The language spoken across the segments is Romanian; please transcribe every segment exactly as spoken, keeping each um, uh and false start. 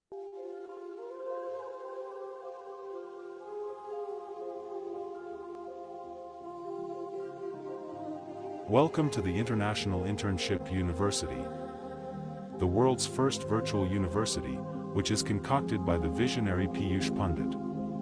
Welcome to the International Internship University, the world's first virtual university, which is concocted by the visionary Piyush Pandit.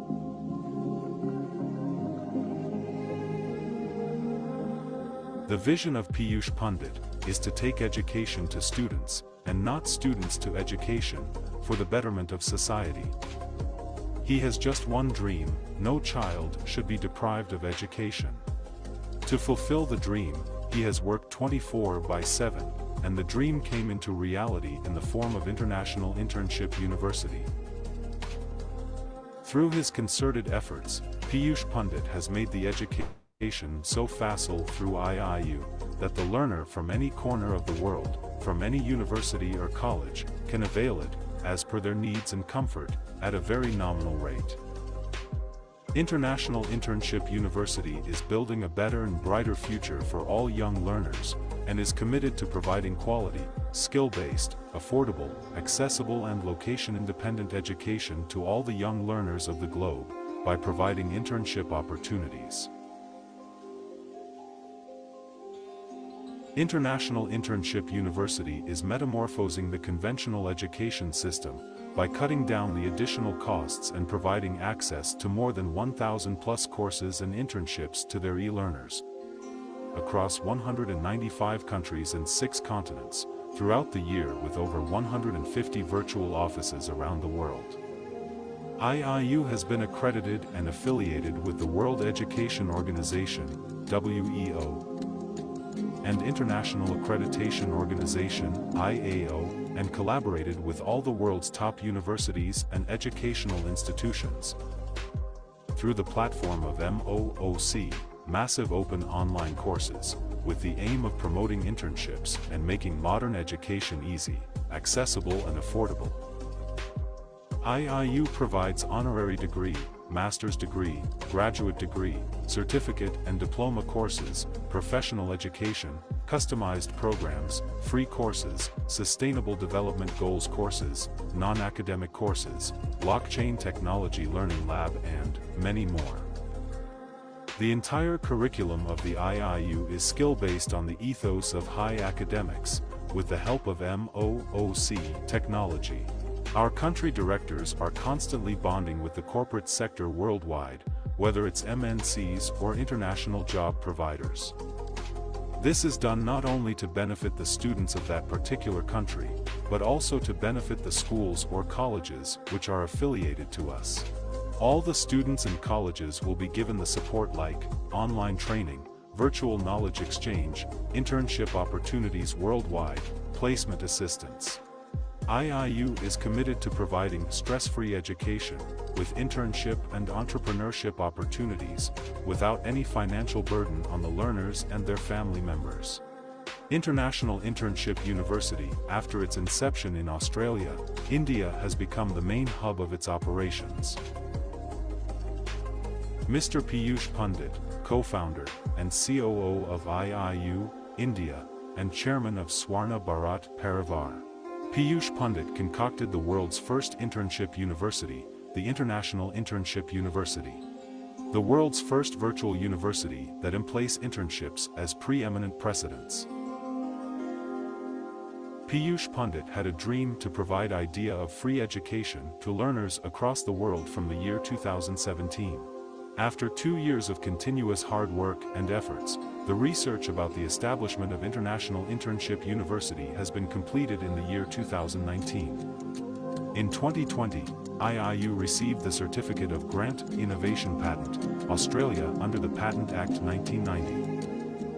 The vision of Piyush Pandit is to take education to students, and not students to education, for the betterment of society. He has just one dream: no child should be deprived of education. To fulfill the dream, he has worked twenty-four by seven, and the dream came into reality in the form of International Internship University. Through his concerted efforts, Piyush Pandit has made the education so facile through I I U, that the learner from any corner of the world, from any university or college, can avail it, as per their needs and comfort, at a very nominal rate. International Internship University is building a better and brighter future for all young learners, and is committed to providing quality, skill-based, affordable, accessible and location-independent education to all the young learners of the globe, by providing internship opportunities. International Internship University is metamorphosing the conventional education system, by cutting down the additional costs and providing access to more than one thousand plus courses and internships to their e-learners. Across one hundred ninety-five countries and six continents, throughout the year with over one hundred fifty virtual offices around the world. I I U has been accredited and affiliated with the World Education Organization, W E O, and International Accreditation Organization, I A O, and collaborated with all the world's top universities and educational institutions. Through the platform of M O O C, massive open online courses, with the aim of promoting internships and making modern education easy, accessible and affordable. I I U provides honorary degree, master's degree, graduate degree, certificate and diploma courses, professional education, customized programs, free courses, sustainable development goals courses, non-academic courses, blockchain technology learning lab and many more. The entire curriculum of the I I U is skill-based on the ethos of high academics, with the help of M O O C technology. Our country directors are constantly bonding with the corporate sector worldwide, whether it's M N Cs or international job providers. This is done not only to benefit the students of that particular country, but also to benefit the schools or colleges which are affiliated to us. All the students and colleges will be given the support like online training, virtual knowledge exchange, internship opportunities worldwide, placement assistance. I I U is committed to providing stress-free education, with internship and entrepreneurship opportunities, without any financial burden on the learners and their family members. International Internship University, after its inception in Australia, India has become the main hub of its operations. Mister Piyush Pandit, co-founder and C O O of I I U, India, and chairman of Swarna Bharat Parivar, Piyush Pandit concocted the world's first internship university, the International Internship University. The world's first virtual university that emplaces internships as preeminent precedents. Piyush Pandit had a dream to provide idea of free education to learners across the world from the year two thousand seventeen. After two years of continuous hard work and efforts, the research about the establishment of International Internship University has been completed in the year two thousand nineteen. In twenty twenty, I I U received the Certificate of Grant Innovation Patent, Australia under the Patent Act nineteen ninety.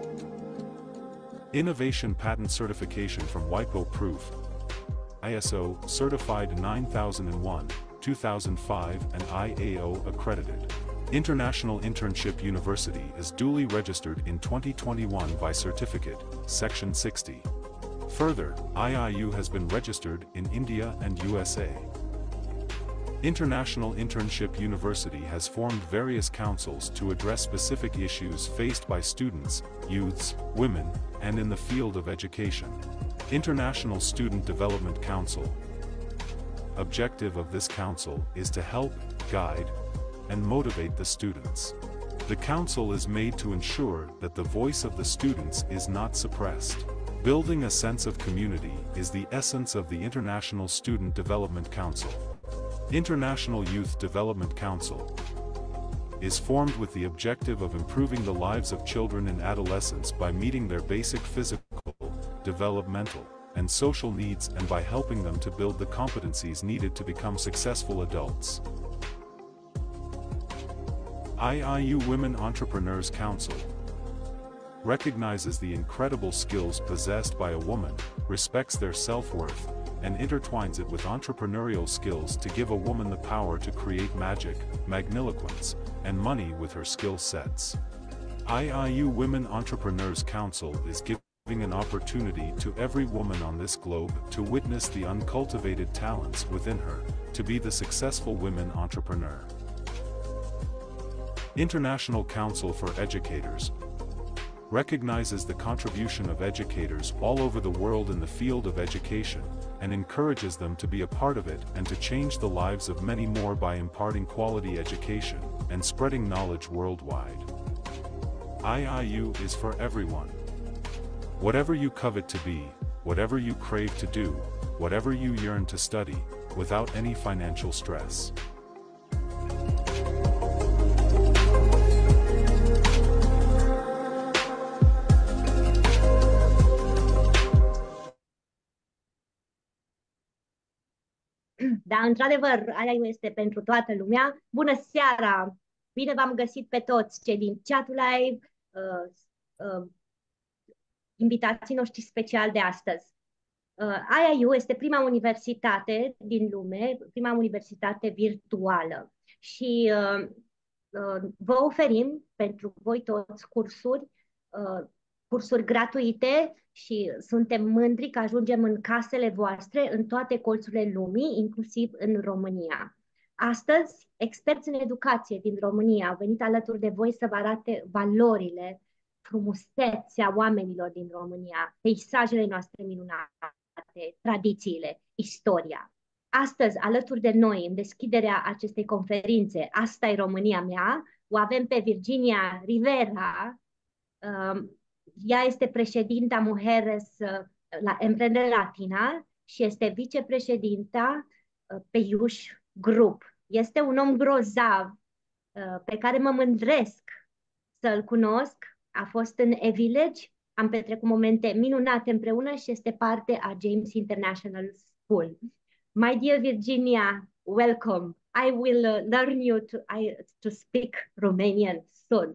Innovation Patent Certification from WIPO Proof, I S O Certified nine thousand one, two thousand five and I A O accredited. International Internship University is duly registered in twenty twenty-one by Certificate, Section sixty. Further, I I U has been registered in India and U S A. International Internship University has formed various councils to address specific issues faced by students, youths, women, and in the field of education. International Student Development Council, objective of this council is to help, guide, and motivate the students. The council is made to ensure that the voice of the students is not suppressed. Building a sense of community is the essence of the International Student Development Council. International Youth Development Council is formed with the objective of improving the lives of children and adolescents by meeting their basic physical, developmental, and social needs and by helping them to build the competencies needed to become successful adults. I I U Women Entrepreneurs Council recognizes the incredible skills possessed by a woman, respects their self-worth, and intertwines it with entrepreneurial skills to give a woman the power to create magic, magniloquence, and money with her skill sets. I I U Women Entrepreneurs Council is giving an opportunity to every woman on this globe to witness the uncultivated talents within her, to be the successful women entrepreneur. International Council for Educators recognizes the contribution of educators all over the world in the field of education, and encourages them to be a part of it and to change the lives of many more by imparting quality education and spreading knowledge worldwide. I I U is for everyone. Whatever you covet to be, whatever you crave to do, whatever you yearn to study, without any financial stress. Da, într-adevăr, I A U este pentru toată lumea. Bună seara! Bine v-am găsit pe toți cei din chatul live, uh, uh, invitații noștri speciali de astăzi. Uh, I A U este prima universitate din lume, prima universitate virtuală și uh, uh, vă oferim pentru voi toți cursuri, uh, cursuri gratuite și suntem mândri că ajungem în casele voastre, în toate colțurile lumii, inclusiv în România. Astăzi, experți în educație din România au venit alături de voi să vă arate valorile, frumusețea oamenilor din România, peisajele noastre minunate, tradițiile, istoria. Astăzi, alături de noi, în deschiderea acestei conferințe, Asta e România mea, o avem pe Virginia Rivera. Um, ea este președinta Mujeres la Emprendere Latina și este vicepreședinta uh, pe Iuș Group. Este un om grozav uh, pe care mă mândresc să-l cunosc. A fost în E-Village, am petrecut momente minunate împreună și este parte a James International School. My dear Virginia, welcome. I will uh, learn you to, I, to speak Romanian soon.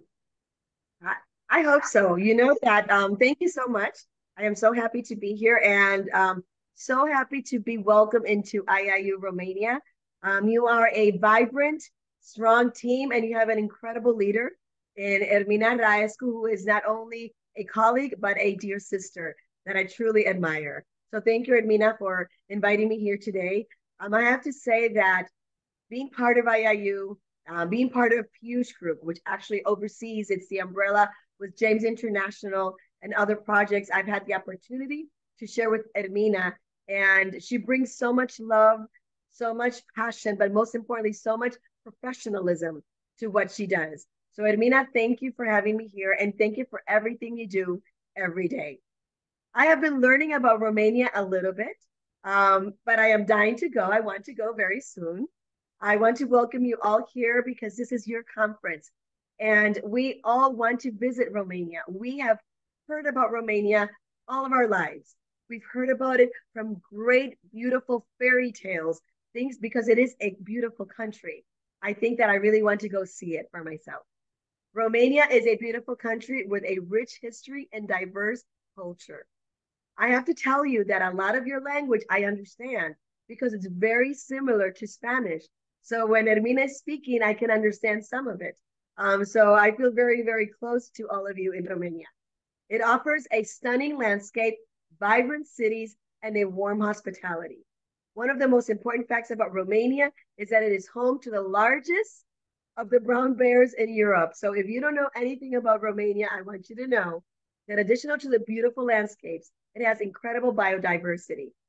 I, I hope so. You know that. Um, thank you so much. I am so happy to be here and um, so happy to be welcomed into I I U Romania. Um, you are a vibrant, strong team, and you have an incredible leader in Ermina Raescu, who is not only a colleague, but a dear sister that I truly admire. So thank you, Ermina, for inviting me here today. Um, I have to say that being part of I I U, uh, being part of Piyush Group, which actually oversees, it's the umbrella with James International and other projects, I've had the opportunity to share with Ermina, and she brings so much love, so much passion, but most importantly, so much professionalism to what she does. So Ermina, thank you for having me here, and thank you for everything you do every day. I have been learning about Romania a little bit, um, but I am dying to go. I want to go very soon. I want to welcome you all here because this is your conference, and we all want to visit Romania. We have heard about Romania all of our lives. We've heard about it from great, beautiful fairy tales, things, because it is a beautiful country. I think that I really want to go see it for myself. Romania is a beautiful country with a rich history and diverse culture. I have to tell you that a lot of your language I understand because it's very similar to Spanish. So when Ermina is speaking, I can understand some of it. Um, so I feel very, very close to all of you in Romania. It offers a stunning landscape, vibrant cities, and a warm hospitality. One of the most important facts about Romania is that it is home to the largest of the brown bears in Europe. So if you don't know anything about Romania, I want you to know that additional to the beautiful landscapes, it has incredible biodiversity.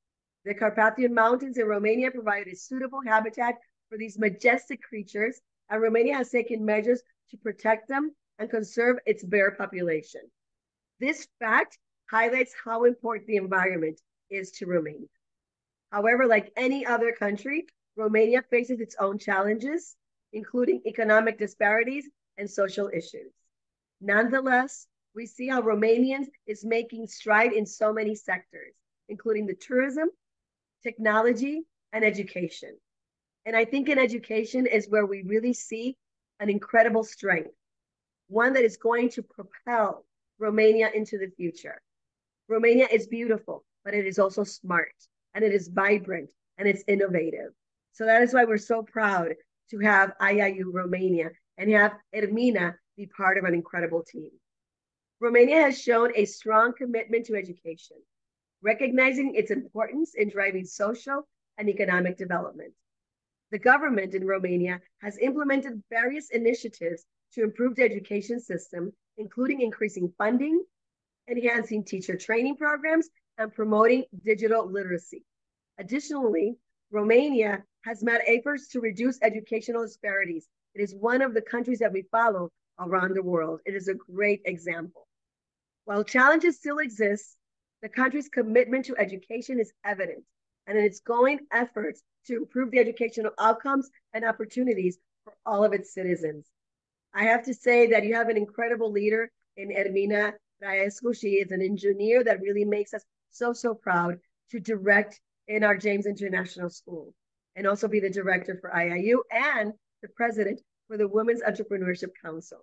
The Carpathian Mountains in Romania provide a suitable habitat for these majestic creatures, and Romania has taken measures to protect them and conserve its bear population. This fact highlights how important the environment is to Romania. However, like any other country, Romania faces its own challenges, including economic disparities and social issues. Nonetheless, we see how Romanians is making stride in so many sectors, including the tourism, technology, and education. And I think in education is where we really see an incredible strength, one that is going to propel Romania into the future. Romania is beautiful, but it is also smart, and it is vibrant, and it's innovative. So that is why we're so proud to have I I U Romania and have Ermina be part of an incredible team. Romania has shown a strong commitment to education, recognizing its importance in driving social and economic development. The government in Romania has implemented various initiatives to improve the education system, including increasing funding, enhancing teacher training programs, and promoting digital literacy. Additionally, Romania has made efforts to reduce educational disparities. It is one of the countries that we follow around the world. It is a great example. While challenges still exist, the country's commitment to education is evident, and in its going efforts to improve the educational outcomes and opportunities for all of its citizens. I have to say that you have an incredible leader in Ermina Raescu. She is an engineer that really makes us so, so proud to direct in our James International School and also be the director for I I U and the president for the Women's Entrepreneurship Council.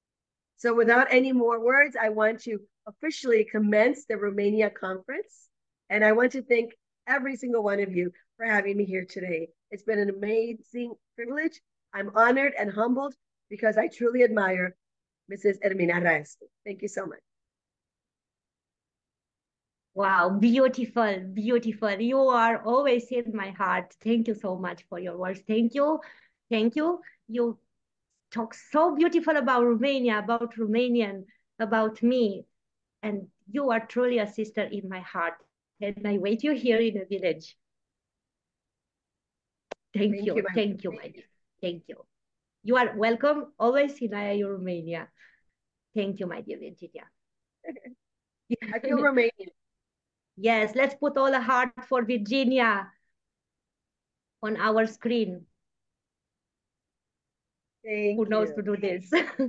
So without any more words, I want to officially commence the Romania conference. And I want to thank every single one of you for having me here today. It's been an amazing privilege. I'm honored and humbled because I truly admire Missus Ermina Raescu. Thank you so much. Wow, beautiful, beautiful. You are always in my heart. Thank you so much for your words. Thank you. Thank you. You talk so beautiful about Romania, about Romanian, about me. And you are truly a sister in my heart. And I wait you here in the village. Thank, thank you. you thank you, my dear. Thank you. You are welcome always in I I U Romania. Thank you, my dear Virginia. I feel Romanian. Yes, let's put all a heart for Virginia on our screen. Thank Who knows you. to do this?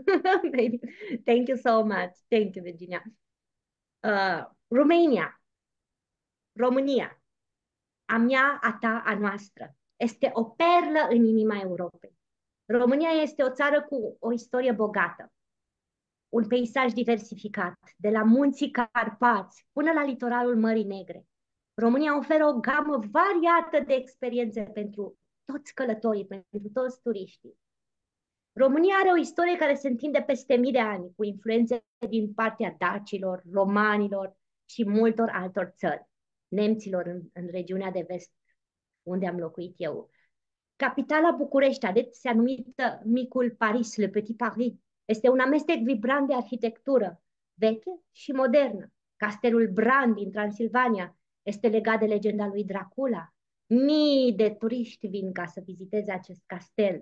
Thank you so much. Thank you, Virginia. Uh, Romania, România, a mea, a ta, a noastră, este o perlă în inima Europei. România este o țară cu o istorie bogată, un peisaj diversificat, de la munții Carpați până la litoralul Mării Negre. România oferă o gamă variată de experiențe pentru toți călătorii, pentru toți turiștii. România are o istorie care se întinde peste mii de ani, cu influențe din partea dacilor, romanilor și multor altor țări, nemților în, în regiunea de vest, unde am locuit eu. Capitala București, adesea numită Micul Paris, Le Petit Paris, este un amestec vibrant de arhitectură, veche și modernă. Castelul Bran din Transilvania este legat de legenda lui Dracula. Mii de turiști vin ca să viziteze acest castel.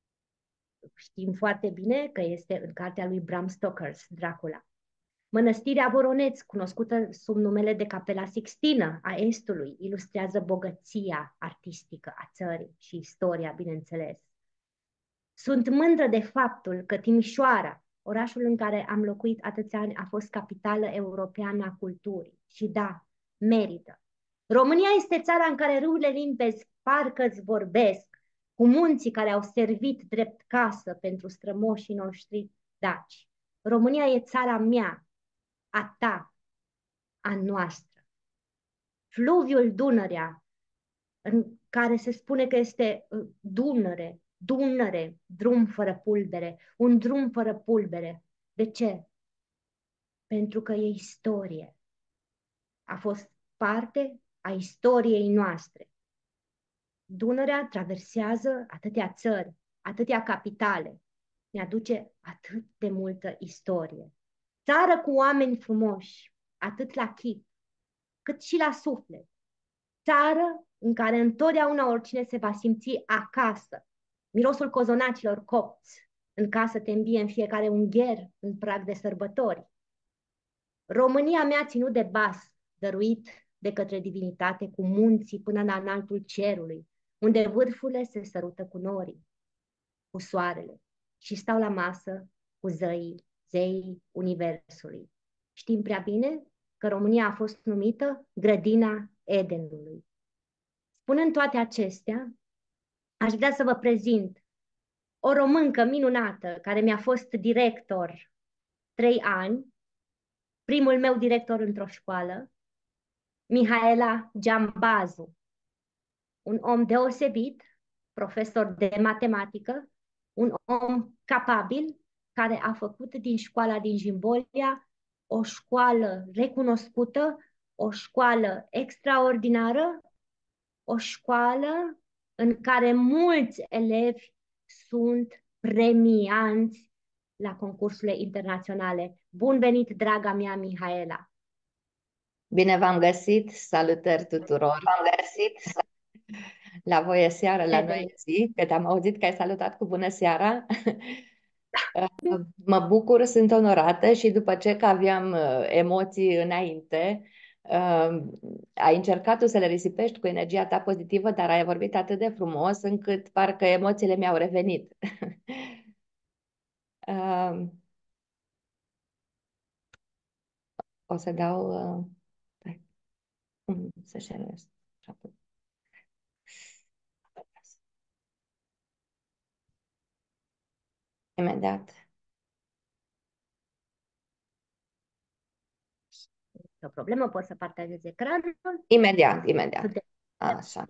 Știm foarte bine că este în cartea lui Bram Stoker's, Dracula. Mănăstirea Voroneț, cunoscută sub numele de Capela Sixtină a Estului, ilustrează bogăția artistică a țării și istoria, bineînțeles. Sunt mândră de faptul că Timișoara, orașul în care am locuit atâția ani, a fost capitală europeană a culturii. Și da, merită. România este țara în care râurile limpezi parcă-ți vorbesc, cu munții care au servit drept casă pentru strămoșii noștri daci. România e țara mea, a ta, a noastră. Fluviul Dunărea, în care se spune că este Dunăre, Dunăre, drum fără pulbere, un drum fără pulbere. De ce? Pentru că e istorie. A fost parte a istoriei noastre. Dunărea traversează atâtea țări, atâtea capitale. Ne aduce atât de multă istorie. Țară cu oameni frumoși, atât la chip, cât și la suflet. țară în care întotdeauna oricine se va simți acasă. Mirosul cozonacilor copți în casă te îmbie în fiecare ungher în prag de sărbători. România mea ținut de bas, dăruit de către divinitate cu munții până la înaltul cerului, unde vârfurile se sărută cu norii, cu soarele și stau la masă cu zeii, zeii universului. Știm prea bine că România a fost numită grădina Edenului. Spunând toate acestea, aș vrea să vă prezint o româncă minunată care mi-a fost director trei ani, primul meu director într-o școală, Mihaela Giambazu, un om deosebit, profesor de matematică, un om capabil care a făcut din școala din Jimbolia o școală recunoscută, o școală extraordinară, o școală în care mulți elevi sunt premianți la concursurile internaționale. Bun venit, draga mea Mihaela! Bine v-am găsit, salutări tuturor! V-am găsit la Voie Seară, la noi în zi, că te-am auzit că ai salutat cu bună seara. Mă bucur, sunt onorată și după ce că aveam uh, emoții înainte, uh, ai încercat tu să le risipești cu energia ta pozitivă, dar ai vorbit atât de frumos încât parcă emoțiile mi-au revenit. uh, o să dau... Uh, stai, cum să șeresc? Imediat. O problemă, pot să partajez ecranul. Imediat, imediat. Așa.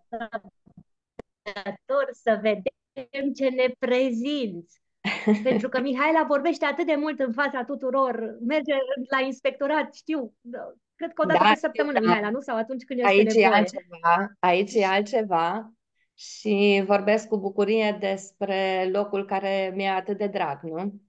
Să vedem ce ne prezinți. Pentru că Mihaela vorbește atât de mult în fața tuturor, merge la inspectorat, știu, cred că o dată Da, pe săptămână, da. Mihaela, nu? Sau atunci când este Aici e nevoie. altceva, aici e altceva și vorbesc cu bucurie despre locul care mi-e atât de drag, nu?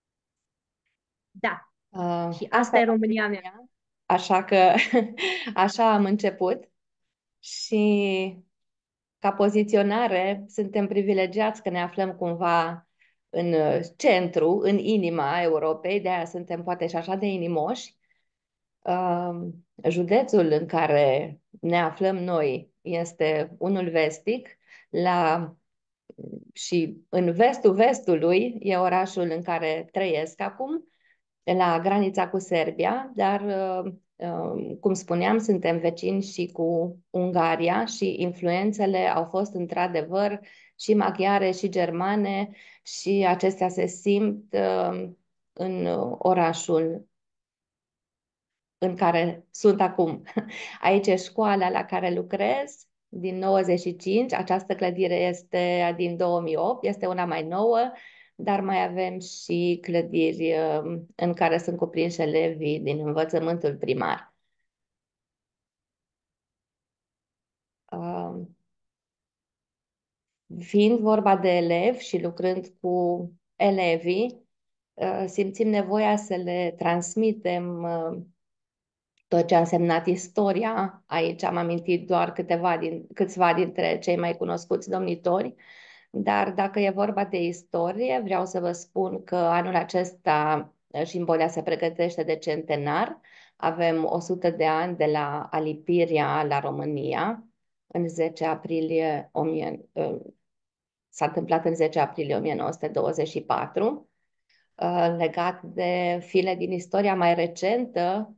Da, Uh, și asta e România mea. Așa că așa am început și ca poziționare suntem privilegiați că ne aflăm cumva în centru, în inima Europei, de aia suntem poate și așa de inimoși. Uh, județul în care ne aflăm noi este unul vestic, la, și în vestul vestului e orașul în care trăiesc acum, la granița cu Serbia, dar, uh, uh, cum spuneam, suntem vecini și cu Ungaria și influențele au fost într-adevăr și maghiare și germane și acestea se simt uh, în orașul în care sunt acum. Aici e școala la care lucrez din nouăzeci și cinci. Această clădire este din două mii opt, este una mai nouă, dar mai avem și clădiri uh, în care sunt cuprinși elevii din învățământul primar. Uh, Fiind vorba de elevi și lucrând cu elevii, uh, simțim nevoia să le transmitem uh, tot ce a însemnat istoria. Aici am amintit doar câteva din, câțiva dintre cei mai cunoscuți domnitori, dar dacă e vorba de istorie, vreau să vă spun că anul acesta Jimbolia se pregătește de centenar. Avem o sută de ani de la alipirea la România, în zece aprilie o mie, s-a întâmplat în zece aprilie o mie nouă sute douăzeci și patru, legat de file din istoria mai recentă,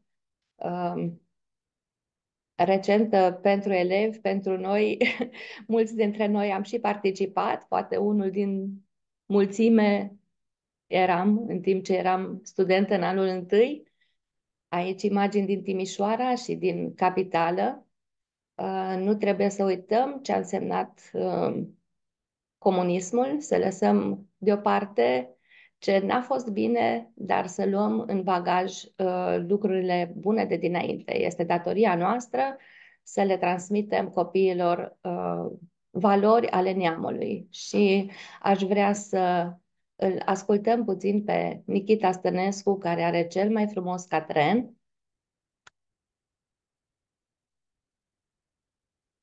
recentă pentru elevi, pentru noi, mulți dintre noi am și participat, poate unul din mulțime eram în timp ce eram student în anul întâi. Aici imagini din Timișoara și din capitală. Nu trebuie să uităm ce a însemnat comunismul, să lăsăm deoparte ce n-a fost bine, dar să luăm în bagaj uh, lucrurile bune de dinainte. Este datoria noastră să le transmitem copiilor uh, valori ale neamului. Și aș vrea să îl ascultăm puțin pe Nikita Stănescu, care are cel mai frumos catren.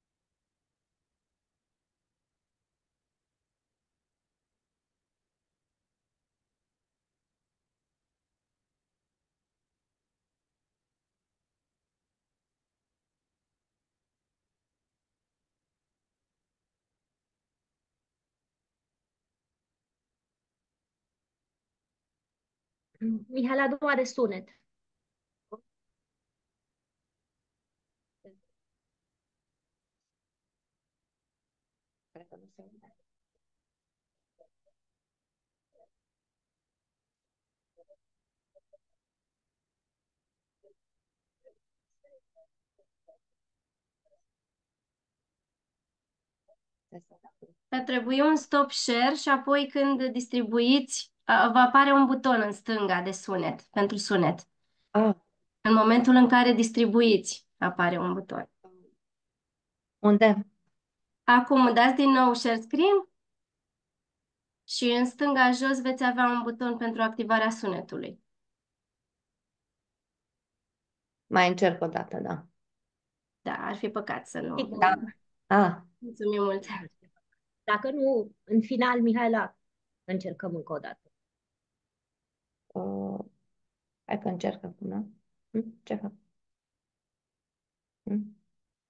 Mihaela nu are sunet. Va trebui un stop share și apoi când distribuiți, a- va apare un buton în stânga de sunet, pentru sunet. Ah, În momentul în care distribuiți, apare un buton. unde? Acum dați din nou share screen și în stânga jos veți avea un buton pentru activarea sunetului. Mai încerc o dată, da. Da, ar fi păcat să nu. Da. Ah, Mulțumim mult. Dacă nu, în final, Mihaela, încercăm încă o dată. uh, hai că încerc acum, da? Hm? Ce fac? Hm?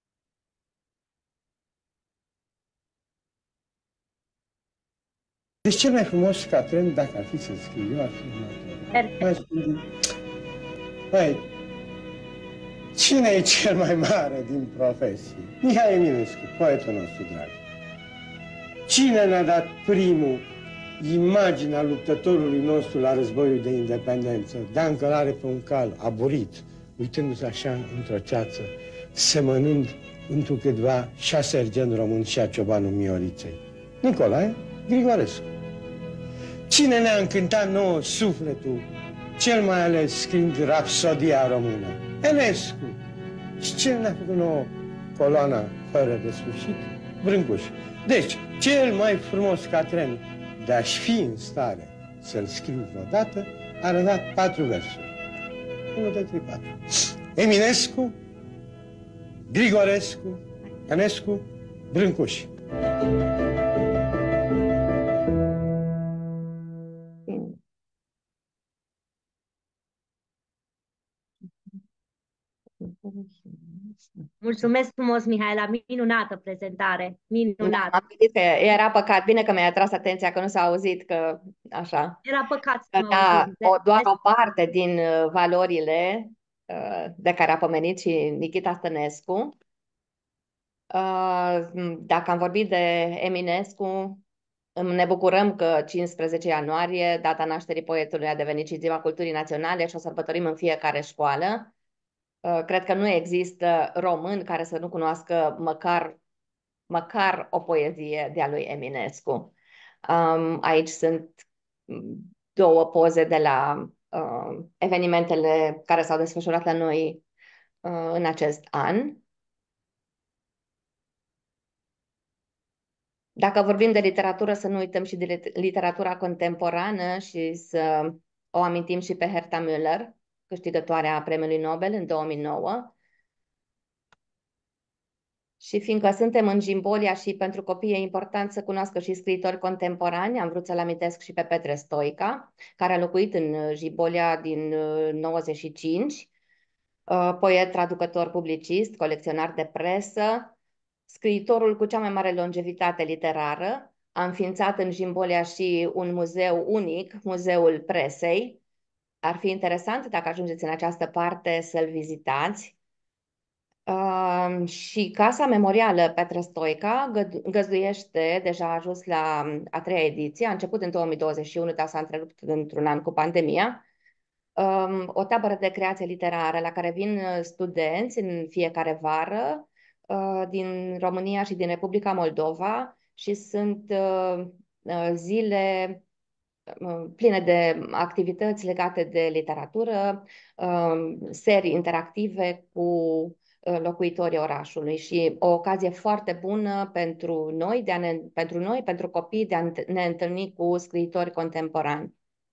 Deci cel mai frumos Catren, dacă ar fi să scriu eu, ar fi următorul. Perfect. Mai spune, Băi, cine e cel mai mare din profesie? Mihai Eminescu, poetul nostru drag. Cine ne-a dat primul imaginea luptătorului nostru la războiul de independență, de încălare pe un cal, aburit, uitându-se așa într-o ceață, semănând întrucâtva și a sergent român și a ciobanul Mioriței? Nicolae Grigorescu. Cine ne-a încântat nouă sufletul, cel mai ales scriind Rapsodia română? Enescu. Și cine ne-a făcut nouă coloana fără de sfârșit? Brâncuș. Deci, cel mai frumos Catren de a-și fi în stare să-l scriu vreodată, a rădat patru versuri. unu, doi, trei, patru. Eminescu, Grigorescu, Enescu, Brâncuș. Mulțumesc frumos, Mihaela, minunată prezentare, minunată. Am gândit că era păcat, bine că mi-ai atras atenția că nu s-a auzit, că așa. Era păcat să Că nu da, auzim. o, doar o parte din uh, valorile uh, de care a pomenit și Nichita Stănescu. Uh, Dacă am vorbit de Eminescu, îm- ne bucurăm că cincisprezece ianuarie, data nașterii poetului, a devenit și Ziua Culturii Naționale și o sărbătorim în fiecare școală. Uh, Cred că nu există român care să nu cunoască măcar, măcar o poezie de-a lui Eminescu. Um, aici sunt mm, două poze de la uh, evenimentele care s-au desfășurat la noi uh, în acest an. Dacă vorbim de literatură, să nu uităm și de lit- literatura contemporană și să o amintim și pe Herta Müller, câștigătoarea Premiului Nobel în două mii nouă. Și fiindcă suntem în Gimbolia și pentru copii e important să cunoască și scriitori contemporani, am vrut să-l amintesc și pe Petre Stoica, care a locuit în Gimbolia din uh, nouăzeci și cinci, uh, poet, traducător, publicist, colecționar de presă, scriitorul cu cea mai mare longevitate literară. A înființat în Gimbolia și un muzeu unic, Muzeul Presei. Ar fi interesant, dacă ajungeți în această parte, să-l vizitați. Uh, și Casa Memorială Petre Stoica găd- găzduiește, deja a ajuns la um, a treia ediție, a început în două mii douăzeci și unu, dar s-a întrerupt într-un an cu pandemia, um, o tabără de creație literară la care vin uh, studenți în fiecare vară uh, din România și din Republica Moldova și sunt uh, uh, zile uh, pline de activități legate de literatură, um, serii interactive cu uh, locuitorii orașului și o ocazie foarte bună pentru noi, de a ne, pentru noi, pentru copii, de a ne întâlni cu scriitori contemporani.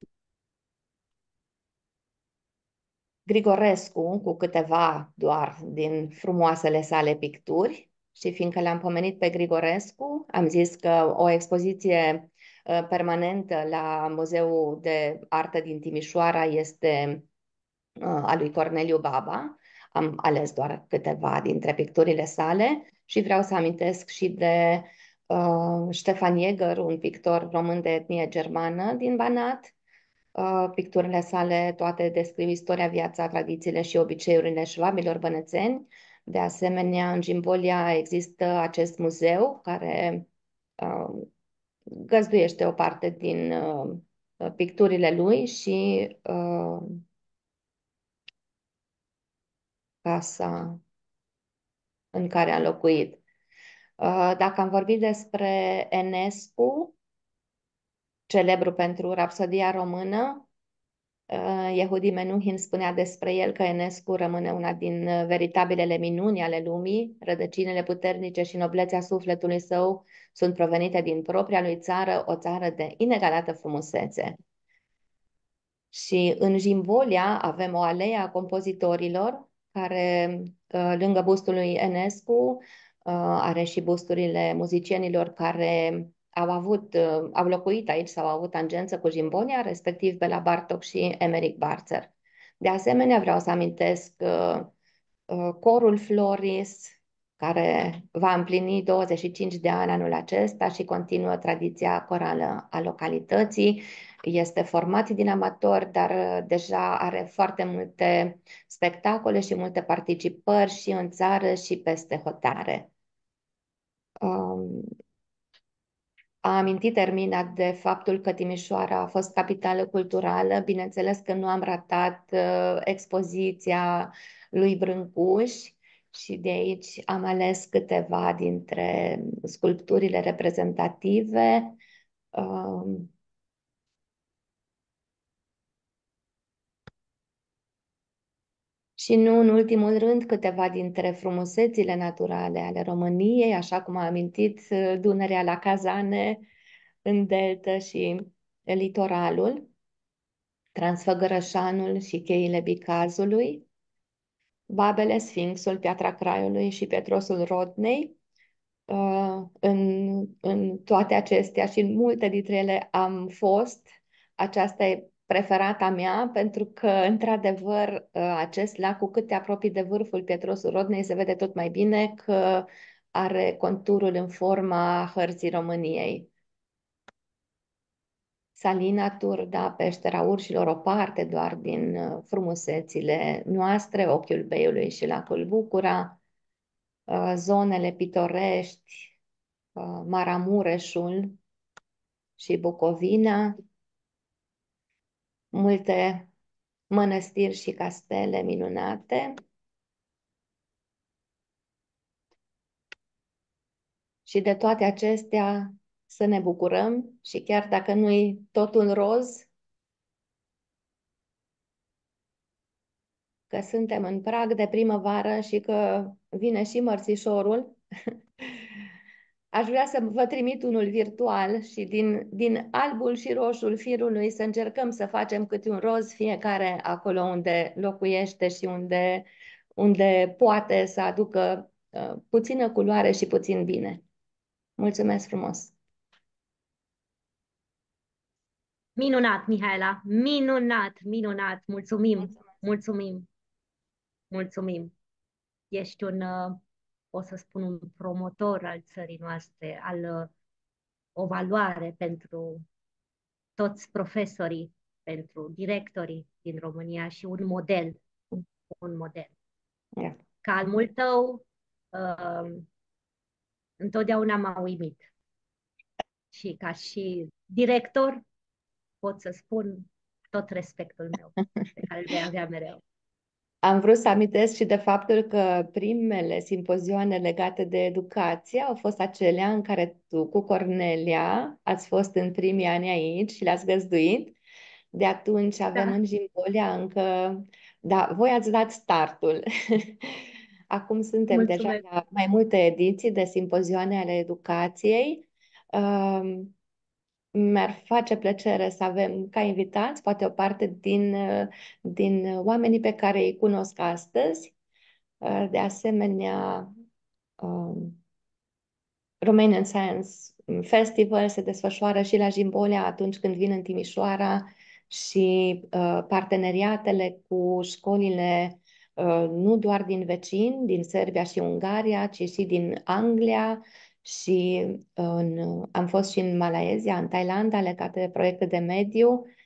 Grigorescu, cu câteva doar din frumoasele sale picturi, și fiindcă le-am pomenit pe Grigorescu, am zis că o expoziție uh, permanentă la Muzeul de Artă din Timișoara este uh, a lui Corneliu Baba. Am ales doar câteva dintre picturile sale și vreau să amintesc și de uh, Ștefan Jäger, un pictor român de etnie germană din Banat, Uh, Picturile sale toate descriu istoria, viața, tradițiile și obiceiurile șvabilor bănețeni. De asemenea, în Gimbolia există acest muzeu care uh, găzduiește o parte din uh, picturile lui și uh, casa în care a locuit. Uh, Dacă am vorbit despre Enescu, celebru pentru Rapsodia română, uh, Yehudi Menuhin spunea despre el că Enescu rămâne una din uh, veritabilele minuni ale lumii. Rădăcinile puternice și noblețea sufletului său sunt provenite din propria lui țară, o țară de inegalată frumusețe. Și în Jimbolia avem o alee a compozitorilor care, uh, lângă bustul lui Enescu, uh, are și busturile muzicienilor care au avut, uh, au locuit aici sau au avut tangență cu Jimbolia, respectiv Bela Bartok și Emeric Barzer. De asemenea, vreau să amintesc uh, uh, Corul Floris, care va împlini douăzeci și cinci de ani anul acesta și continuă tradiția corală a localității. Este format din amatori, dar uh, deja are foarte multe spectacole și multe participări și în țară și peste hotare. Um, A amintit Ermina de faptul că Timișoara a fost capitală culturală. Bineînțeles că nu am ratat uh, expoziția lui Brâncuș și de aici am ales câteva dintre sculpturile reprezentative. Uh, Și nu în ultimul rând, câteva dintre frumusețile naturale ale României, așa cum a amintit uh, Dunărea la Cazane, în delta și litoralul, Transfăgărășanul și cheile Bicazului, Babele, Sfinxul, Piatra Craiului și Petrosul Rodnei. Uh, În, în toate acestea și în multe dintre ele am fost. Aceasta e preferata mea pentru că, într-adevăr, uh, acest lac, cu cât te apropii de vârful Pietrosul Rodnei, se vede tot mai bine că are conturul în forma hărții României. Salina Turda, Peștera Urșilor, o parte doar din uh, frumusețile noastre, Ochiul Beiului și Lacul Bucura, uh, zonele pitorești, uh, Maramureșul și Bucovina, multe mănăstiri și castele minunate. Și de toate acestea să ne bucurăm și chiar dacă nu-i totul roz, că suntem în prag de primăvară și că vine și mărțișorul, aș vrea să vă trimit unul virtual și din, din albul și roșul firului să încercăm să facem câte un roz fiecare acolo unde locuiește și unde, unde poate să aducă uh, puțină culoare și puțin bine. Mulțumesc frumos! Minunat, Mihaela, minunat, minunat, mulțumim, Mulțumesc. mulțumim, mulțumim. Ești un, uh, o să spun, un promotor al țării noastre, al uh, o valoare pentru toți profesorii, pentru directorii din România și un model, un model. Yeah. Ca al mult tău, uh, întotdeauna m-a uimit. Și ca și director, pot să spun tot respectul meu, pe care îl vei avea mereu. Am vrut să amintesc și de faptul că primele simpozioane legate de educație au fost acelea în care tu cu Cornelia ați fost în primii ani aici și le-ați găzduit. De atunci avem Da. în Jimbolia încă... Da, voi ați dat startul. Acum suntem Mulțumesc. deja la mai multe ediții de simpozioane ale educației. Um, Mi-ar face plăcere să avem ca invitați, poate o parte din, din oamenii pe care îi cunosc astăzi. De asemenea, um, Romanian Science Festival se desfășoară și la Jimbolia atunci când vin în Timișoara și uh, parteneriatele cu școlile uh, nu doar din vecini, din Serbia și Ungaria, ci și din Anglia și în, am fost și în Malaezia, în Thailanda, legate de proiecte de mediu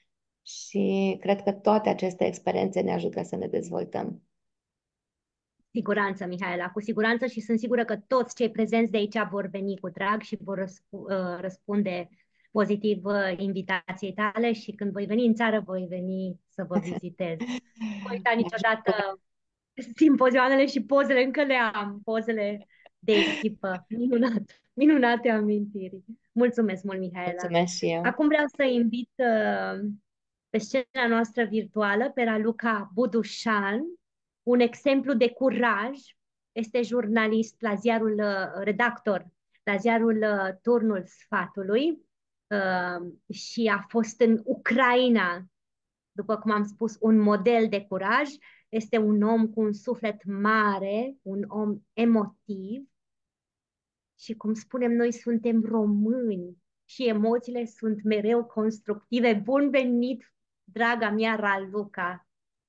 și cred că toate aceste experiențe ne ajută să ne dezvoltăm. Siguranță, Mihaela, cu siguranță și sunt sigură că toți cei prezenți de aici vor veni cu drag și vor răspu- uh, răspunde pozitiv uh, invitației tale și când voi veni în țară, voi veni să vă vizitez. Nu voi uita niciodată simpozioanele și pozele, încă le am, pozele de echipă. Minunat, minunate amintiri. Mulțumesc mult, Mihaela. Mulțumesc și eu. Acum vreau să invit uh, pe scena noastră virtuală pe Raluca Budușan, un exemplu de curaj. Este jurnalist la ziarul, uh, redactor la ziarul uh, Turnul Sfatului uh, și a fost în Ucraina, după cum am spus, un model de curaj. Este un om cu un suflet mare, un om emotiv și, cum spunem noi, suntem români și emoțiile sunt mereu constructive. Bun venit, draga mea Raluca!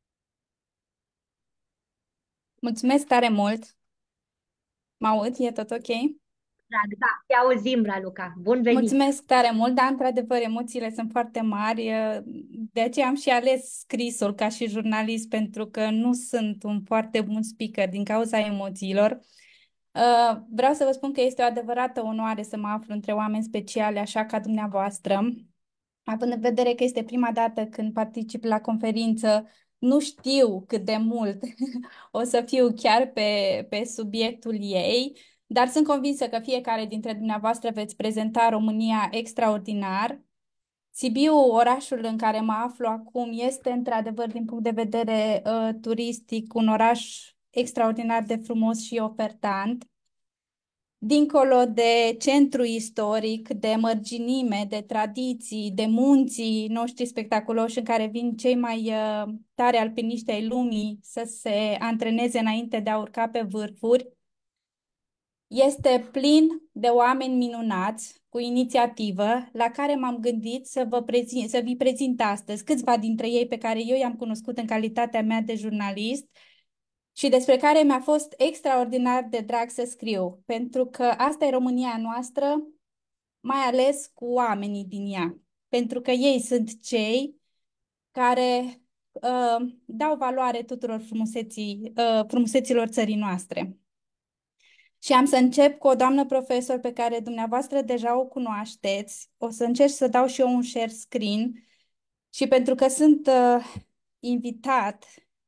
Mulțumesc tare mult! Mă aud? E tot ok? Drag, da, te auzim, Raluca. Bun venit! Mulțumesc tare mult, dar într-adevăr emoțiile sunt foarte mari, de aceea am și ales scrisul ca și jurnalist, pentru că nu sunt un foarte bun speaker din cauza emoțiilor. Vreau să vă spun că este o adevărată onoare să mă aflu între oameni speciale, așa ca dumneavoastră, având în vedere că este prima dată când particip la conferință. Nu știu cât de mult o să fiu chiar pe, pe subiectul ei, dar sunt convinsă că fiecare dintre dumneavoastră veți prezenta România extraordinar. Sibiu, orașul în care mă aflu acum, este într-adevăr, din punct de vedere uh, turistic, un oraș extraordinar de frumos și ofertant. Dincolo de centru istoric, de mărginime, de tradiții, de munții noștri spectaculoși în care vin cei mai uh, tari alpiniști ai lumii să se antreneze înainte de a urca pe vârfuri, este plin de oameni minunați, cu inițiativă, la care m-am gândit să vă prezint, să vi prezint astăzi câțiva dintre ei pe care eu i-am cunoscut în calitatea mea de jurnalist și despre care mi-a fost extraordinar de drag să scriu, pentru că asta e România noastră, mai ales cu oamenii din ea, pentru că ei sunt cei care uh, dau valoare tuturor frumuseții, uh, frumuseților țării noastre. Și am să încep cu o doamnă profesor pe care dumneavoastră deja o cunoașteți. O să încerc să dau și eu un share screen și pentru că sunt uh, invitat,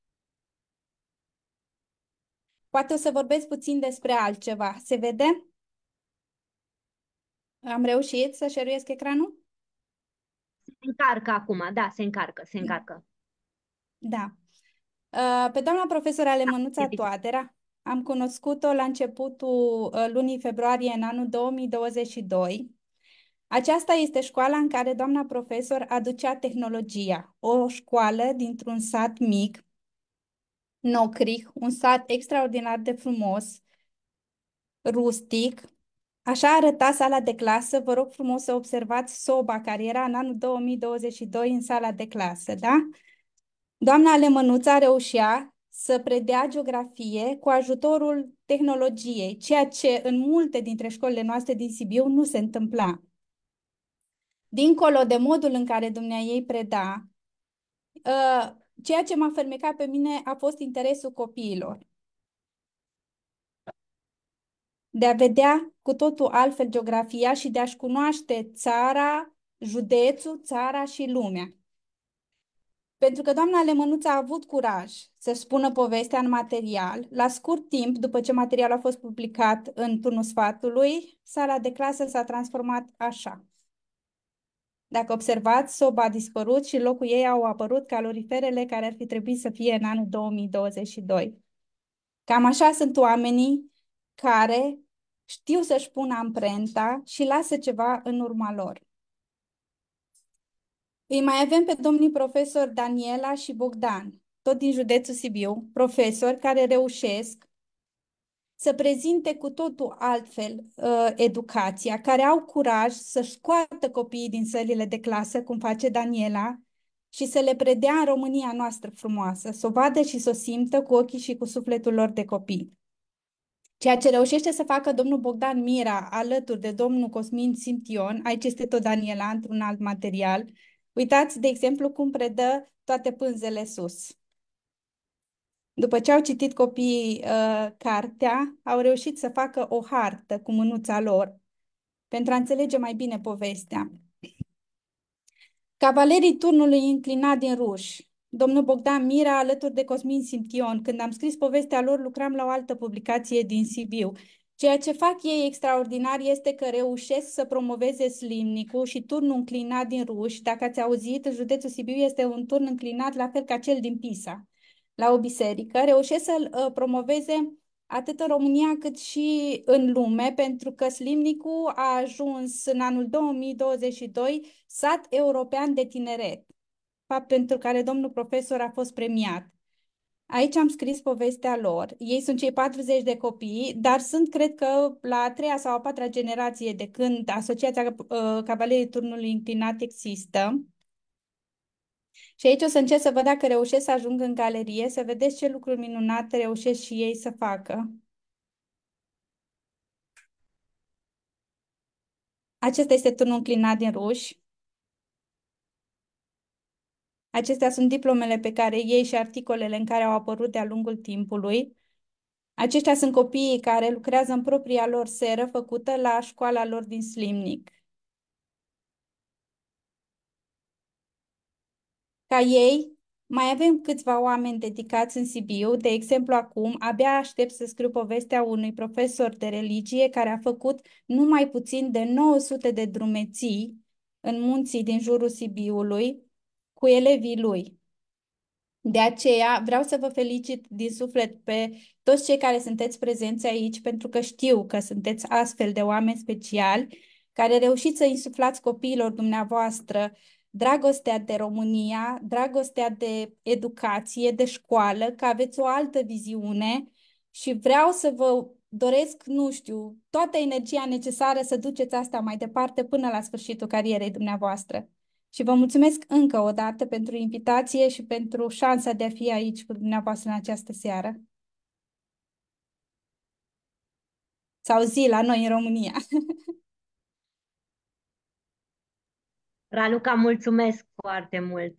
poate o să vorbesc puțin despre altceva. Se vede? Am reușit să share-uiesc ecranul? Se încarcă acum, da, se încarcă, se încarcă. Da. Uh, Pe doamna profesor Alemănuța Toadera am cunoscut-o la începutul uh, lunii februarie în anul două mii douăzeci și doi. Aceasta este școala în care doamna profesor aducea tehnologia. O școală dintr-un sat mic, Nocrih, un sat extraordinar de frumos, rustic. Așa arăta sala de clasă. Vă rog frumos să observați soba care era în anul două mii douăzeci și doi în sala de clasă, da? Doamna Alemănuța reușea să predea geografie cu ajutorul tehnologiei, ceea ce în multe dintre școlile noastre din Sibiu nu se întâmpla. Dincolo de modul în care dumneaei preda, ceea ce m-a fermecat pe mine a fost interesul copiilor. De a vedea cu totul altfel geografia și de a-și cunoaște țara, județul, țara și lumea. Pentru că doamna Alemănuța a avut curaj să-și spună povestea în material. La scurt timp, după ce materialul a fost publicat în Turnul Sfatului, sala de clasă s-a transformat așa. Dacă observați, soba a dispărut și în locul ei au apărut caloriferele care ar fi trebuit să fie în anul două mii douăzeci și doi. Cam așa sunt oamenii care știu să-și pună amprenta și lasă ceva în urma lor. Îi mai avem pe domnii profesor Daniela și Bogdan, tot din județul Sibiu, profesori care reușesc să prezinte cu totul altfel uh, educația, care au curaj să scoată copiii din sălile de clasă, cum face Daniela, și să le predea în România noastră frumoasă, să o vadă și să o simtă cu ochii și cu sufletul lor de copii. Ceea ce reușește să facă domnul Bogdan Mira alături de domnul Cosmin Simtion, aici este tot Daniela într-un alt material, Uitați, de exemplu, cum predă toate pânzele sus. După ce au citit copiii uh, cartea, au reușit să facă o hartă cu mânuța lor pentru a înțelege mai bine povestea. Cavalerii turnului înclinat din ruși. Domnul Bogdan Mira alături de Cosmin Simtion. Când am scris povestea lor, lucram la o altă publicație din Sibiu. Ceea ce fac ei extraordinar este că reușesc să promoveze slimnicul și turnul înclinat din ruși. Dacă ați auzit, județul Sibiu este un turn înclinat la fel ca cel din Pisa, la o biserică. Reușesc să-l uh, promoveze atât în România cât și în lume, pentru că slimnicul a ajuns în anul două mii douăzeci și doi sat european de tineret, fapt pentru care domnul profesor a fost premiat. Aici am scris povestea lor. Ei sunt cei patruzeci de copii, dar sunt, cred că, la a treia sau a patra generație de când Asociația uh, Cavalerii Turnului Înclinat există. Și aici o să încerc să văd dacă reușesc să ajung în galerie, să vedeți ce lucruri minunate reușesc și ei să facă. Acesta este turnul înclinat din ruși. Acestea sunt diplomele pe care ei și articolele în care au apărut de-a lungul timpului. Aceștia sunt copiii care lucrează în propria lor seră făcută la școala lor din Slimnic. Ca ei, mai avem câțiva oameni dedicați în Sibiu. De exemplu, acum, abia aștept să scriu povestea unui profesor de religie care a făcut numai puțin de nouă sute de drumeții în munții din jurul Sibiului cu elevii lui. De aceea vreau să vă felicit din suflet pe toți cei care sunteți prezenți aici, pentru că știu că sunteți astfel de oameni speciali care reușiți să insuflați copiilor dumneavoastră dragostea de România, dragostea de educație, de școală, că aveți o altă viziune și vreau să vă doresc, nu știu, toată energia necesară să duceți asta mai departe până la sfârșitul carierei dumneavoastră. Și vă mulțumesc încă o dată pentru invitație și pentru șansa de a fi aici cu dumneavoastră în această seară. Sau zi la noi în România. Raluca, mulțumesc foarte mult!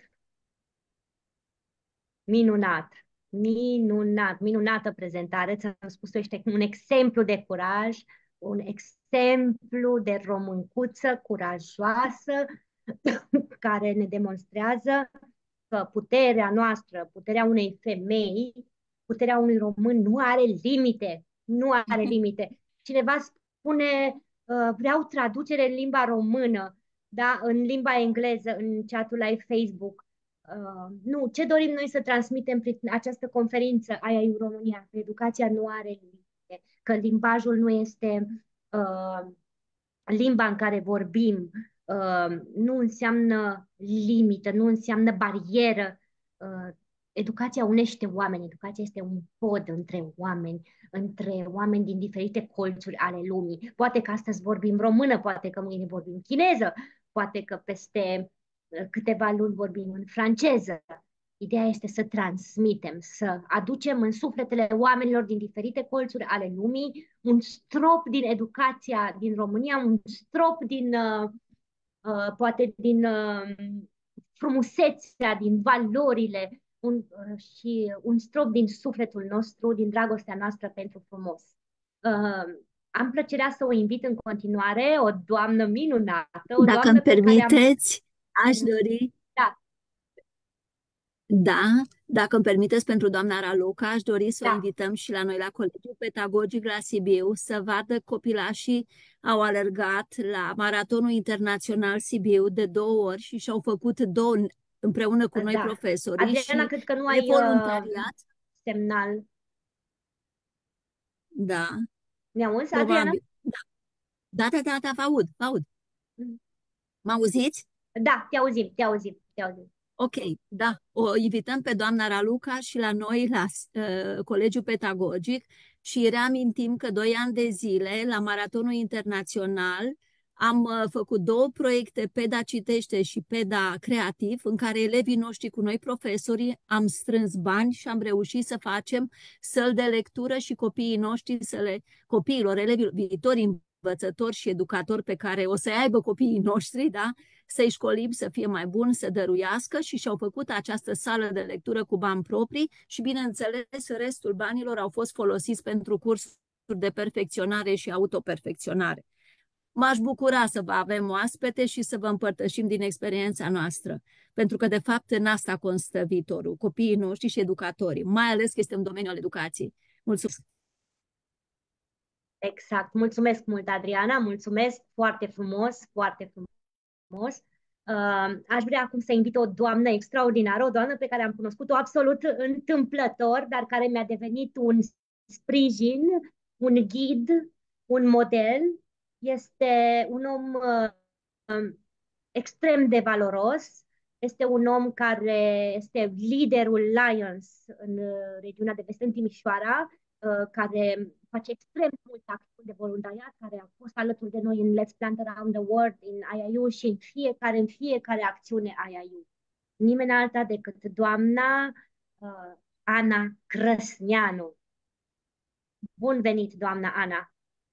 Minunat! Minunat! Minunată prezentare! Ți-am spus, tu ești un exemplu de curaj, un exemplu de româncuță curajoasă, care ne demonstrează că puterea noastră, puterea unei femei, puterea unui român nu are limite, nu are limite. Cineva spune, uh, vreau traducere în limba română, da, în limba engleză, în chatul live Facebook. Uh, nu, ce dorim noi să transmitem prin această conferință I A U România? Că educația nu are limite, că limbajul nu este uh, limba în care vorbim, uh, nu înseamnă limită, nu înseamnă barieră. Uh, educația unește oameni, educația este un pod între oameni, între oameni din diferite colțuri ale lumii. Poate că astăzi vorbim română, poate că mâine vorbim chineză, poate că peste uh, câteva luni vorbim în franceză. Ideea este să transmitem, să aducem în sufletele oamenilor din diferite colțuri ale lumii un strop din educația din România, un strop din, uh, uh, poate din uh, frumusețea, din valorile un, uh, și un strop din sufletul nostru, din dragostea noastră pentru frumos. Uh, am plăcerea să o invit în continuare, o doamnă minunată, o Dacă doamnă îmi pe care am... permiteți, aș dori... Da. Da, dacă îmi permiteți, pentru doamna Raluca, aș dori să o Da. invităm și la noi la Colegiul Pedagogic la Sibiu să vadă copilașii au alergat la Maratonul Internațional Sibiu de două ori și și-au făcut două împreună cu noi Da. profesorii Adriana, și cred că nu de ai uh, voluntariat. semnal. Da, Ne auzi, Adriana? probabil. Da, da, da, da, da, vă aud, vă aud. Mă auziți? Da, te auzim, te auzim, te auzim. Ok, da, o invităm pe doamna Raluca și la noi la uh, Colegiul Pedagogic și reamintim că doi ani de zile la Maratonul Internațional am uh, făcut două proiecte, Peda Citește și Peda Creativ, în care elevii noștri cu noi profesorii am strâns bani și am reușit să facem săli de lectură și copiii noștri, să le, copiilor, elevii viitorii învățători și educatori pe care o să aibă copiii noștri, da? Să-i școlim să fie mai buni, să dăruiască și și-au făcut această sală de lectură cu bani proprii și, bineînțeles, restul banilor au fost folosiți pentru cursuri de perfecționare și autoperfecționare. M-aș bucura să vă avem oaspete și să vă împărtășim din experiența noastră, pentru că, de fapt, în asta constă viitorul, copiii noștri și educatorii, mai ales că este în domeniul educației. Mulțumesc! Exact. Mulțumesc mult, Adriana, mulțumesc foarte frumos, foarte frumos. Uh, aș vrea acum să invit o doamnă extraordinară, o doamnă pe care am cunoscut-o absolut întâmplător, dar care mi-a devenit un sprijin, un ghid, un model. Este un om uh, extrem de valoros, este un om care este liderul Lions în uh, regiunea de vest, în Timișoara, uh, care face extrem mult acțiuni de voluntariat, care a fost alături de noi în Let's Plant Around the World, în I I U și în fiecare, în fiecare acțiune I I U. Nimeni alta decât doamna uh, Ana Crăsneanu. Bun venit, doamna Ana!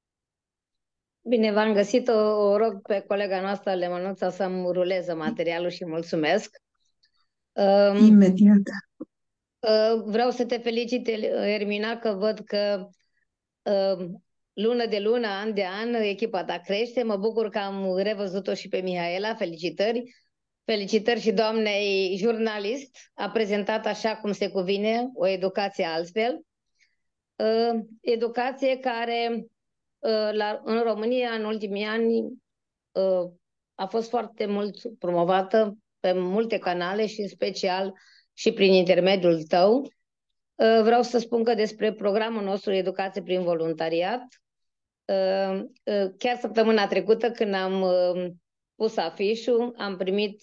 Bine v-am găsit, o, o rog pe colega noastră, Lemănuța, să-mi ruleze materialul și mulțumesc. Um, Imediat. Uh, vreau să te felicit, Ermina, că văd că uh, lună de lună, an de an, echipa ta crește. Mă bucur că am revăzut-o și pe Mihaela. Felicitări! Felicitări și doamnei jurnalist. A prezentat așa cum se cuvine, o educație altfel. Uh, educație care La, în România, în ultimii ani, a fost foarte mult promovată pe multe canale și în special și prin intermediul tău. Vreau să spun că despre programul nostru Educație prin Voluntariat, chiar săptămâna trecută, când am pus afișul, am primit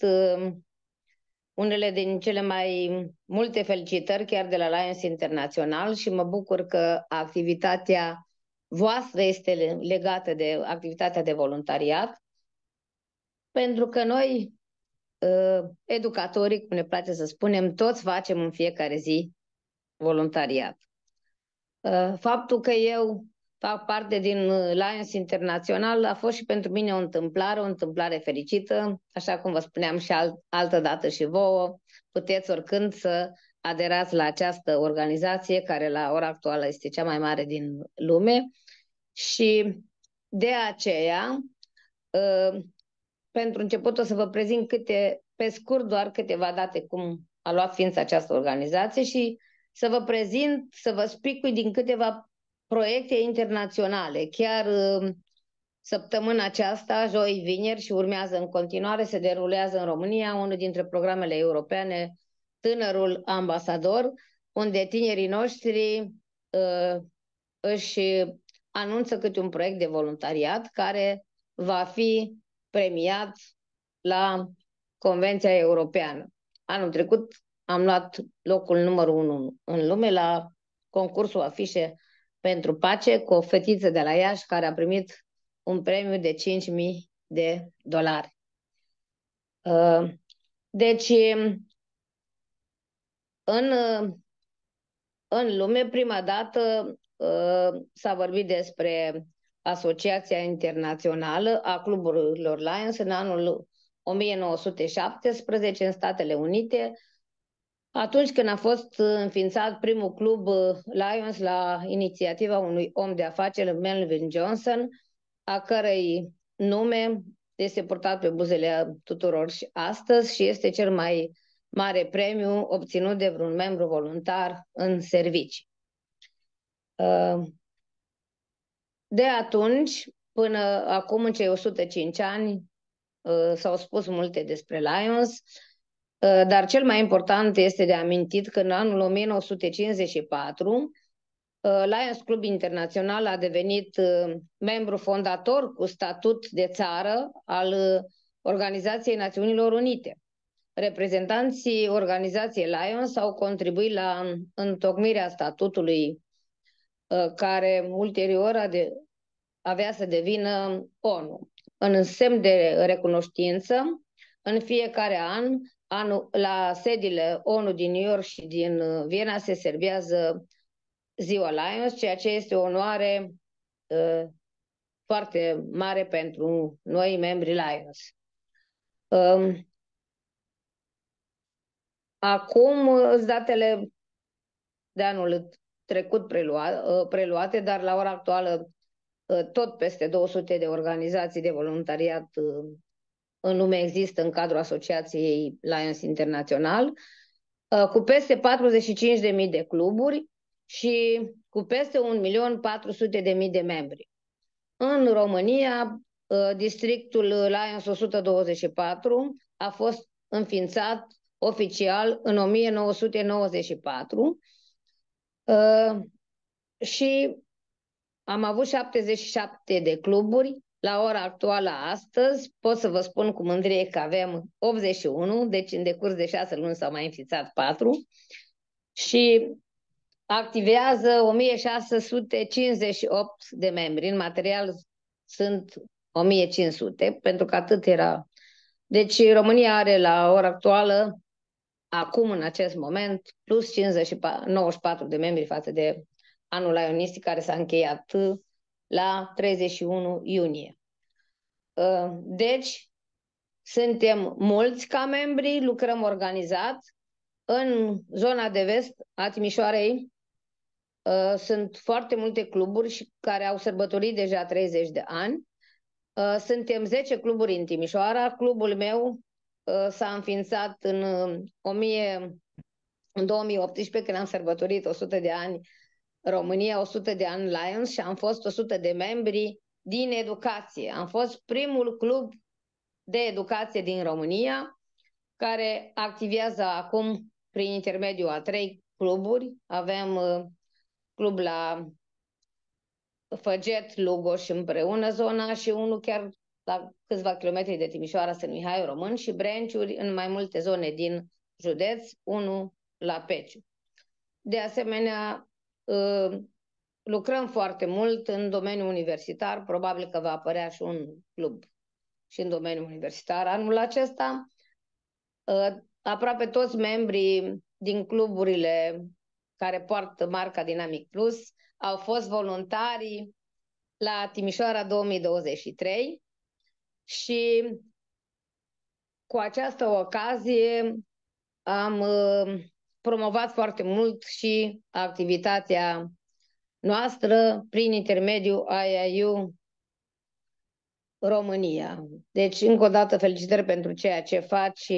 unele din cele mai multe felicitări chiar de la Lions Internațional și mă bucur că activitatea voastră este legată de activitatea de voluntariat, pentru că noi, educatorii, cum ne place să spunem, toți facem în fiecare zi voluntariat. Faptul că eu fac parte din Lions Internațional a fost și pentru mine o întâmplare, o întâmplare fericită, așa cum vă spuneam și alt, altă dată și vouă, puteți oricând să aderați la această organizație care la ora actuală este cea mai mare din lume și de aceea, pentru început o să vă prezint câte, pe scurt doar câteva date cum a luat ființă această organizație și să vă prezint, să vă spicui din câteva proiecte internaționale. Chiar săptămâna aceasta, joi, vineri și urmează în continuare, se derulează în România unul dintre programele europene, Tânărul Ambasador, unde tinerii noștri uh, își anunță câte un proiect de voluntariat care va fi premiat la Convenția Europeană. Anul trecut am luat locul numărul unu în lume la concursul Afișe pentru Pace cu o fetiță de la Iași care a primit un premiu de cinci mii de dolari. Uh, deci, În, în lume, prima dată uh, s-a vorbit despre Asociația Internațională a Cluburilor Lions în anul o mie nouă sute șaptesprezece în Statele Unite, atunci când a fost înființat primul club Lions la inițiativa unui om de afaceri, Melvin Johnson, a cărei nume este purtat pe buzele tuturor și astăzi și este cel mai mare premiu obținut de vreun membru voluntar în servicii. De atunci, până acum, în cei o sută cinci ani, s-au spus multe despre Lions, dar cel mai important este de amintit că în anul o mie nouă sute cincizeci și patru, Lions Club Internațional a devenit membru fondator cu statut de țară al Organizației Națiunilor Unite. Reprezentanții organizației Lions au contribuit la întocmirea statutului care ulterior avea să devină O N U. În semn de recunoștință, în fiecare an, anul, la sediile O N U din New York și din Viena se servează Ziua Lions, ceea ce este o onoare uh, foarte mare pentru noi, membrii Lions. Um, acum, datele de anul trecut prelua, preluate, dar la ora actuală tot peste două sute de organizații de voluntariat în lume există în cadrul Asociației Lions Internațional, cu peste patruzeci și cinci de mii de cluburi și cu peste un milion patru sute de mii de membri. În România, districtul Lions o sută douăzeci și patru a fost înființat oficial în o mie nouă sute nouăzeci și patru și am avut șaptezeci și șapte de cluburi. La ora actuală, astăzi, pot să vă spun cu mândrie că avem optzeci și unu, deci în decurs de șase luni s-au mai înființat patru și activează o mie șase sute cincizeci și opt de membri. În material sunt o mie cinci sute, pentru că atât era. Deci România are la ora actuală, acum în acest moment, plus cincizeci și patru, nouăzeci și patru de membri față de anul lionistic care s-a încheiat la treizeci și unu iunie. Deci, suntem mulți ca membri, lucrăm organizat. În zona de vest a Timișoarei sunt foarte multe cluburi și care au sărbătorit deja treizeci de ani. Suntem zece cluburi în Timișoara. Clubul meu s-a înființat în, o mie, în două mii optsprezece, când am sărbătorit o sută de ani România, o sută de ani Lions, și am fost o sută de membri din educație. Am fost primul club de educație din România care activează acum prin intermediul a trei cluburi. Avem uh, club la Făget, Lugoș împreună zona și unul chiar la câțiva kilometri de Timișoara, Sân Mihai Român, și branch-uri în mai multe zone din județ, unul la Peciu. De asemenea, uh, lucrăm foarte mult în domeniul universitar, probabil că va apărea și un club și în domeniul universitar anul acesta. Aproape toți membrii din cluburile care poartă marca Dynamic Plus au fost voluntari la Timișoara două mii douăzeci și trei și cu această ocazie am promovat foarte mult și activitatea noastră prin intermediul I I U România. Deci, încă o dată, felicitări pentru ceea ce faci,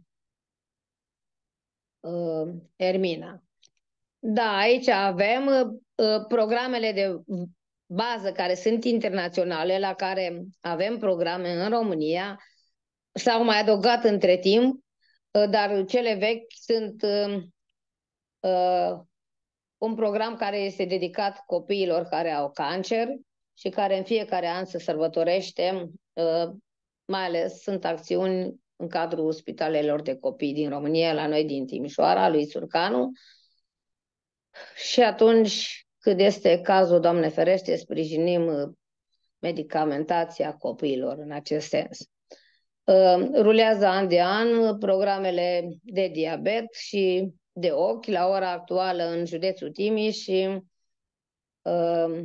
uh, Ermina. Da, aici avem uh, programele de bază care sunt internaționale, la care avem programe în România. S-au mai adăugat între timp, uh, dar cele vechi sunt uh, uh, un program care este dedicat copiilor care au cancer și care în fiecare an se sărbătorește, mai ales sunt acțiuni în cadrul spitalelor de copii din România, la noi din Timișoara, lui Țurcanu. Și atunci, cât este cazul, Doamne ferește, sprijinim medicamentația copiilor în acest sens. Rulează an de an programele de diabet și de ochi, la ora actuală în județul Timiș, și uh,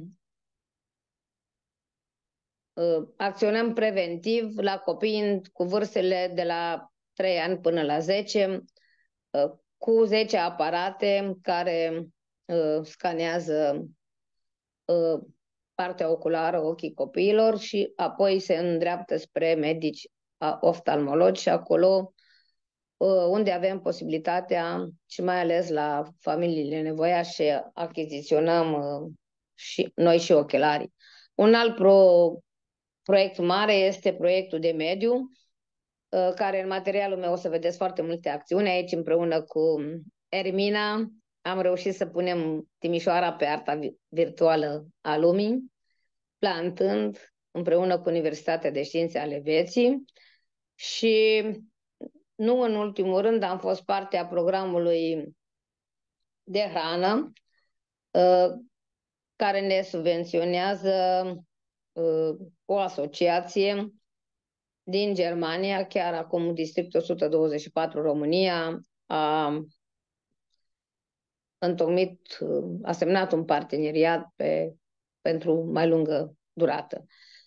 uh, acționăm preventiv la copii cu vârstele de la trei ani până la zece, uh, cu zece aparate care uh, scanează uh, partea oculară, ochii copiilor, și apoi se îndreaptă spre medici oftalmologi și acolo unde avem posibilitatea, și mai ales la familiile nevoiașe, achiziționăm și noi și ochelarii. Un alt pro, proiect mare este proiectul de mediu, care în materialul meu o să vedeți foarte multe acțiuni. Aici, împreună cu Ermina, am reușit să punem Timișoara pe arta virtuală a lumii, plantând împreună cu Universitatea de Științe ale Vieții. Și nu în ultimul rând am fost parte a programului de hrană care ne subvenționează o asociație din Germania. Chiar acum districtul o sută douăzeci și patru România a întocmit, a semnat un parteneriat pe, pentru mai lungă durată.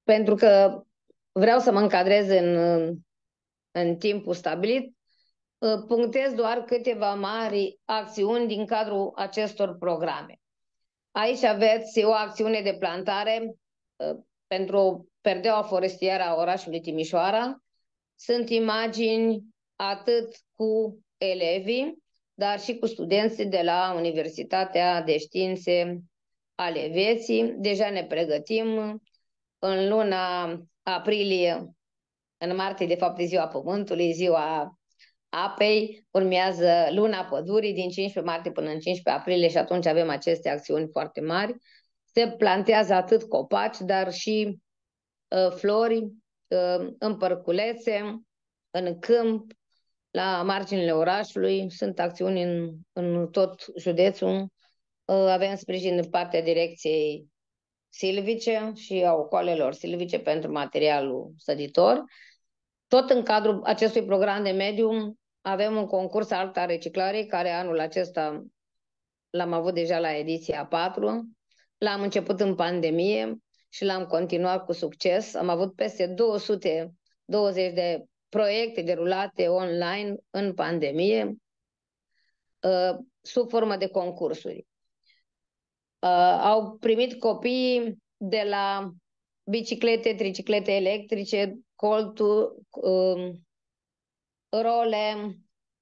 pentru că vreau să mă încadrez în, în timpul stabilit, punctez doar câteva mari acțiuni din cadrul acestor programe. Aici aveți o acțiune de plantare pentru perdeaua forestieră a orașului Timișoara. Sunt imagini atât cu elevii, dar și cu studenții de la Universitatea de Științe ale Vieții. Deja ne pregătim. În luna aprilie, în martie, de fapt, e ziua Pământului, ziua apei, urmează luna pădurii din cincisprezece martie până în cincisprezece aprilie și atunci avem aceste acțiuni foarte mari. Se plantează atât copaci, dar și uh, flori uh, în părculețe, în câmp, la marginile orașului. Sunt acțiuni în, în tot județul. Uh, avem sprijin din partea direcției silvice și a ocoalelor silvice pentru materialul săditor. Tot în cadrul acestui program de mediu avem un concurs Alta Reciclare, care anul acesta l-am avut deja la ediția patru. L-am început în pandemie și l-am continuat cu succes. Am avut peste două sute douăzeci de proiecte derulate online în pandemie, sub formă de concursuri. Au primit copiii de la biciclete, triciclete electrice, colturi, role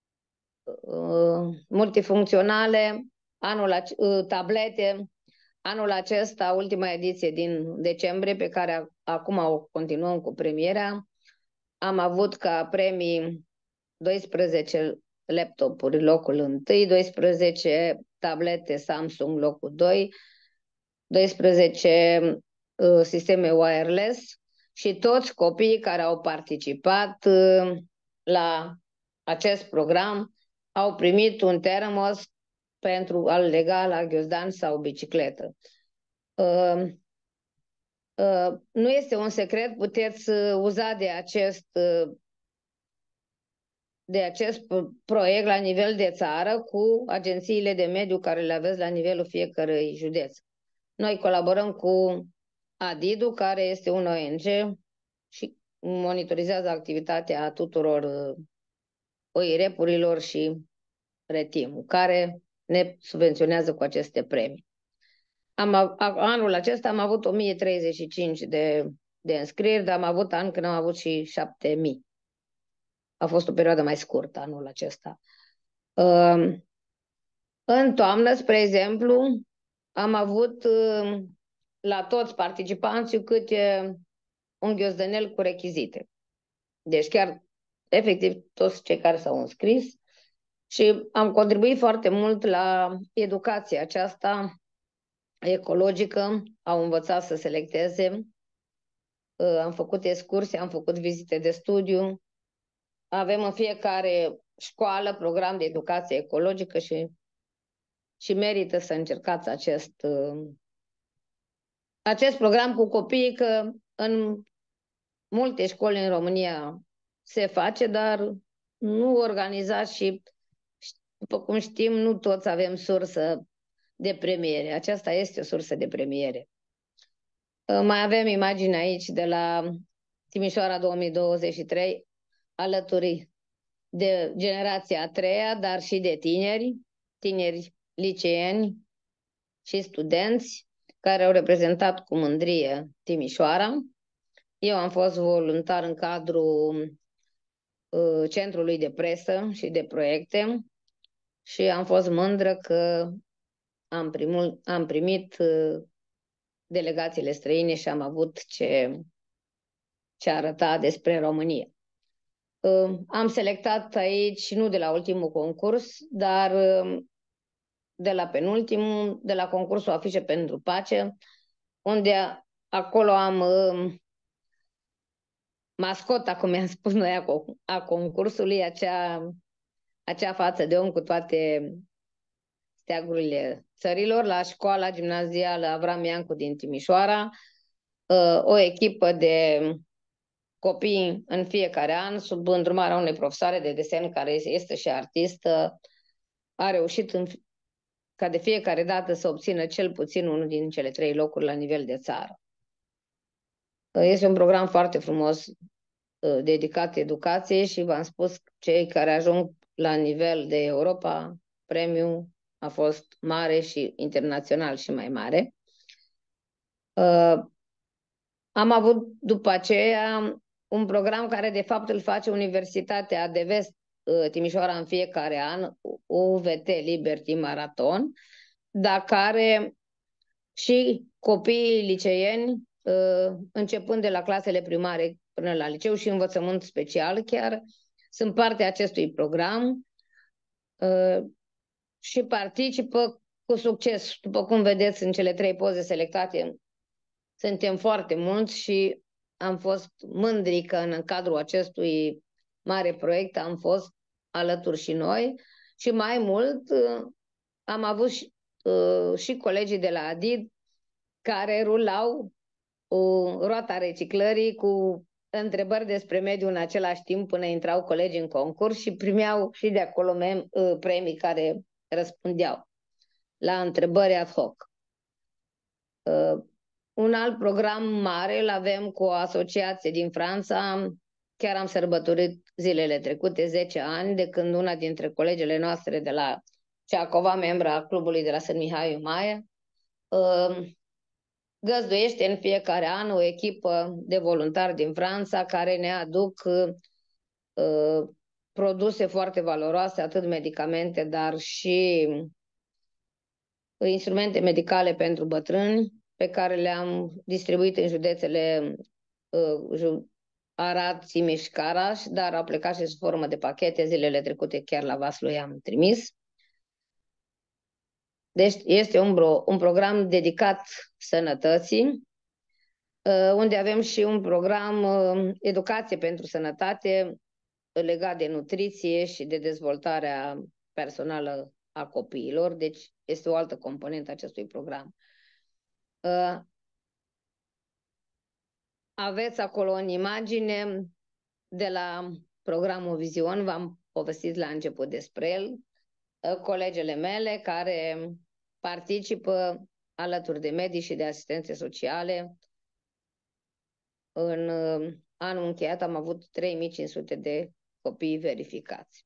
multifuncționale, anul, tablete. Anul acesta, ultima ediție din decembrie, pe care acum o continuăm cu premierea, am avut ca premii doisprezece laptopuri locul întâi, doisprezece tablete Samsung locul doi, doisprezece uh, sisteme wireless și toți copiii care au participat uh, la acest program au primit un termos pentru a-l lega la ghiozdan sau bicicletă. Uh, uh, nu este un secret, puteți uza de acest, uh, de acest proiect la nivel de țară cu agențiile de mediu care le aveți la nivelul fiecărui județ. Noi colaborăm cu Adidu, care este un O N G și monitorizează activitatea tuturor uh, O I R E P-urilor și Retim, care ne subvenționează cu aceste premii. Am, anul acesta am avut o mie treizeci și cinci de, de înscrieri, dar am avut an când am avut și șapte mii. A fost o perioadă mai scurtă anul acesta. Uh, în toamnă, spre exemplu, am avut uh, la toți participanții câte un ghiozdanel cu rechizite. Deci chiar, efectiv, toți cei care s-au înscris. Și am contribuit foarte mult la educația aceasta ecologică, au învățat să selecteze, am făcut excursii, am făcut vizite de studiu, avem în fiecare școală program de educație ecologică și, și merită să încercați acest, acest program cu copiii, că în multe școli în România se face, dar nu organizați și, după cum știm, nu toți avem sursă de premiere. Aceasta este o sursă de premiere. Mai avem imagini aici de la Timișoara două mii douăzeci și trei, alături de generația a treia, dar și de tineri, tineri liceeni și studenți care au reprezentat cu mândrie Timișoara. Eu am fost voluntar în cadrul uh, Centrului de Presă și de Proiecte și am fost mândră că am, primul, am primit uh, delegațiile străine și am avut ce, ce arăta despre România. Uh, am selectat aici, nu de la ultimul concurs, dar uh, de la penultimul, de la concursul Afișe pentru Pace, unde acolo am uh, mascota, cum i-am spus noi, a, a concursului, acea, acea față de om cu toate steagurile țărilor, la școala gimnazială Avram Iancu din Timișoara, o echipă de copii în fiecare an, sub îndrumarea unei profesoare de desen care este și artistă, a reușit în, ca de fiecare dată să obțină cel puțin unul din cele trei locuri la nivel de țară. Este un program foarte frumos dedicat educației și v-am spus, cei care ajung la nivel de Europa, premiul a fost mare și internațional și mai mare. Am avut după aceea un program care de fapt îl face Universitatea de Vest Timișoara în fiecare an, U V T Liberty Marathon, dar care și copiii liceeni, începând de la clasele primare până la liceu și învățământ special chiar, sunt parte a acestui program și participă cu succes. După cum vedeți în cele trei poze selectate, suntem foarte mulți și am fost mândri că în cadrul acestui mare proiect am fost alături și noi și mai mult am avut și, și colegii de la ADID care rulau roata reciclării cu întrebări despre mediu în același timp până intrau colegii în concurs și primeau și de acolo premii care răspundeau la întrebări ad hoc. Un alt program mare îl avem cu o asociație din Franța. Chiar am sărbătorit zilele trecute zece ani de când una dintre colegele noastre de la Ceacova, membra a clubului de la Sân Mihai Maia, găzduiește în fiecare an o echipă de voluntari din Franța care ne aduc produse foarte valoroase, atât medicamente, dar și instrumente medicale pentru bătrâni, pe care le-am distribuit în județele uh, Arad, Timiș și Caraș, dar au plecat și sub formă de pachete. Zilele trecute chiar la Vaslui am trimis. Deci este un, bro, un program dedicat sănătății, uh, unde avem și un program uh, educație pentru sănătate legat de nutriție și de dezvoltarea personală a copiilor. Deci este o altă componentă a acestui program. Uh, aveți acolo în imagine de la programul Vizion, v-am povestit la început despre el, uh, colegele mele care participă alături de medici și de asistențe sociale. În uh, anul încheiat am avut trei mii cinci sute de copii verificați.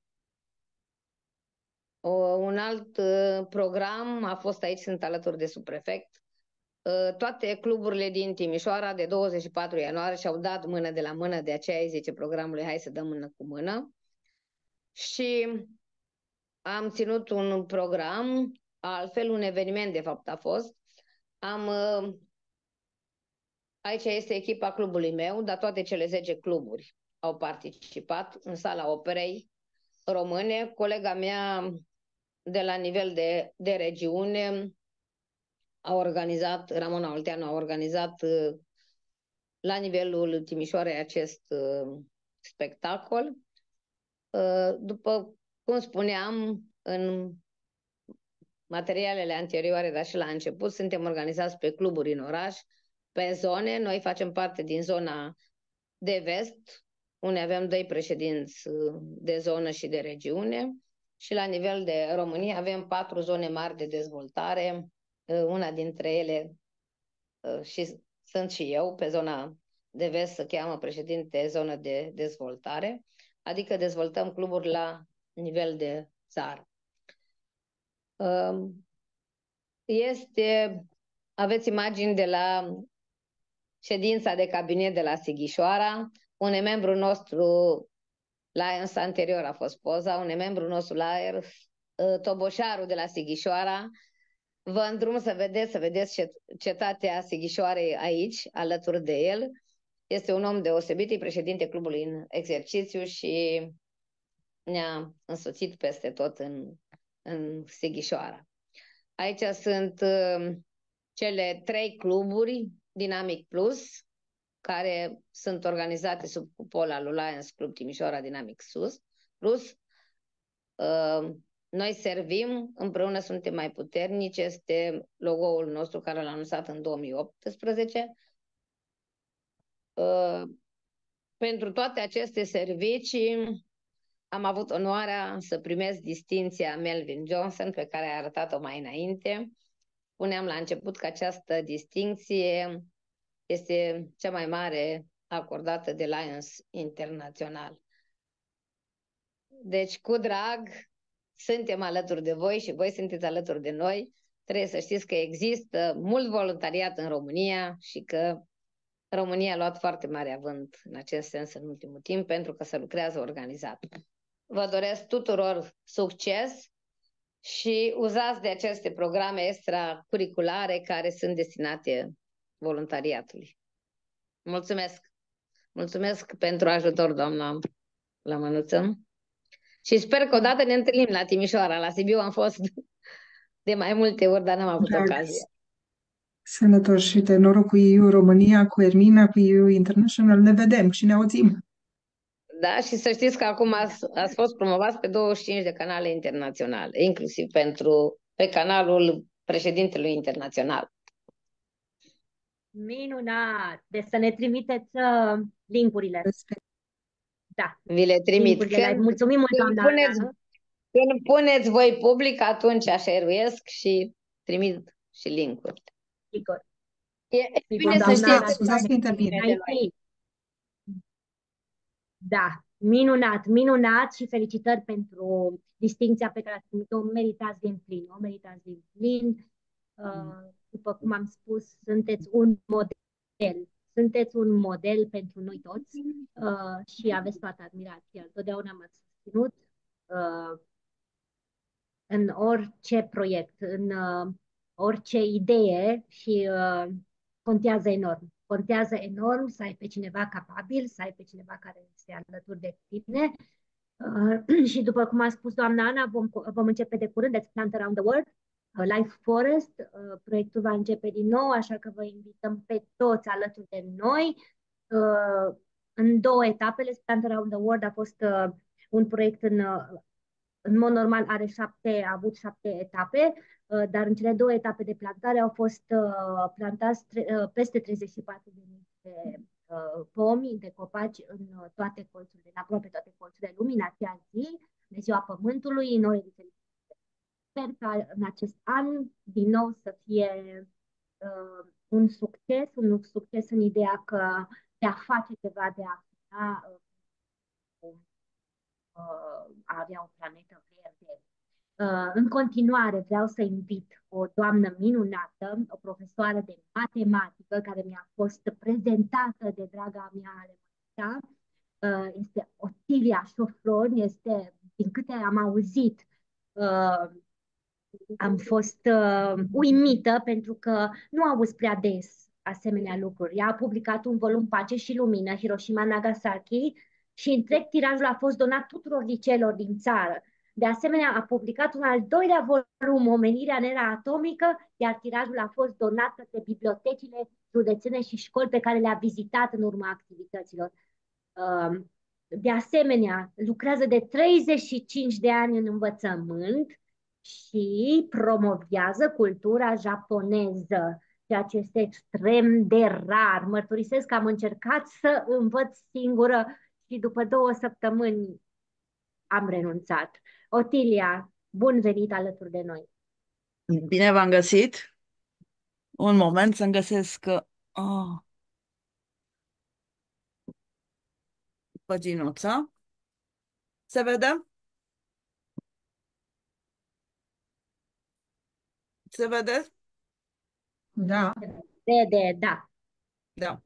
O, un alt uh, program a fost aici, sunt alături de subprefect. Toate cluburile din Timișoara de douăzeci și patru ianuarie și-au dat mână de la mână, de aceea îi zice programului hai să dăm mână cu mână. Și am ținut un program, altfel un eveniment de fapt a fost. Am, aici este echipa clubului meu, dar toate cele zece cluburi au participat în sala operei române. Colega mea de la nivel de, de regiune a organizat, Ramona Olteanu a organizat uh, la nivelul Timișoarei acest uh, spectacol. Uh, după cum spuneam în materialele anterioare, dar și la început, suntem organizați pe cluburi în oraș, pe zone. Noi facem parte din zona de vest, unde avem doi președinți de zonă și de regiune, și la nivel de România avem patru zone mari de dezvoltare. Una dintre ele și sunt și eu, pe zona de vest se cheamă președinte zonă de dezvoltare, adică dezvoltăm cluburi la nivel de țară. Este, aveți imagini de la ședința de cabinet de la Sighișoara, un membru nostru, la anterior a fost poza, un membru nostru la aer, Toboșarul de la Sighișoara. Vă îndrum să vedeți, să vedeți cetatea Sighișoarei aici, alături de el. Este un om deosebit, e președinte clubului în exercițiu și ne-a însoțit peste tot în, în Sighișoara. Aici sunt uh, cele trei cluburi Dynamic Plus, care sunt organizate sub cupola lui Lions Club Timișoara Dynamic Sus, Plus. Uh, Noi servim, împreună suntem mai puternici, este logo-ul nostru care l-am anunțat în două mii optsprezece. Uh, pentru toate aceste servicii am avut onoarea să primesc distinția Melvin Johnson, pe care a arătat-o mai înainte. Spuneam la început că această distinție este cea mai mare acordată de Lions Internațional. Deci, cu drag, suntem alături de voi și voi sunteți alături de noi. Trebuie să știți că există mult voluntariat în România și că România a luat foarte mare avânt în acest sens în ultimul timp pentru că se lucrează organizat. Vă doresc tuturor succes și uzați de aceste programe extracurriculare care sunt destinate voluntariatului. Mulțumesc! Mulțumesc pentru ajutor, doamna Lămânuță. Și sper că odată ne întâlnim la Timișoara. La Sibiu am fost de mai multe ori, dar n-am avut Drag, ocazia. sănătoși și de noroc cu E U România, cu Ermina, cu E U International. Ne vedem și ne auzim. Da, și să știți că acum ați, ați fost promovați pe douăzeci și cinci de canale internaționale, inclusiv pentru, pe canalul președintelui internațional. Minunat! Deci să ne trimiteți uh, link-urile. Respect. Da, Vi le trimit. link-urile. Când, Mulțumim mult, când, doamna puneți, Ana. când puneți voi public, atunci share-uiesc și trimit și link-uri. Sigur. E Sigur, bine să doamna Ana, știți. Scuzați că intervin. Mai fi. Da, minunat, minunat și felicitări pentru distinția pe care ați primit-o. Meritați din plin, o meritați din plin. Uh, după cum am spus, sunteți un model. Sunteți un model pentru noi toți uh, și aveți toată admirația. Întotdeauna m-ați susținut uh, în orice proiect, în uh, orice idee și uh, contează enorm. Contează enorm să ai pe cineva capabil, să ai pe cineva care este alături de tine. Uh, și după cum a spus doamna Ana, vom, vom începe de curând, Let's Plant Around the World, uh, Life Forest. Uh, proiectul va începe din nou, așa că vă invităm pe toți alături de noi. Uh, în două etape, Let's Plant Around the World a fost uh, un proiect în, uh, în mod normal are șapte, a avut șapte etape, uh, dar în cele două etape de plantare au fost uh, plantați tre- uh, peste treizeci și patru de mii de uh, pomi, de copaci în uh, toate colțurile, în aproape toate colțurile lumii, în acea zi, de Ziua Pământului, în orele diferite. Sper ca în acest an, din nou, să fie uh, un succes, un succes în ideea că de a face ceva, de a acționa, uh, a avea o planetă verde. Uh, în continuare vreau să invit o doamnă minunată, o profesoară de matematică care mi-a fost prezentată de draga mea Alemanita. Uh, este Otilia Șofron, este, din câte am auzit, uh, am fost uh, uimită pentru că nu auzi prea des asemenea lucruri. Ea a publicat un volum Pace și Lumină, Hiroshima Nagasaki, și întreg tirajul a fost donat tuturor liceelor din țară. De asemenea, a publicat un al doilea volum, Omenirea în era atomică, iar tirajul a fost donat către bibliotecile județene și școli pe care le-a vizitat în urma activităților. De asemenea, lucrează de treizeci și cinci de ani în învățământ și promovează cultura japoneză, ceea ce este extrem de rar. Mărturisesc că am încercat să învăț singură și după două săptămâni am renunțat. Otilia, bun venit alături de noi! Bine v-am găsit! Un moment să-mi găsesc oh, păginuța. Se vede? Se vede? Da. Vede, da. Da.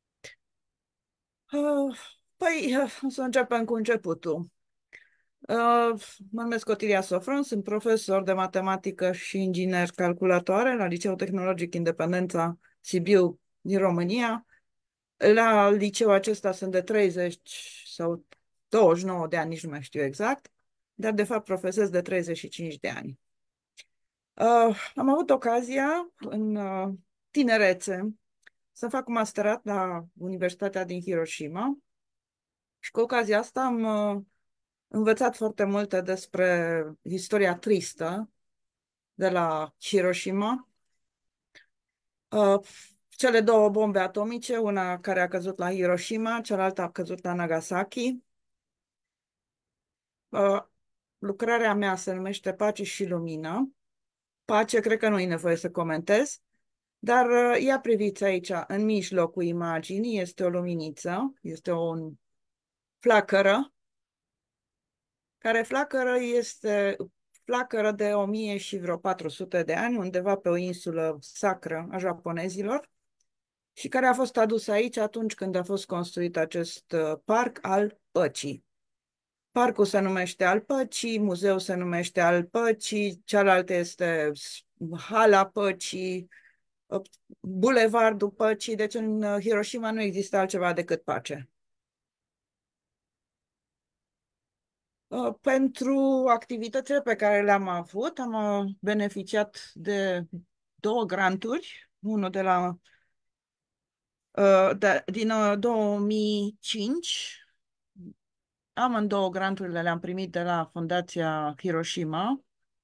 Uh, păi, uh, să începem cu începutul. Uh, mă numesc Otilia Sofron, sunt profesor de matematică și inginer calculatoare la Liceul Tehnologic Independența Sibiu din România. La liceul acesta sunt de treizeci sau douăzeci și nouă de ani, nici nu mai știu exact, dar de fapt profesez de treizeci și cinci de ani. Uh, am avut ocazia în uh, tinerețe să fac un masterat la Universitatea din Hiroshima și cu ocazia asta am uh, învățat foarte multe despre istoria tristă de la Hiroshima. Uh, cele două bombe atomice, una care a căzut la Hiroshima, cealaltă a căzut la Nagasaki. Uh, lucrarea mea se numește Pace și Lumină. Pace, cred că nu e nevoie să comentez. Dar uh, ia priviți aici, în mijlocul imaginii este o luminiță, este o flacără, care flacără este flacără de o mie și vreo patru sute de ani, undeva pe o insulă sacră a japonezilor, și care a fost adusă aici atunci când a fost construit acest uh, parc al păcii. Parcul se numește Al Păcii, muzeul se numește Al Păcii, cealaltă este Hala Păcii, uh, Bulevardul Păcii, deci în uh, Hiroshima nu există altceva decât pace. Uh, Pentru activitățile pe care le-am avut, am uh, beneficiat de două granturi, unul de la uh, de, din uh, două mii cinci. Amândouă granturile le-am primit de la Fundația Hiroshima,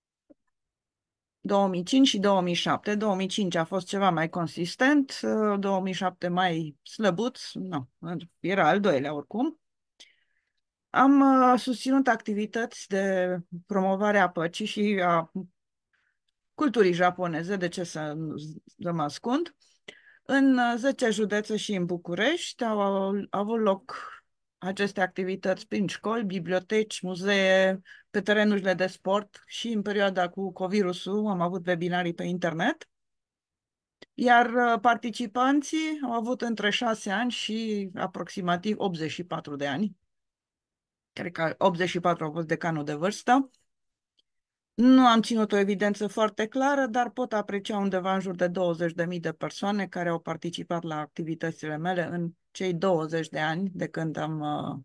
două mii cinci și două mii șapte. două mii cinci a fost ceva mai consistent, uh, două mii șapte mai slăbut, nu, era al doilea oricum. Am uh, susținut activități de promovare a păcii și a culturii japoneze, de ce să, să mă ascund. În uh, zece județe și în București au, au avut loc aceste activități prin școli, biblioteci, muzee, pe terenurile de sport și în perioada cu covirusul am avut webinarii pe internet. Iar uh, participanții au avut între șase ani și aproximativ optzeci și patru de ani. Cred că optzeci și patru au fost decanul de vârstă. Nu am ținut o evidență foarte clară, dar pot aprecia undeva în jur de douăzeci de mii de persoane care au participat la activitățile mele în cei douăzeci de ani de când am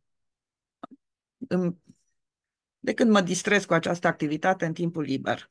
uh, de când mă distrez cu această activitate în timpul liber.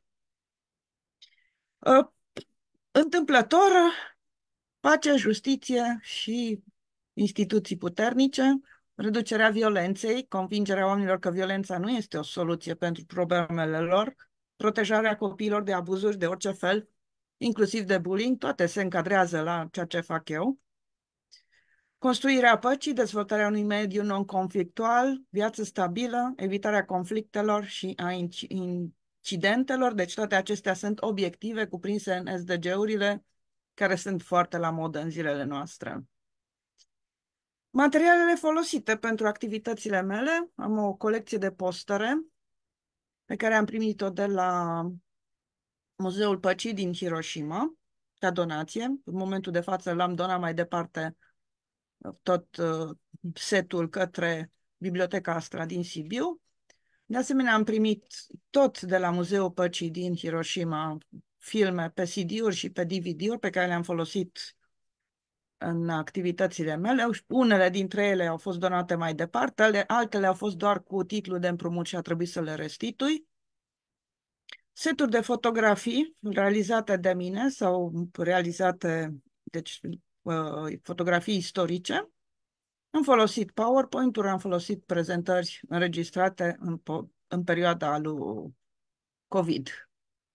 Uh, întâmplător, pace, justiție și instituții puternice, reducerea violenței, convingerea oamenilor că violența nu este o soluție pentru problemele lor, protejarea copiilor de abuzuri de orice fel, inclusiv de bullying, toate se încadrează la ceea ce fac eu. Construirea păcii, dezvoltarea unui mediu non-conflictual, viață stabilă, evitarea conflictelor și a incidentelor, deci toate acestea sunt obiective cuprinse în S D G-urile care sunt foarte la modă în zilele noastre. Materialele folosite pentru activitățile mele, am o colecție de postere pe care am primit-o de la Muzeul Păcii din Hiroshima, ca donație. În momentul de față l-am donat mai departe tot uh, setul către Biblioteca Astra din Sibiu. De asemenea, am primit tot de la Muzeul Păcii din Hiroshima filme pe C D-uri și pe D V D-uri pe care le-am folosit în activitățile mele. Unele dintre ele au fost donate mai departe, altele au fost doar cu titlul de împrumut și a trebuit să le restitui. Seturi de fotografii realizate de mine sau realizate, deci fotografii istorice. Am folosit PowerPoint-uri, am folosit prezentări înregistrate în, în perioada lui COVID.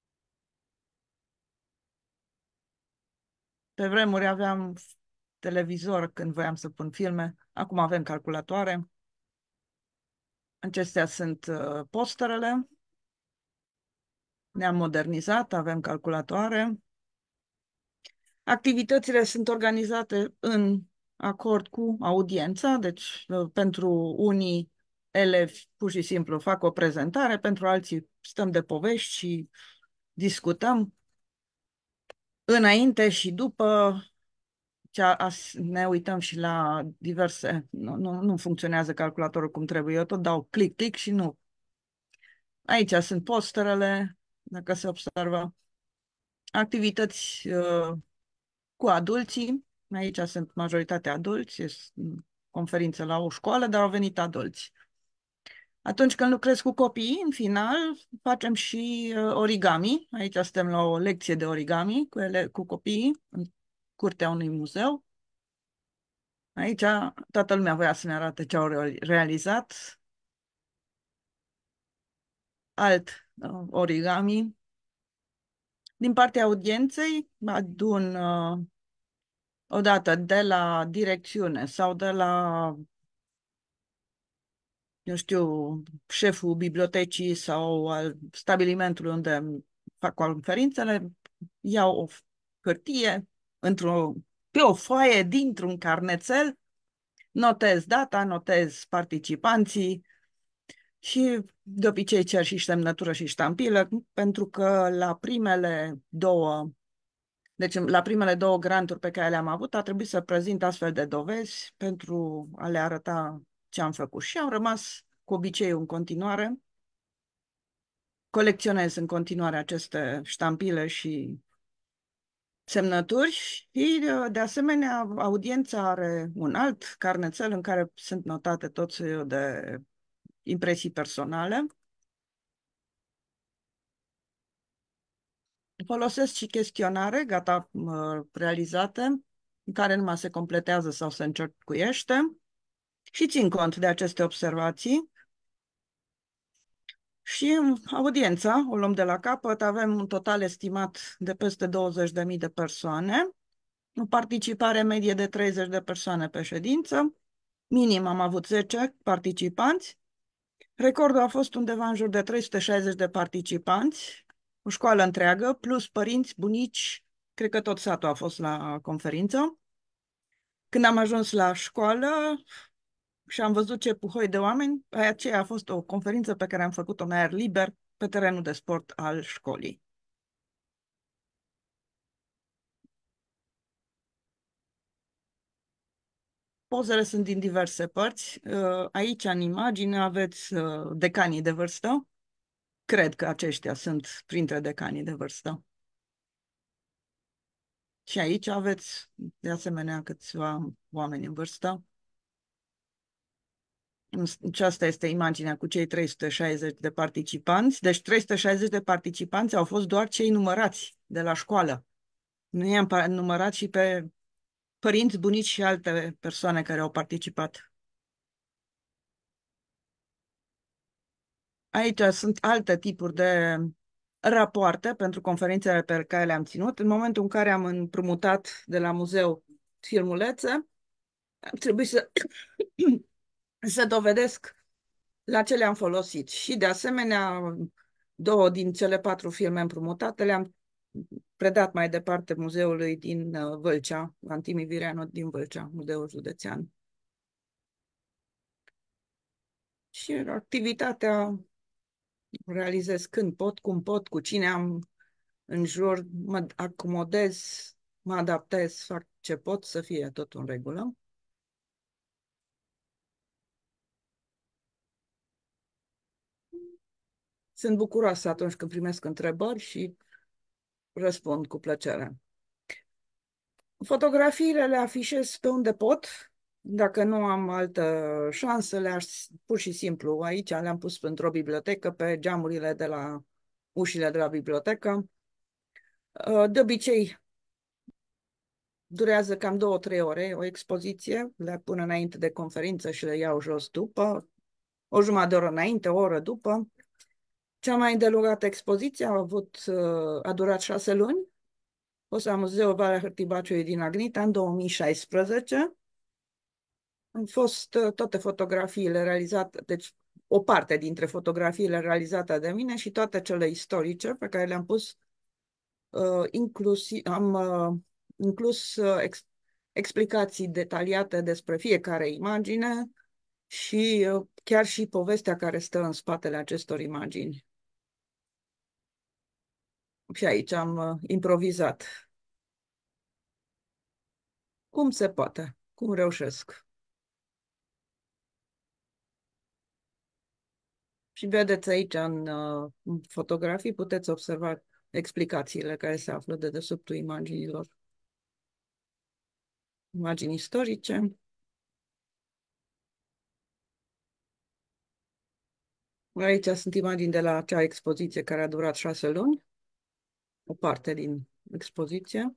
Pe vremuri aveam televizor când voiam să pun filme, acum avem calculatoare. Acestea sunt uh, posterele. Ne-am modernizat, avem calculatoare. Activitățile sunt organizate în acord cu audiența, deci uh, pentru unii elevi pur și simplu fac o prezentare, pentru alții stăm de povești și discutăm înainte și după. Ne uităm și la diverse, nu, nu, nu funcționează calculatorul cum trebuie, eu tot dau click, click și nu. Aici sunt posterele, dacă se observă, activități uh, cu adulții, aici sunt majoritatea adulți, este conferință la o școală, dar au venit adulți. Atunci când lucrez cu copiii, în final, facem și uh, origami, aici suntem la o lecție de origami cu, ele, cu copiii, în curtea unui muzeu. Aici toată lumea voia să ne arate ce au realizat. Alt uh, origami. Din partea audienței adun uh, odată de la direcțiune sau de la, eu știu, șeful bibliotecii sau al stabilimentului unde fac conferințele, iau o hârtie, într-o, pe o foaie dintr-un carnețel, notez data, notez participanții și de obicei cer și semnătură și ștampilă, pentru că la primele două, deci la primele două granturi pe care le-am avut, a trebuit să prezint astfel de dovezi pentru a le arăta ce am făcut. Și am rămas cu obiceiul în continuare. Colecționez în continuare aceste ștampile și semnături și, de asemenea, audiența are un alt carnețel în care sunt notate tot felul de impresii personale. Folosesc și chestionare gata realizate, în care numai se completează sau se încercuiește și țin cont de aceste observații. Și audiența, o luăm de la capăt, avem un total estimat de peste douăzeci de mii de persoane, o participare medie de treizeci de persoane pe ședință, minim am avut zece participanți, recordul a fost undeva în jur de trei sute șaizeci de participanți, o școală întreagă, plus părinți, bunici, cred că tot satul a fost la conferință. Când am ajuns la școală și am văzut ce puhoi de oameni, aceea a fost o conferință pe care am făcut-o în aer liber pe terenul de sport al școlii. Pozele sunt din diverse părți. Aici, în imagine, aveți decanii de vârstă. Cred că aceștia sunt printre decanii de vârstă. Și aici aveți, de asemenea, câțiva oameni în vârstă. Și asta este imaginea cu cei trei sute șaizeci de participanți. Deci trei sute șaizeci de participanți au fost doar cei numărați de la școală. Nu i-am numărat și pe părinți, bunici și alte persoane care au participat. Aici sunt alte tipuri de rapoarte pentru conferințele pe care le-am ținut. În momentul în care am împrumutat de la muzeu filmulețe, trebuie să, să dovedesc la ce le-am folosit. Și, de asemenea, două din cele patru filme împrumutate le-am predat mai departe muzeului din Vâlcea, Antimi Vireanu din Vâlcea, muzeul județean. Și activitatea realizez când pot, cum pot, cu cine am în jur, mă acomodez, mă adaptez, fac ce pot să fie tot în regulă. Sunt bucuroasă atunci când primesc întrebări și răspund cu plăcere. Fotografiile le afișez pe unde pot. Dacă nu am altă șansă, le-aș pur și simplu aici, le-am pus într-o bibliotecă, pe geamurile de la ușile de la bibliotecă. De obicei, durează cam două, trei ore o expoziție, le pun înainte de conferință și le iau jos după, o jumătate de oră înainte, o oră după. Cea mai îndelungată expoziție a avut, a durat șase luni, o să am Muzeul Valea Hârtibaciului din Agnita în două mii șaisprezece. Au fost toate fotografiile realizate, deci o parte dintre fotografiile realizate de mine și toate cele istorice pe care le-am pus, uh, inclusiv, am uh, inclus uh, ex, explicații detaliate despre fiecare imagine și uh, chiar și povestea care stă în spatele acestor imagini. Și aici am uh, improvizat. Cum se poate? Cum reușesc? Și vedeți aici în, uh, în fotografii, puteți observa explicațiile care se află de dedesubtul imaginilor. Imagini istorice. Aici sunt imagini de la acea expoziție care a durat șase luni. O parte din expoziție.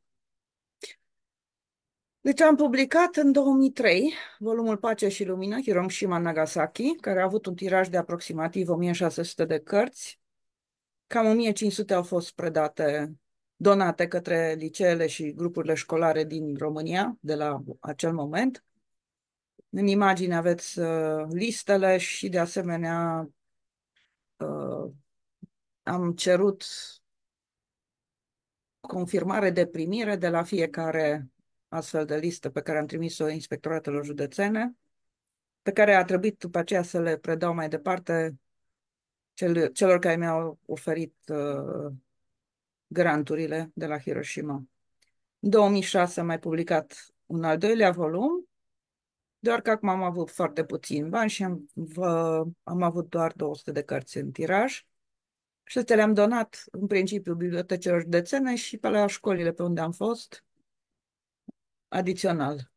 Deci am publicat în două mii trei volumul Pace și Lumină, Hiroshima Nagasaki, care a avut un tiraj de aproximativ o mie șase sute de cărți. Cam o mie cinci sute au fost predate, donate către liceele și grupurile școlare din România de la acel moment. În imagine aveți uh, listele și, de asemenea, uh, am cerut confirmare de primire de la fiecare astfel de listă pe care am trimis-o inspectoratelor județene, pe care a trebuit după aceea să le predau mai departe cel, celor care mi-au oferit uh, granturile de la Hiroshima. În două mii șase am mai publicat un al doilea volum, doar că acum am avut foarte puțin bani și am, vă, am avut doar două sute de cărți în tiraj. Și astea le-am donat în principiu bibliotecilor județene și pe la școlile pe unde am fost, adițional.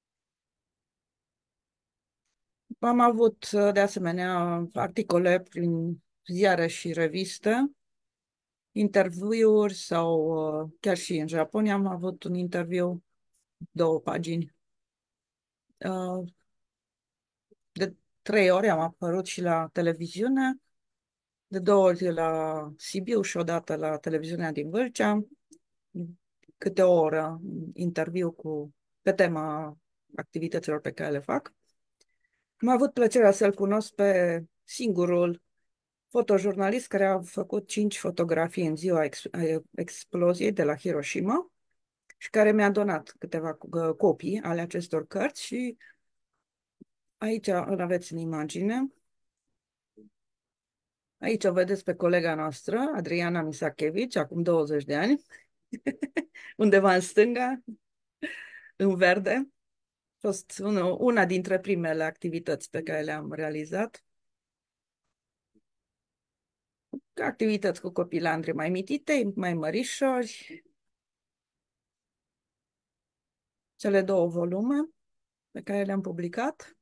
Am avut de asemenea articole prin ziare și reviste, interviuri sau uh, chiar și în Japonia am avut un interviu, două pagini. Uh, de trei ori am apărut și la televiziune, de două ori la Sibiu și odată la televiziunea din Vâlcea, câte o oră interviu cu, pe tema activităților pe care le fac. Am avut plăcerea să-l cunosc pe singurul fotojurnalist care a făcut cinci fotografii în ziua ex exploziei de la Hiroshima și care mi-a donat câteva copii ale acestor cărți și aici îl aveți în imagine. Aici o vedeți pe colega noastră, Adriana Misachevici, acum douăzeci de ani, undeva în stânga, în verde. A fost una, una dintre primele activități pe care le-am realizat. Activități cu copilandri mai mititei, mai mărișori. Cele două volume pe care le-am publicat.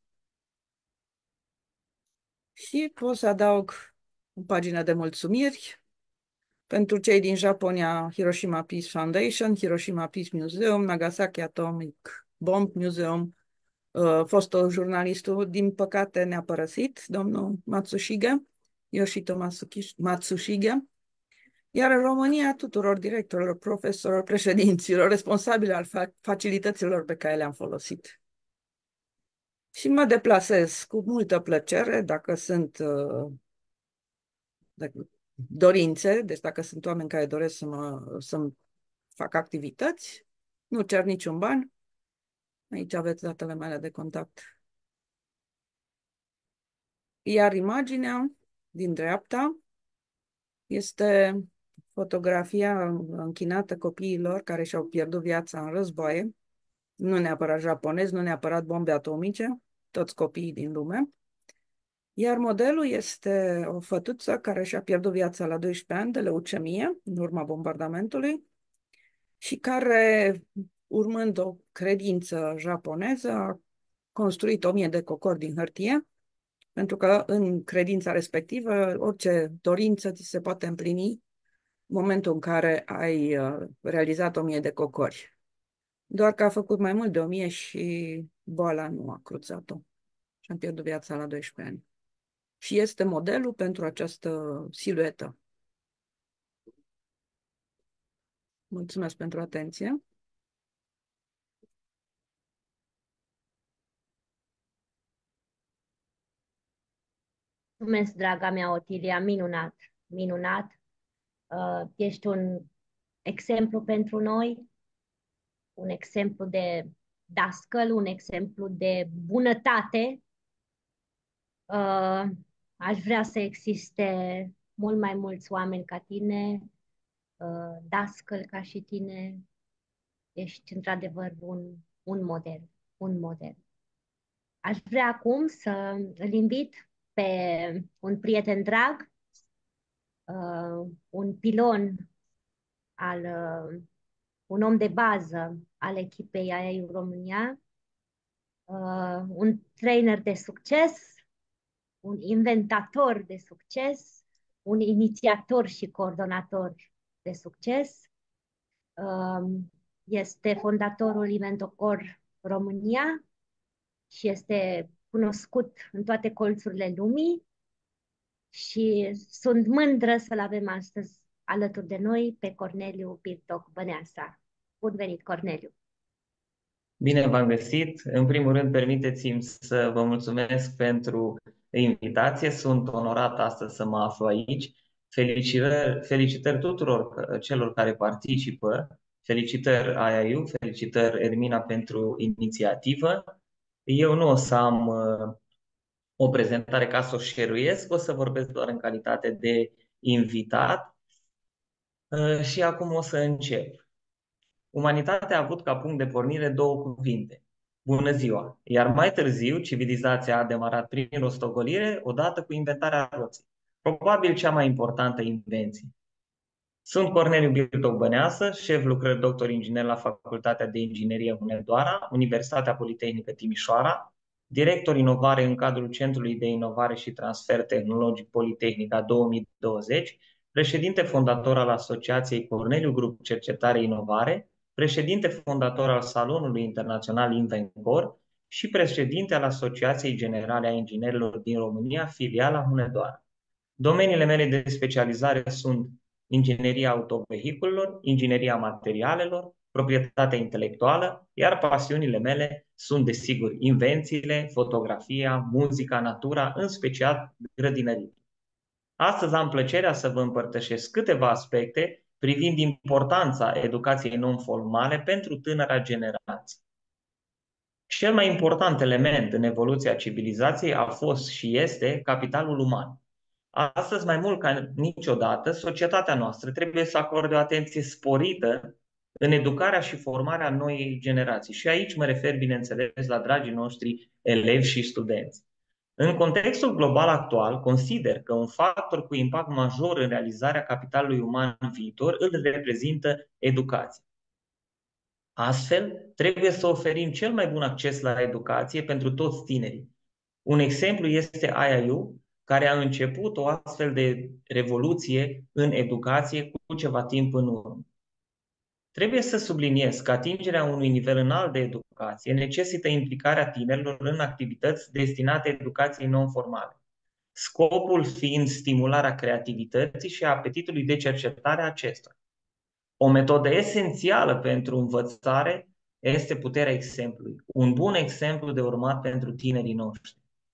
Și pot să adaug o pagină de mulțumiri pentru cei din Japonia, Hiroshima Peace Foundation, Hiroshima Peace Museum, Nagasaki Atomic Bomb Museum. Uh, fostul jurnalistul, din păcate, ne-a părăsit, domnul Matsushige, Yoshito Matsushige. Iar în România, tuturor directorilor, profesorilor, președinților, responsabili al fa facilităților pe care le-am folosit. Și mă deplasez cu multă plăcere, dacă sunt uh, dacă, dorințe, deci dacă sunt oameni care doresc să mă, să-mi fac activități, nu cer niciun ban. Aici aveți datele mele de contact. Iar imaginea din dreapta este fotografia închinată copiilor care și-au pierdut viața în războaie, nu neapărat japonezi, nu neapărat bombe atomice, toți copiii din lume. Iar modelul este o fătuță care și-a pierdut viața la doisprezece ani de leucemie, în urma bombardamentului, și care, urmând o credință japoneză, a construit o mie de cocori din hârtie, pentru că în credința respectivă orice dorință ți se poate împlini în momentul în care ai realizat o mie de cocori. Doar că a făcut mai mult de o mie și boala nu a cruțat-o. Și am pierdut viața la doisprezece ani. Și este modelul pentru această siluetă. Mulțumesc pentru atenție. Mulțumesc, draga mea Otilia, minunat, minunat. Uh, ești un exemplu pentru noi, un exemplu de dascăl, un exemplu de bunătate. Uh, aș vrea să existe mult mai mulți oameni ca tine, uh, dascăl ca și tine. Ești într-adevăr un, un model, un model. Aș vrea acum să îl invit pe un prieten drag, uh, un pilon, al, uh, un om de bază al echipei I A U România, uh, un trainer de succes, un inventator de succes, un inițiator și coordonator de succes. Uh, este fondatorul Inventocor România și este cunoscut în toate colțurile lumii și sunt mândră să-l avem astăzi alături de noi pe Corneliu Birtoc Băneasa. Bun venit, Corneliu! Bine v-am găsit! În primul rând, permiteți-mi să vă mulțumesc pentru invitație. Sunt onorat astăzi să mă aflu aici Felicitări, felicitări tuturor celor care participă, felicitări A I U, felicitări Ermina pentru inițiativă. Eu nu o să am uh, o prezentare ca să o share-uiesc, o să vorbesc doar în calitate de invitat. Uh, și acum o să încep. Umanitatea a avut ca punct de pornire două cuvinte. Bună ziua! Iar mai târziu, civilizația a demarat prin rostogolire odată cu inventarea roții. Probabil cea mai importantă invenție. Sunt Corneliu Birtoc Băneasă, șef lucrări doctor inginer la Facultatea de Inginerie Hunedoara, Universitatea Politehnică Timișoara, director inovare în cadrul Centrului de Inovare și Transfer Tehnologic Politehnica două mii douăzeci, președinte fondator al Asociației Corneliu Grup Cercetare Inovare, președinte fondator al Salonului Internațional Invencor și președinte al Asociației Generale a Inginerilor din România, filiala Hunedoara. Domeniile mele de specializare sunt ingineria autovehiculelor, ingineria materialelor, proprietatea intelectuală, iar pasiunile mele sunt, desigur, invențiile, fotografia, muzica, natura, în special grădinăritul. Astăzi am plăcerea să vă împărtășesc câteva aspecte privind importanța educației non-formale pentru tânăra generație. Cel mai important element în evoluția civilizației a fost și este capitalul uman. Astăzi, mai mult ca niciodată, societatea noastră trebuie să acorde o atenție sporită în educarea și formarea noii generații. Și aici mă refer, bineînțeles, la dragii noștri elevi și studenți. În contextul global actual, consider că un factor cu impact major în realizarea capitalului uman în viitor îl reprezintă educația. Astfel, trebuie să oferim cel mai bun acces la educație pentru toți tinerii. Un exemplu este I I U, care a început o astfel de revoluție în educație cu ceva timp în urmă. Trebuie să subliniez că atingerea unui nivel înalt de educație necesită implicarea tinerilor în activități destinate educației non-formale, scopul fiind stimularea creativității și a apetitului de cercetare a acestora. O metodă esențială pentru învățare este puterea exemplului, un bun exemplu de urmat pentru tinerii noștri.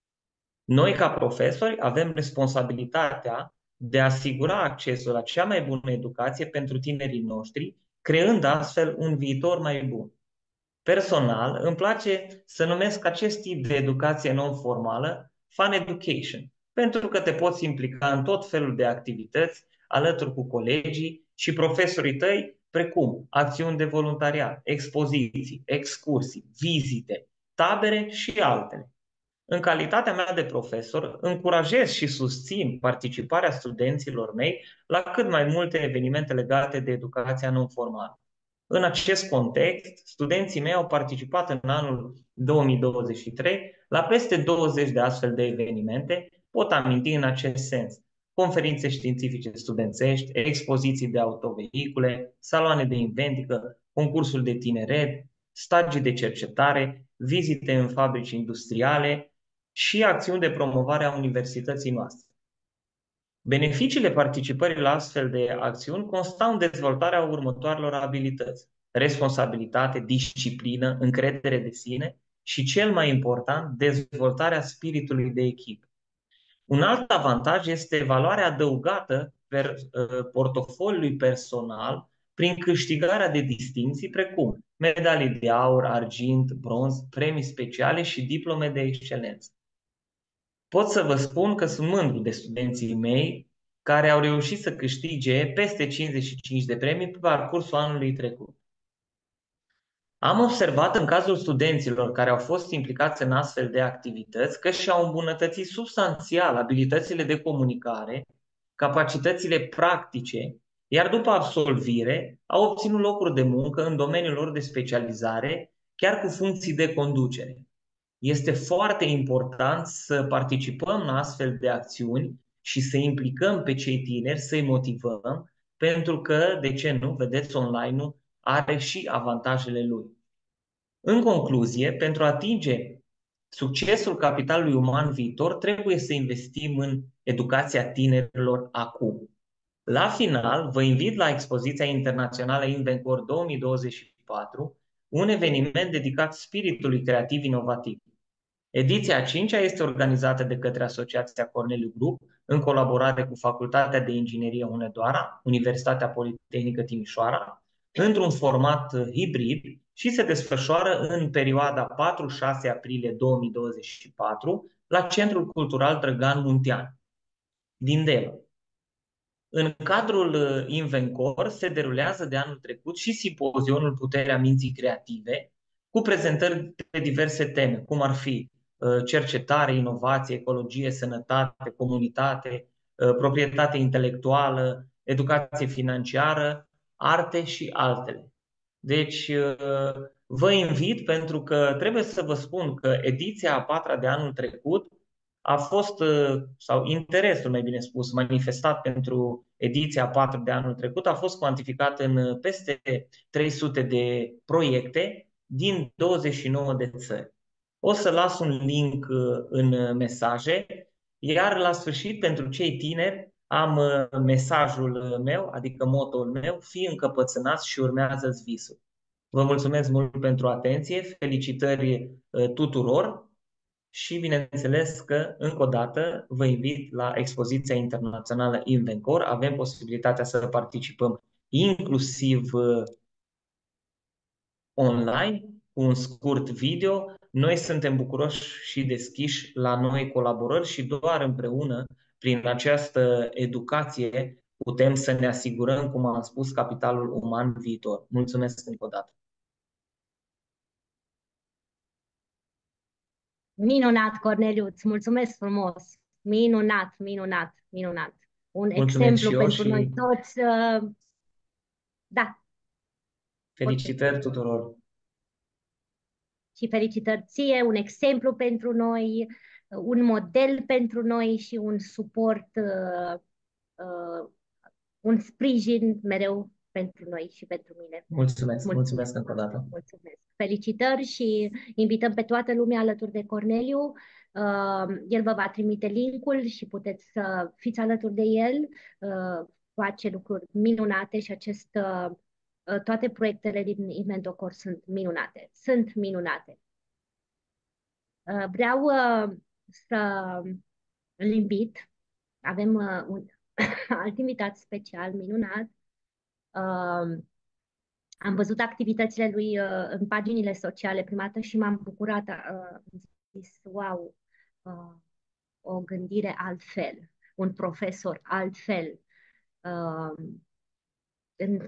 Noi, ca profesori, avem responsabilitatea de a asigura accesul la cea mai bună educație pentru tinerii noștri, creând astfel un viitor mai bun. Personal, îmi place să numesc acest tip de educație non-formală fun education, pentru că te poți implica în tot felul de activități alături cu colegii și profesorii tăi, precum acțiuni de voluntariat, expoziții, excursii, vizite, tabere și altele. În calitatea mea de profesor, încurajez și susțin participarea studenților mei la cât mai multe evenimente legate de educația non-formală. În acest context, studenții mei au participat în anul două mii douăzeci și trei la peste douăzeci de astfel de evenimente, pot aminti în acest sens: conferințe științifice studențești, expoziții de autovehicule, saloane de inventică, concursuri de tineret, stagii de cercetare, vizite în fabrici industriale și acțiuni de promovare a universității noastre. Beneficiile participării la astfel de acțiuni constau în dezvoltarea următoarelor abilități: responsabilitate, disciplină, încredere de sine și, cel mai important, dezvoltarea spiritului de echipă. Un alt avantaj este valoarea adăugată per portofoliului personal prin câștigarea de distincții precum medalii de aur, argint, bronz, premii speciale și diplome de excelență. Pot să vă spun că sunt mândru de studenții mei care au reușit să câștige peste cincizeci și cinci de premii pe parcursul anului trecut. Am observat în cazul studenților care au fost implicați în astfel de activități că și-au îmbunătățit substanțial abilitățile de comunicare, capacitățile practice, iar după absolvire au obținut locuri de muncă în domeniul lor de specializare, chiar cu funcții de conducere. Este foarte important să participăm la astfel de acțiuni și să implicăm pe cei tineri, să-i motivăm, pentru că, de ce nu, vedeți, online-ul are și avantajele lui. În concluzie, pentru a atinge succesul capitalului uman viitor, trebuie să investim în educația tinerilor acum. La final, vă invit la expoziția internațională Invencor două mii douăzeci și patru, un eveniment dedicat spiritului creativ inovativ. Ediția a cincea este organizată de către Asociația Corneliu Grup, în colaborare cu Facultatea de Inginerie Hunedoara, Universitatea Politehnică Timișoara, într-un format hibrid și se desfășoară în perioada patru șase aprilie două mii douăzeci și patru la Centrul Cultural Drăgan Muntean din Delă. În cadrul Invencor se derulează de anul trecut și simpozionul Puterea Minții Creative, cu prezentări pe diverse teme, cum ar fi cercetare, inovație, ecologie, sănătate, comunitate, proprietate intelectuală, educație financiară, arte și altele. Deci vă invit, pentru că trebuie să vă spun că ediția a patra de anul trecut a fost, sau interesul, mai bine spus, manifestat pentru ediția a patra de anul trecut a fost cuantificat în peste trei sute de proiecte din douăzeci și nouă de țări. O să las un link în mesaje, iar la sfârșit, pentru cei tineri, am mesajul meu, adică motoul meu: fii încăpățânați și urmează-ți visul. Vă mulțumesc mult pentru atenție, felicitări tuturor și bineînțeles că, încă o dată, vă invit la expoziția internațională Invencor. Avem posibilitatea să participăm inclusiv online, cu un scurt video. Noi suntem bucuroși și deschiși la noi colaborări și doar împreună, prin această educație, putem să ne asigurăm, cum am spus, capitalul uman viitor. Mulțumesc încă o dată! Minunat, Corneliu, îți mulțumesc frumos! Minunat, minunat, minunat! Un Mulțumesc exemplu pentru și... noi toți. Uh... Da. Felicitări tuturor! Și felicitări ție, un exemplu pentru noi, un model pentru noi și un suport, uh, uh, un sprijin mereu pentru noi și pentru mine. Mulțumesc, mulțumesc, mulțumesc încă o dată. Mulțumesc. Felicitări și invităm pe toată lumea alături de Corneliu. Uh, el vă va trimite linkul și puteți să fiți alături de el. Uh, face lucruri minunate și acest, uh, toate proiectele din Inventocor sunt minunate. Sunt minunate. Uh, vreau uh, să îl invit. Avem uh, un alt invitat special minunat. Uh, am văzut activitățile lui uh, în paginile sociale prima dată și m-am bucurat. Uh, am zis, wow, uh, o gândire altfel, un profesor altfel. Uh, în,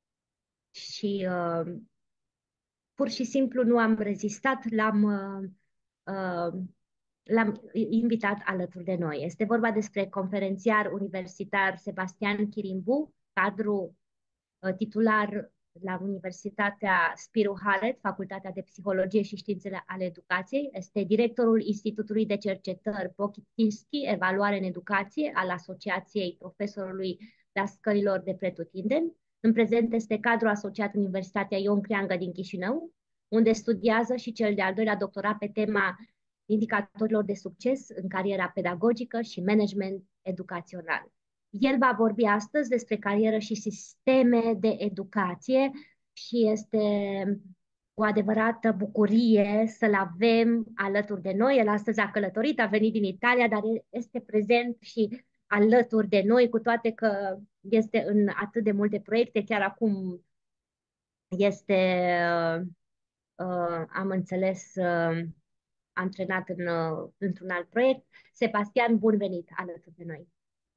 și uh, pur și simplu nu am rezistat, l-am uh, uh, l-am invitat alături de noi. Este vorba despre conferențiar universitar Sebastian Chirimbu, cadru uh, titular la Universitatea Spiru Halet, Facultatea de Psihologie și Științele ale Educației. Este directorul Institutului de Cercetări Bochitinski, Evaluare în Educație, al Asociației Profesorului Dascălilor de Pretutindeni. În prezent este cadru asociat Universitatea Ion Creangă din Chișinău, unde studiază și cel de-al doilea doctorat pe tema indicatorilor de succes în cariera pedagogică și management educațional. El va vorbi astăzi despre carieră și sisteme de educație și este o adevărată bucurie să-l avem alături de noi. El astăzi a călătorit, a venit din Italia, dar este prezent și alături de noi, cu toate că este în atât de multe proiecte. Chiar acum este, uh, am înțeles, uh, antrenat în, uh, într-un alt proiect. Sebastian, bun venit alături de noi!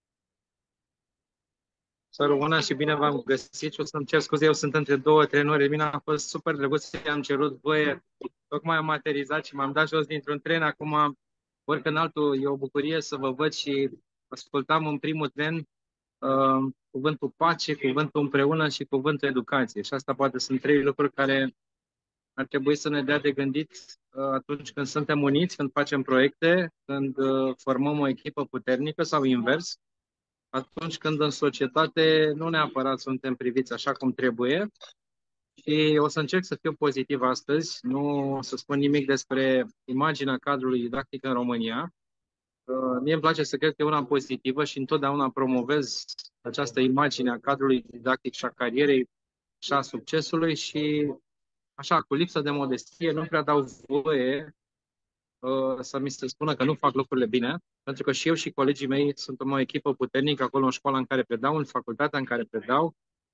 Să rămână și bine v-am găsit și o să-mi cer scuze, eu sunt între două trenuri. Mine a fost super drăguț, am cerut voie, tocmai am aterizat și m-am dat jos dintr-un tren. Acum, oricând altul, e o bucurie să vă văd și ascultam în primul tren uh, cuvântul pace, cuvântul împreună și cuvântul educație. Și asta poate sunt trei lucruri care ar trebui să ne dea de gândit uh, atunci când suntem uniți, când facem proiecte, când uh, formăm o echipă puternică sau invers, atunci când în societate nu neapărat suntem priviți așa cum trebuie. Și o să încerc să fiu pozitiv astăzi, nu o să spun nimic despre imaginea cadrului didactic în România. Mie îmi place să cred că e una pozitivă și întotdeauna promovez această imagine a cadrului didactic și a carierei și a succesului și, așa, cu lipsă de modestie, nu prea dau voie să mi se spună că nu fac lucrurile bine, pentru că și eu și colegii mei suntem o echipă puternică acolo în școala în care predau, în facultatea în care predau.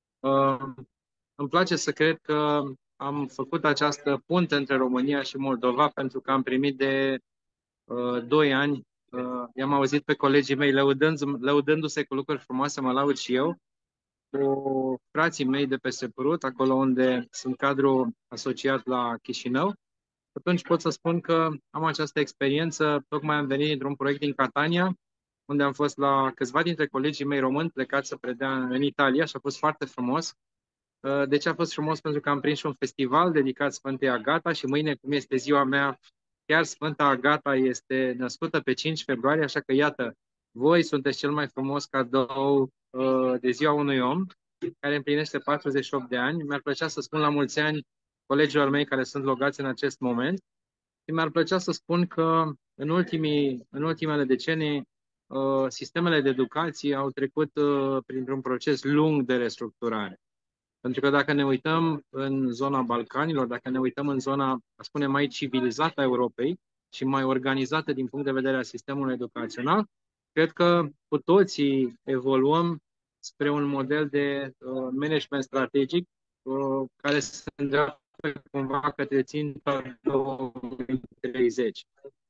Îmi place să cred că am făcut această punte între România și Moldova, pentru că am primit de uh, doi ani, uh, i-am auzit pe colegii mei lăudându-se cu lucruri frumoase, mă laud și eu, cu frații mei de pe Seprut, acolo unde sunt cadru asociat la Chișinău. Atunci pot să spun că am această experiență. Tocmai am venit într-un proiect din Catania, unde am fost la câțiva dintre colegii mei români plecați să predea în Italia și a fost foarte frumos. De ce a fost frumos? Pentru că am prins și un festival dedicat Sfântei Agata și mâine, cum este ziua mea, chiar Sfânta Agata este născută pe cinci februarie, așa că iată, voi sunteți cel mai frumos cadou uh, de ziua unui om care împlinește patruzeci și opt de ani. Mi-ar plăcea să spun la mulți ani colegilor mei care sunt logați în acest moment și mi-ar plăcea să spun că în, ultimii, în ultimele decenii uh, sistemele de educație au trecut uh, printr-un proces lung de restructurare. Pentru că dacă ne uităm în zona Balcanilor, dacă ne uităm în zona, a spune, mai civilizată a Europei și mai organizată din punct de vedere al sistemului educațional, cred că cu toții evoluăm spre un model de uh, management strategic uh, care se îndreaptă cumva către ținta două mii treizeci.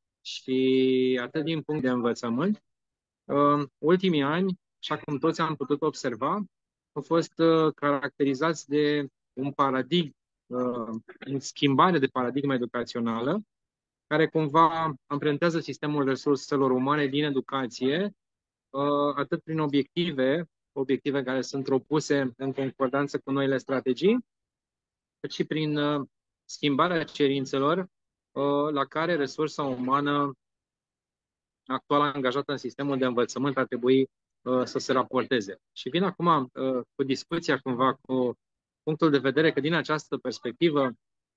Și atât din punct de învățământ, uh, ultimii ani, așa cum toți am putut observa, au fost uh, caracterizați de un paradigm, uh, în schimbare de paradigmă educațională, care cumva amprentează sistemul resurselor umane din educație, uh, atât prin obiective, obiective care sunt propuse în concordanță cu noile strategii, cât și prin uh, schimbarea cerințelor uh, la care resursa umană actual angajată în sistemul de învățământ ar trebui să se raporteze. Și vin acum cu discuția cumva cu punctul de vedere că din această perspectivă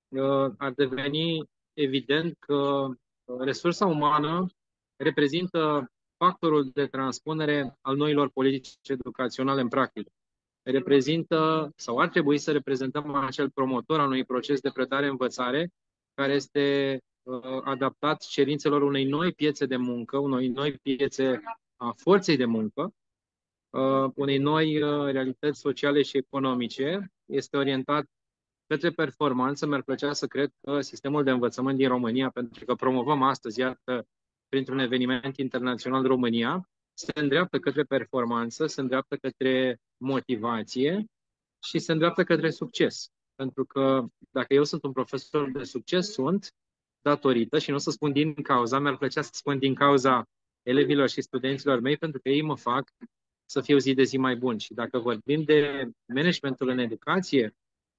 ar deveni evident că resursa umană reprezintă factorul de transpunere al noilor politici educaționale în practică. Reprezintă sau ar trebui să reprezentăm acel promotor al unui proces de predare-învățare care este adaptat cerințelor unei noi piețe de muncă, unei noi piețe a forței de muncă, uh, unei noi uh, realități sociale și economice, este orientat către performanță. Mi-ar plăcea să cred că sistemul de învățământ din România, pentru că promovăm astăzi, iată, printr-un eveniment internațional România, se îndreaptă către performanță, se îndreaptă către motivație și se îndreaptă către succes. Pentru că dacă eu sunt un profesor de succes, sunt datorită, și nu o să spun din cauza, mi-ar plăcea să spun din cauza elevilor și studenților mei, pentru că ei mă fac să fiu zi de zi mai bun. Și dacă vorbim de managementul în educație,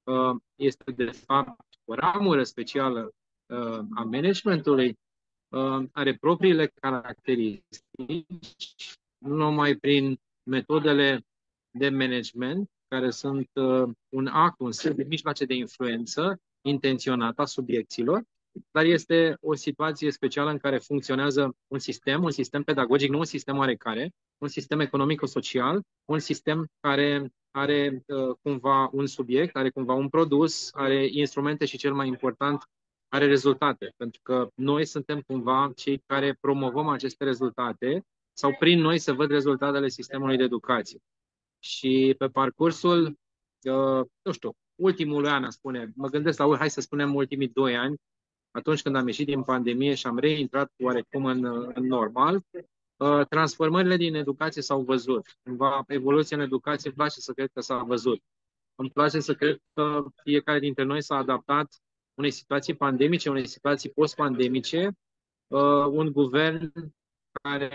este de fapt o ramură specială a managementului, are propriile caracteristici, nu numai prin metodele de management, care sunt un act, un set de mijloace de influență intenționată a subiecților, dar este o situație specială în care funcționează un sistem, un sistem pedagogic, nu un sistem oarecare, un sistem economico-social, un sistem care are uh, cumva un subiect, are cumva un produs, are instrumente și, cel mai important, are rezultate. Pentru că noi suntem cumva cei care promovăm aceste rezultate sau prin noi se văd rezultatele sistemului de educație. Și pe parcursul, uh, nu știu, ultimul an, spune, mă gândesc la, hai să spunem, ultimii doi ani, atunci când am ieșit din pandemie și am reintrat oarecum în, în normal, transformările din educație s-au văzut. Cumva, evoluția în educație, îmi place să cred că s-a văzut. Îmi place să cred că fiecare dintre noi s-a adaptat unei situații pandemice, unei situații post-pandemice, un guvern care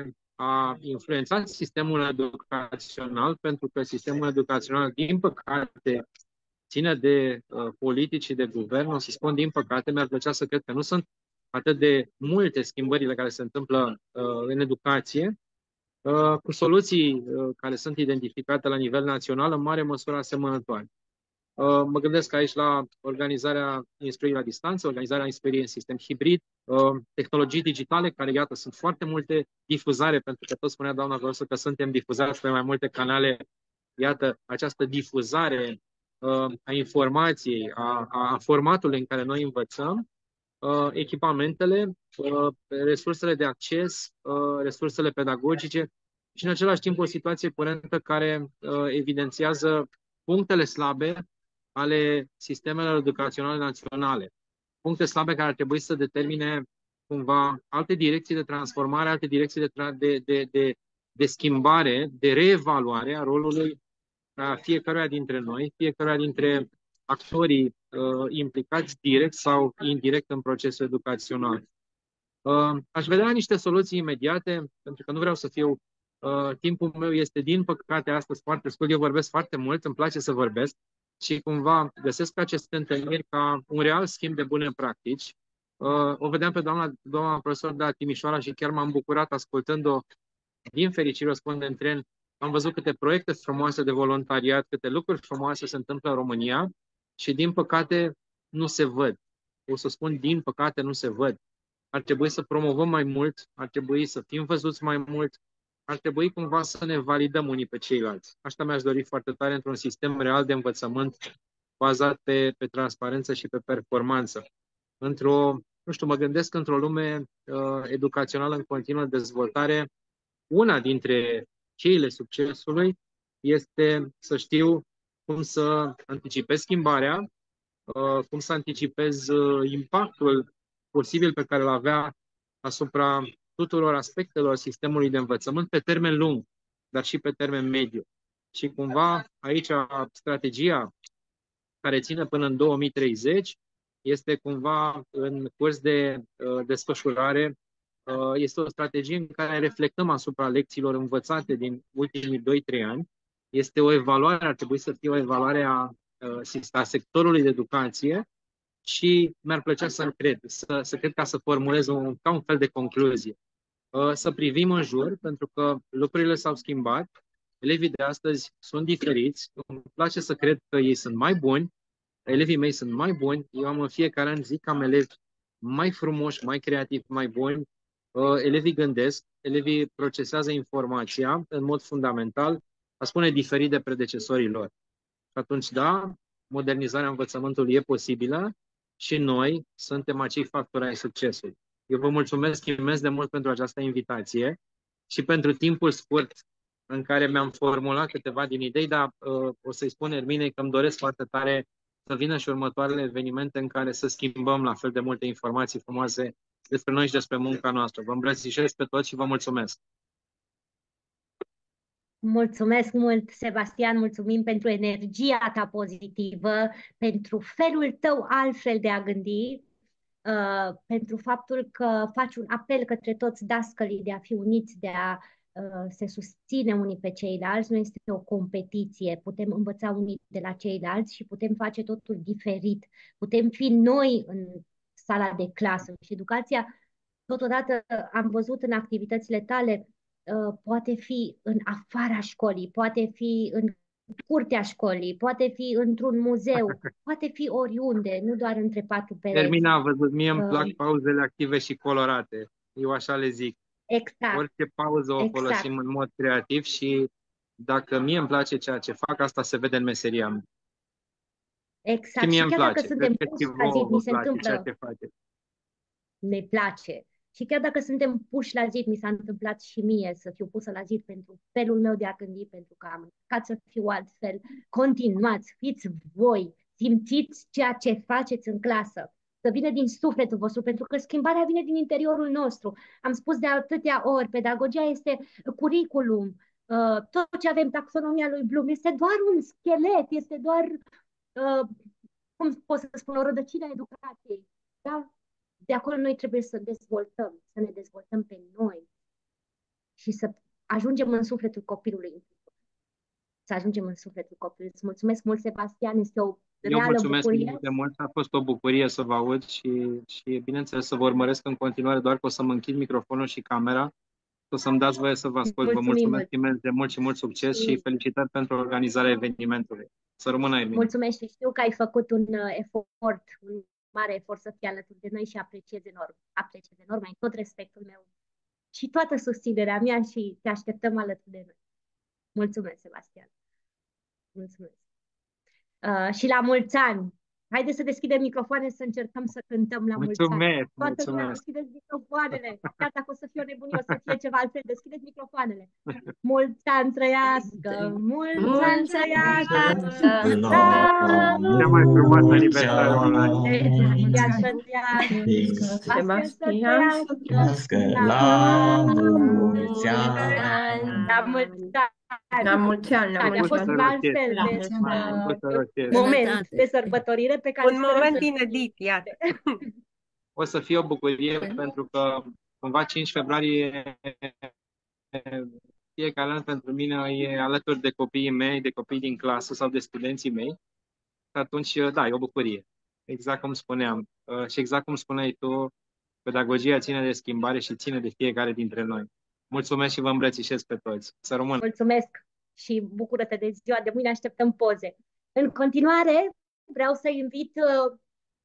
a influențat sistemul educațional, pentru că sistemul educațional, din păcate, ține de uh, politici și de guvern. O să spun din păcate, mi-ar plăcea să cred că nu sunt atât de multe schimbările care se întâmplă uh, în educație, uh, cu soluții uh, care sunt identificate la nivel național în mare măsură asemănătoare. Uh, mă gândesc aici la organizarea instruirii la distanță, organizarea instruirii în sistem hibrid, uh, tehnologii digitale, care, iată, sunt foarte multe, difuzare, pentru că tot spunea doamna profesor că suntem difuzați pe mai multe canale. Iată, această difuzare a informației, a, a formatului în care noi învățăm, uh, echipamentele, uh, resursele de acces, uh, resursele pedagogice și în același timp o situație curentă care uh, evidențiază punctele slabe ale sistemelor educaționale naționale. Puncte slabe care ar trebui să determine cumva alte direcții de transformare, alte direcții de, tra- de, de, de, de schimbare, de reevaluare a rolului a fiecăruia dintre noi, fiecăruia dintre actorii uh, implicați direct sau indirect în procesul educațional. Uh, aș vedea niște soluții imediate, pentru că nu vreau să fiu... Uh, timpul meu este, din păcate, astăzi foarte scurt. Eu vorbesc foarte mult, îmi place să vorbesc și cumva găsesc aceste întâlniri ca un real schimb de bune practici. Uh, o vedeam pe doamna, doamna profesor de la Timișoara și chiar m-am bucurat ascultând-o. Din fericire, o spun în tren, am văzut câte proiecte frumoase de voluntariat, câte lucruri frumoase se întâmplă în România și, din păcate, nu se văd. O să spun, din păcate, nu se văd. Ar trebui să promovăm mai mult, ar trebui să fim văzuți mai mult, ar trebui cumva să ne validăm unii pe ceilalți. Asta mi-aș dori foarte tare într-un sistem real de învățământ bazat pe, pe transparență și pe performanță. Într-o, nu știu, mă gândesc într-o lume uh, educațională în continuă dezvoltare, una dintre cheile succesului este să știu cum să anticipez schimbarea, uh, cum să anticipez uh, impactul posibil pe care îl avea asupra tuturor aspectelor sistemului de învățământ pe termen lung, dar și pe termen mediu. Și cumva aici strategia care ține până în două mii treizeci este cumva în curs de uh, desfășurare. Uh, este o strategie în care reflectăm asupra lecțiilor învățate din ultimii doi trei ani. Este o evaluare, ar trebui să fie o evaluare a, a sectorului de educație și mi-ar plăcea să cred, să, să cred ca să formulez un, ca un fel de concluzie. Să privim în jur, pentru că lucrurile s-au schimbat, elevii de astăzi sunt diferiți, îmi place să cred că ei sunt mai buni, elevii mei sunt mai buni, eu am în fiecare an zic că am elevi mai frumoși, mai creativi, mai buni, elevii gândesc, elevii procesează informația în mod fundamental, a spune diferit de predecesorii lor. Și atunci, da, modernizarea învățământului e posibilă și noi suntem acei factori ai succesului. Eu vă mulțumesc imens de mult pentru această invitație și pentru timpul scurt în care mi-am formulat câteva din idei, dar uh, o să-i spun Erminei că îmi doresc foarte tare să vină și următoarele evenimente în care să schimbăm la fel de multe informații frumoase despre noi și despre munca noastră. Vă îmbrățișez pe toți și vă mulțumesc! Mulțumesc mult, Sebastian, mulțumim pentru energia ta pozitivă, pentru felul tău altfel de a gândi, uh, pentru faptul că faci un apel către toți dascălii de a fi uniți, de a uh, se susține unii pe ceilalți. Nu este o competiție, putem învăța unii de la ceilalți și putem face totul diferit. Putem fi noi în sala de clasă și educația. Totodată am văzut în activitățile tale, uh, poate fi în afara școlii, poate fi în curtea școlii, poate fi într-un muzeu, poate fi oriunde, nu doar între patru pereți. Termina a văzut, mie îmi plac Uh, pauzele active și colorate. Eu așa le zic. exact, Orice pauză o exact, folosim în mod creativ și dacă mie îmi place ceea ce fac, asta se vede în meseria mea. Și exact. mie Și îmi chiar dacă place. suntem Cred că puși și la zi, vouă mi vă se place ceea întâmplă, ce faceți. ne place. Și chiar dacă suntem puși la zid, mi s-a întâmplat și mie să fiu pusă la zid pentru felul meu de a gândi, pentru că am încercat să fiu altfel. Continuați, fiți voi, simțiți ceea ce faceți în clasă, să vină din sufletul vostru, pentru că schimbarea vine din interiorul nostru. Am spus de atâtea ori, pedagogia este curriculum, uh, tot ce avem, taxonomia lui Bloom, este doar un schelet, este doar, uh, cum pot să spun, o rădăcină a educației. Da? De acolo noi trebuie să dezvoltăm, să ne dezvoltăm pe noi și să ajungem în sufletul copilului. Să ajungem în sufletul copilului. Îți mulțumesc mult, Sebastian, este o Eu reală mulțumesc bucurie. de mult, a fost o bucurie să vă aud și, și bineînțeles să vă urmăresc în continuare, doar că o să mă închid microfonul și camera, o să-mi dați voie să vă ascult. Vă Mulțumim mulțumesc mult. imens de mult și mult succes și Și felicitări pentru organizarea evenimentului. Să rămână, Ermina. mulțumesc și știu că ai făcut un uh, efort, un mare efort să fii alături de noi și apreciez enorm. Apreciez enorm, ai tot respectul meu și toată susținerea mea și te așteptăm alături de noi. Mulțumesc, Sebastian. Mulțumesc. Uh, și la mulți ani! Haideți să deschidem microfoane să încercăm să cântăm la mulți ani. Mulțumesc, Toată lumea, mulțumesc. deschideți microfoanele. Chiar dacă o să fie o nebunie, o să fie ceva altfel, deschideți microfoanele. Mulți ani trăiască, mulți ani Mulți ani trăiască, trăiască, la Cea mai frumoasă mulți aniversare online. ani, viață întreagă, astfel să trăiască, La mulți ani. la mulți ani. La mulți ani, la A mulți fost ani. un alt fel La de mulți ani. uh, moment de sărbătorire pe care Un sperăm moment să- inedit, iată. O să fie o bucurie pentru că cumva cinci februarie fiecare an pentru mine e alături de copiii mei, de copii din clasă sau de studenții mei. Și atunci, da, e o bucurie. Exact cum spuneam. Uh, Și exact cum spuneai tu, pedagogia ține de schimbare și ține de fiecare dintre noi. Mulțumesc și vă îmbrățișez pe toți. Să rămână! Mulțumesc și bucură-te de ziua de mâine, așteptăm poze. În continuare, vreau să invit uh,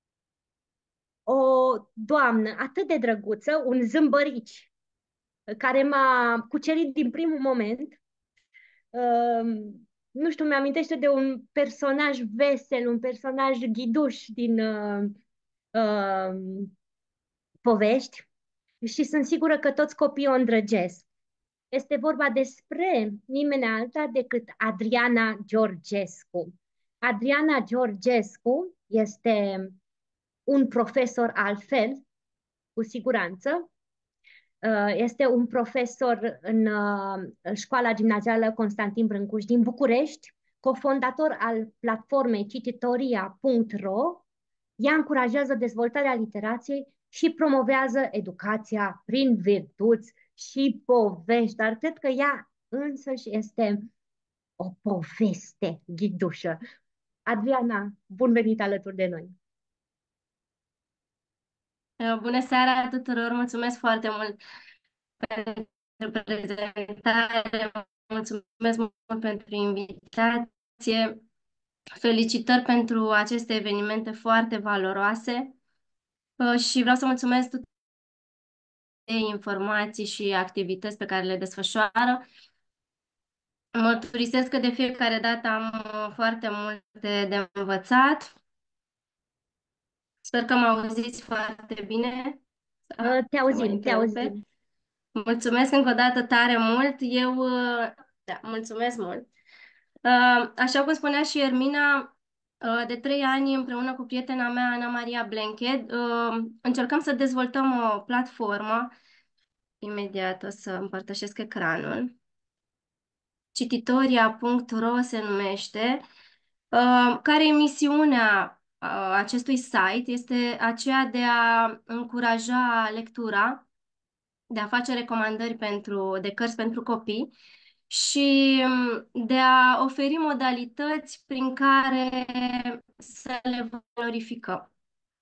o doamnă atât de drăguță, un zâmbărici, care m-a cucerit din primul moment. Uh, nu știu, mi-amintește de un personaj vesel, un personaj ghiduș din uh, uh, povești și sunt sigură că toți copiii o îndrăgesc. Este vorba despre nimeni alta decât Adriana Georgescu. Adriana Georgescu este un profesor altfel, cu siguranță. Uh, Este un profesor în uh, școala gimnazială Constantin Brâncuș din București, cofondator al platformei cititoria punct ro. Ea încurajează dezvoltarea literației și promovează educația prin virtuți și povești, dar cred că ea însăși este o poveste ghidușă. Adriana, bun venit alături de noi! Bună seara tuturor, mulțumesc foarte mult pentru prezentare, mulțumesc mult pentru invitație, felicitări pentru aceste evenimente foarte valoroase uh, și vreau să mulțumesc tuturor de informații și activități pe care le desfășoară. Mărturisesc că de fiecare dată am uh, foarte multe de învățat. Sper că mă auziți foarte bine. Uh, Te Se mai auzim, te întrerupe. auzim. Mulțumesc încă o dată tare mult. Eu, uh, da, mulțumesc mult. Uh, Așa cum spunea și Ermina, uh, de trei ani împreună cu prietena mea, Ana Maria Blenche, uh, încercăm să dezvoltăm o platformă. Imediat o să împărtășesc ecranul. cititoria punct ro se numește, uh, care e misiunea uh, acestui site, este aceea de a încuraja lectura, de a face recomandări pentru, de cărți pentru copii și um, de a oferi modalități prin care să le valorificăm.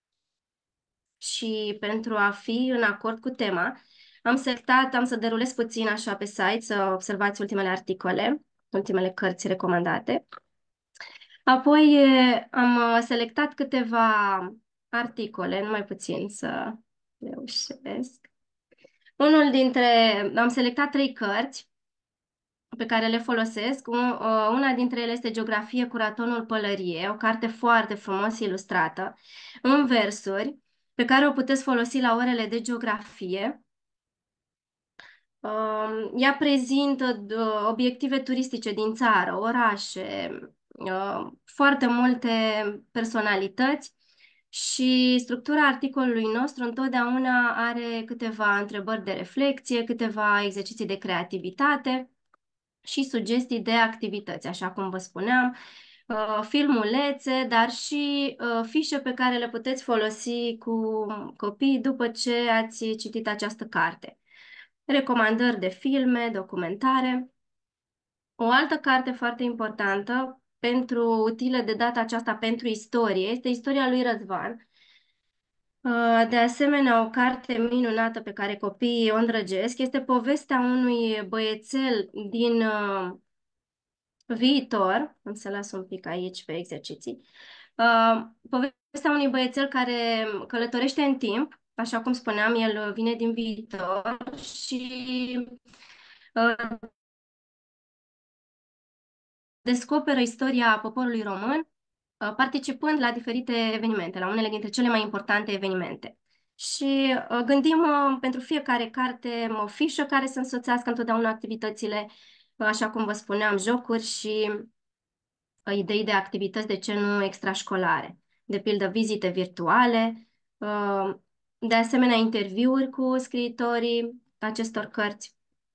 Și pentru a fi în acord cu tema, am selectat, am să derulez puțin așa pe site, să observați ultimele articole, ultimele cărți recomandate. Apoi e, am uh, selectat câteva articole, numai puțin să reușesc. Unul dintre, am selectat trei cărți pe care le folosesc. Un, uh, una dintre ele este Geografie cu ratonul pălărie, o carte foarte frumos ilustrată, în versuri, pe care o puteți folosi la orele de geografie. Uh, ea prezintă uh, obiective turistice din țară, orașe, uh, foarte multe personalități și structura articolului nostru întotdeauna are câteva întrebări de reflexie, câteva exerciții de creativitate și sugestii de activități, așa cum vă spuneam, uh, filmulețe, dar și uh, fișe pe care le puteți folosi cu copiii după ce ați citit această carte. Recomandări de filme, documentare. O altă carte foarte importantă, pentru utilă de data aceasta pentru istorie, este Istoria lui Răzvan. Uh, De asemenea, o carte minunată pe care copiii o îndrăgesc este povestea unui băiețel din uh, viitor. Am să las un pic aici pe exerciții. Uh, Povestea unui băiețel care călătorește în timp, așa cum spuneam, el vine din viitor și uh, descoperă istoria poporului român uh, participând la diferite evenimente, la unele dintre cele mai importante evenimente. Și uh, gândim uh, pentru fiecare carte o fișă care să însoțească întotdeauna activitățile, uh, așa cum vă spuneam, jocuri și uh, idei de activități, de ce nu extrașcolare. De pildă, vizite virtuale, uh, de asemenea interviuri cu scriitorii acestor cărți.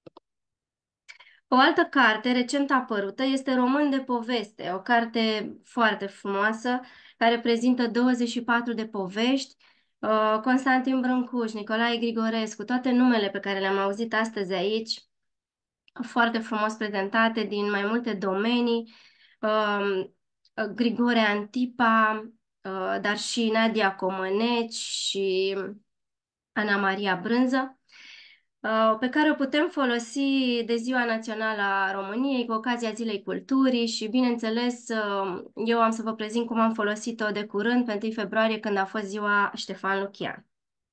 O altă carte recent apărută este Român de poveste, o carte foarte frumoasă care prezintă douăzeci și patru de povești. uh, Constantin Brâncuș, Nicolae Grigorescu, toate numele pe care le-am auzit astăzi aici, foarte frumos prezentate din mai multe domenii. uh, Grigore Antipa, uh, dar și Nadia Comăneci și Ana Maria Brânză, uh, pe care o putem folosi de Ziua Națională a României cu ocazia Zilei Culturii și, bineînțeles, uh, eu am să vă prezint cum am folosit-o de curând, pe întâi februarie, când a fost Ziua Ștefan Lucian.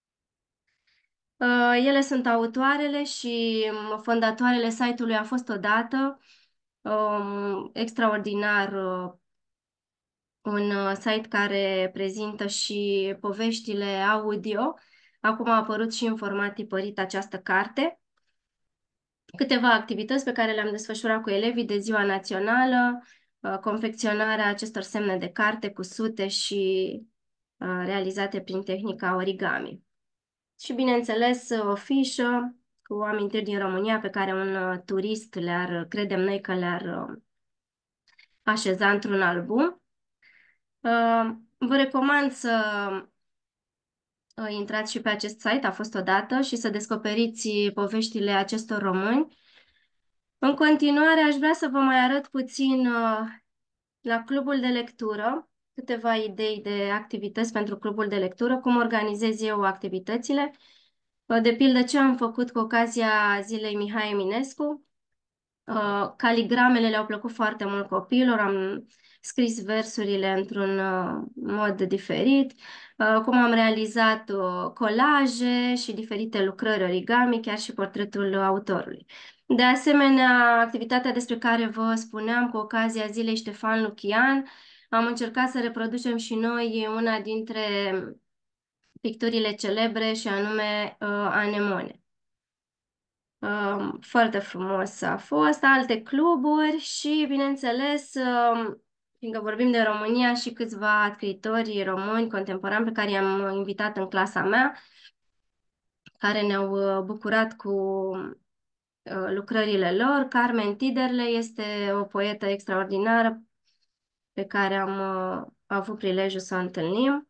Uh, Ele sunt autoarele și um, fondatoarele site-ului A fost odată, um, extraordinar, uh, un uh, site care prezintă și poveștile audio. Acum a apărut și în format tipărit această carte. Câteva activități pe care le-am desfășurat cu elevii de Ziua Națională, uh, confecționarea acestor semne de carte cu sute și uh, realizate prin tehnica origami. Și, bineînțeles, o fișă cu amintiri din România pe care un uh, turist le-ar, credem noi că le-ar uh, așeza într-un album. Uh, Vă recomand să uh, intrați și pe acest site, A fost odată, și să descoperiți poveștile acestor români. În continuare, aș vrea să vă mai arăt puțin uh, la clubul de lectură, câteva idei de activități pentru clubul de lectură, cum organizez eu activitățile. Uh, De pildă, ce am făcut cu ocazia zilei Mihai Eminescu. Uh, Caligramele le-au plăcut foarte mult copiilor, am scris versurile într-un uh, mod diferit, uh, cum am realizat uh, colaje și diferite lucrări origami, chiar și portretul autorului. De asemenea, activitatea despre care vă spuneam cu ocazia zilei Ștefan Lucian, am încercat să reproducem și noi una dintre picturile celebre, și anume uh, Anemone. Um, foarte frumos a fost, alte cluburi și, bineînțeles, um, fiindcă vorbim de România, și câțiva scriitori români contemporani pe care i-am invitat în clasa mea, care ne-au uh, bucurat cu uh, lucrările lor. Carmen Tiderle este o poetă extraordinară pe care am uh, avut prilejul să o întâlnim.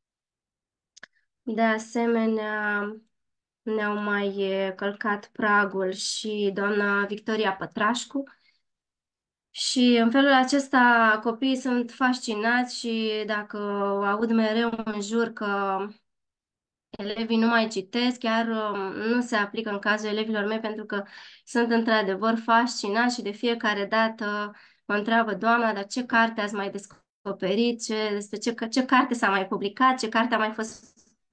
De asemenea, ne-au mai uh, călcat pragul și doamna Victoria Pătrașcu. Și în felul acesta copiii sunt fascinați și dacă aud mereu în jur că elevii nu mai citesc, chiar um, nu se aplică în cazul elevilor mei, pentru că sunt într-adevăr fascinați și de fiecare dată mă întreabă: doamna, dar ce carte ați mai descoperit, ce, despre ce, ce carte s-a mai publicat, ce carte a mai fost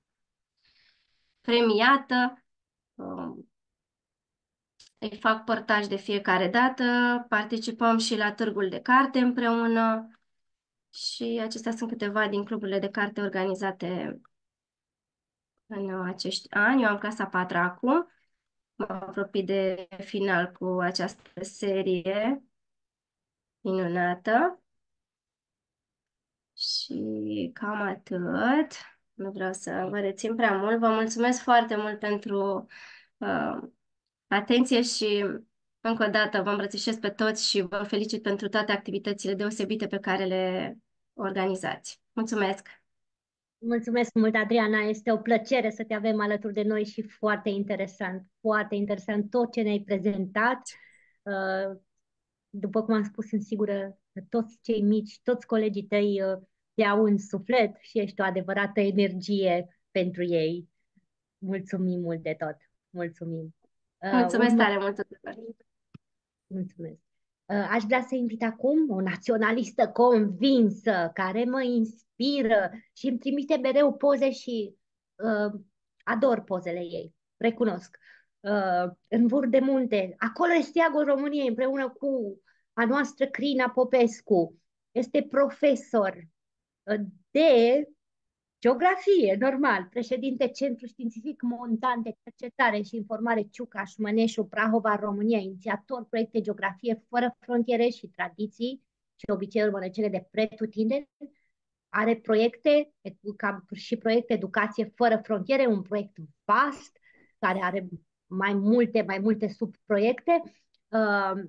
premiată. Um, Îi fac părtași de fiecare dată, participăm și la târgul de carte împreună și acestea sunt câteva din cluburile de carte organizate în acești ani. Eu am clasa a patra acum, mă apropii de final cu această serie minunată și cam atât. Nu vreau să vă rețin prea mult. Vă mulțumesc foarte mult pentru uh, atenție și încă o dată vă îmbrățișez pe toți și vă felicit pentru toate activitățile deosebite pe care le organizați. Mulțumesc! Mulțumesc mult, Adriana. Este o plăcere să te avem alături de noi și foarte interesant, foarte interesant tot ce ne-ai prezentat. Uh, După cum am spus, sunt sigură că toți cei mici, toți colegii tăi uh, te au în suflet și ești o adevărată energie pentru ei. Mulțumim mult de tot. Mulțumim. Uh, Mulțumesc urmă... tare mult tuturor! Mulțumesc. Uh, Aș vrea să invit acum o naționalistă convinsă, care mă inspiră și îmi trimite mereu poze și uh, ador pozele ei, recunosc. Uh, în Vârf de Munte, acolo este steagul României împreună cu a noastră Crina Popescu. Este profesor de geografie, normal, președinte Centru Științific Montan de Cercetare și Informare Ciucaș, Măneșu, Prahova, România, inițiator proiecte Geografie fără frontiere și tradiții și obiceiuri mănăcele de pretutindeni. Are proiecte ca și proiecte Educație fără frontiere, un proiect vast care are mai multe, mai multe subproiecte uh,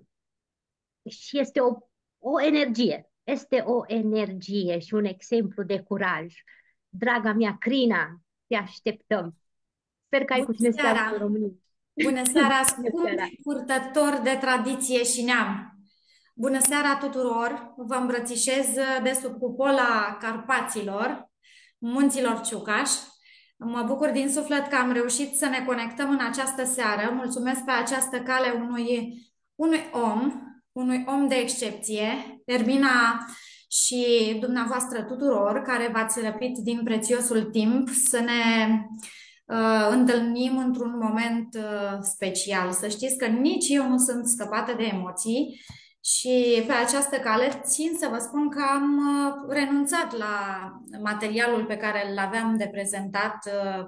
și este o, o energie. Este o energie și un exemplu de curaj. Draga mea, Crina, te așteptăm. Sper că ai cu cine să seara. în România. Bună seara, Bună scumpi seara. purtători de tradiție și neam. Bună seara tuturor! Vă îmbrățișez de sub cupola Carpaților, munților Ciucaș. Mă bucur din suflet că am reușit să ne conectăm în această seară. Mulțumesc pe această cale unui, unui om, unui om de excepție, Ermina și dumneavoastră tuturor, care v-ați răpit din prețiosul timp să ne uh, întâlnim într-un moment uh, special. Să știți că nici eu nu sunt scăpată de emoții și pe această cale țin să vă spun că am uh, renunțat la materialul pe care îl aveam de prezentat. Uh,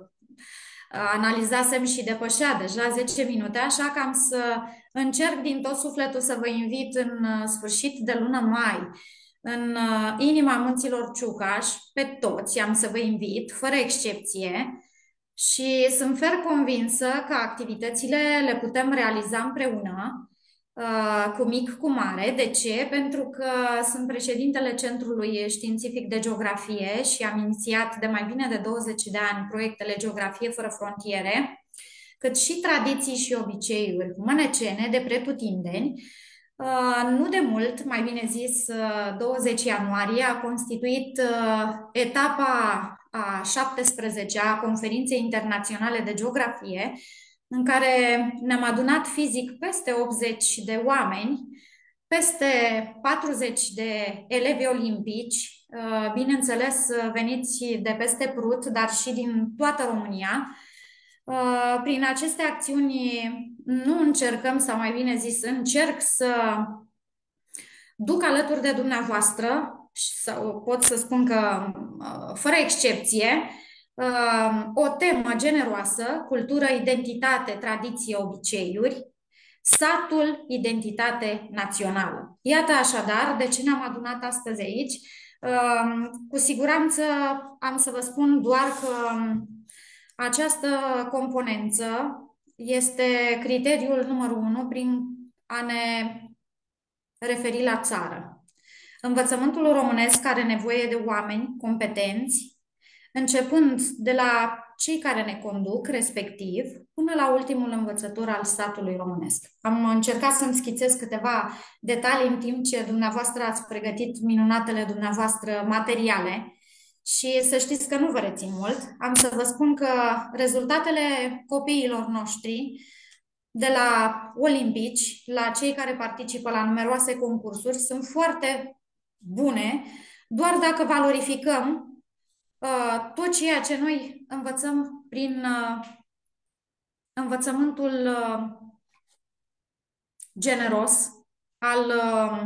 analizasem și depășea deja zece minute, așa că am să încerc din tot sufletul să vă invit în uh, sfârșit de lună mai în inima munților Ciucaș, pe toți am să vă invit, fără excepție, și sunt fer convinsă că activitățile le putem realiza împreună, cu mic, cu mare. De ce? Pentru că sunt președintele Centrului Științific de Geografie și am inițiat de mai bine de douăzeci de ani proiectele Geografie fără frontiere, cât și tradiții și obiceiuri mânecene de pretutindeni. Uh, nu de mult, mai bine zis, uh, douăzeci ianuarie, a constituit uh, etapa a șaptesprezecea a Conferinței Internaționale de Geografie, în care ne-am adunat fizic peste optzeci de oameni, peste patruzeci de elevi olimpici, uh, bineînțeles veniți de peste Prut, dar și din toată România. Uh, prin aceste acțiuni nu încercăm, sau mai bine zis, încerc să duc alături de dumneavoastră, sau pot să spun că, uh, fără excepție, uh, o temă generoasă: cultură, identitate, tradiție, obiceiuri, satul, identitate națională. Iată așadar de ce ne-am adunat astăzi aici. Uh, cu siguranță am să vă spun doar că această componență este criteriul numărul unu prin a ne referi la țară. Învățământul românesc are nevoie de oameni competenți, începând de la cei care ne conduc, respectiv, până la ultimul învățător al statului românesc. Am încercat să-mi schițez câteva detalii în timp ce dumneavoastră ați pregătit minunatele dumneavoastră materiale. Și să știți că nu vă rețin mult. Am să vă spun că rezultatele copiilor noștri de la olimpici, la cei care participă la numeroase concursuri, sunt foarte bune, doar dacă valorificăm uh, tot ceea ce noi învățăm prin uh, învățământul uh, generos al uh,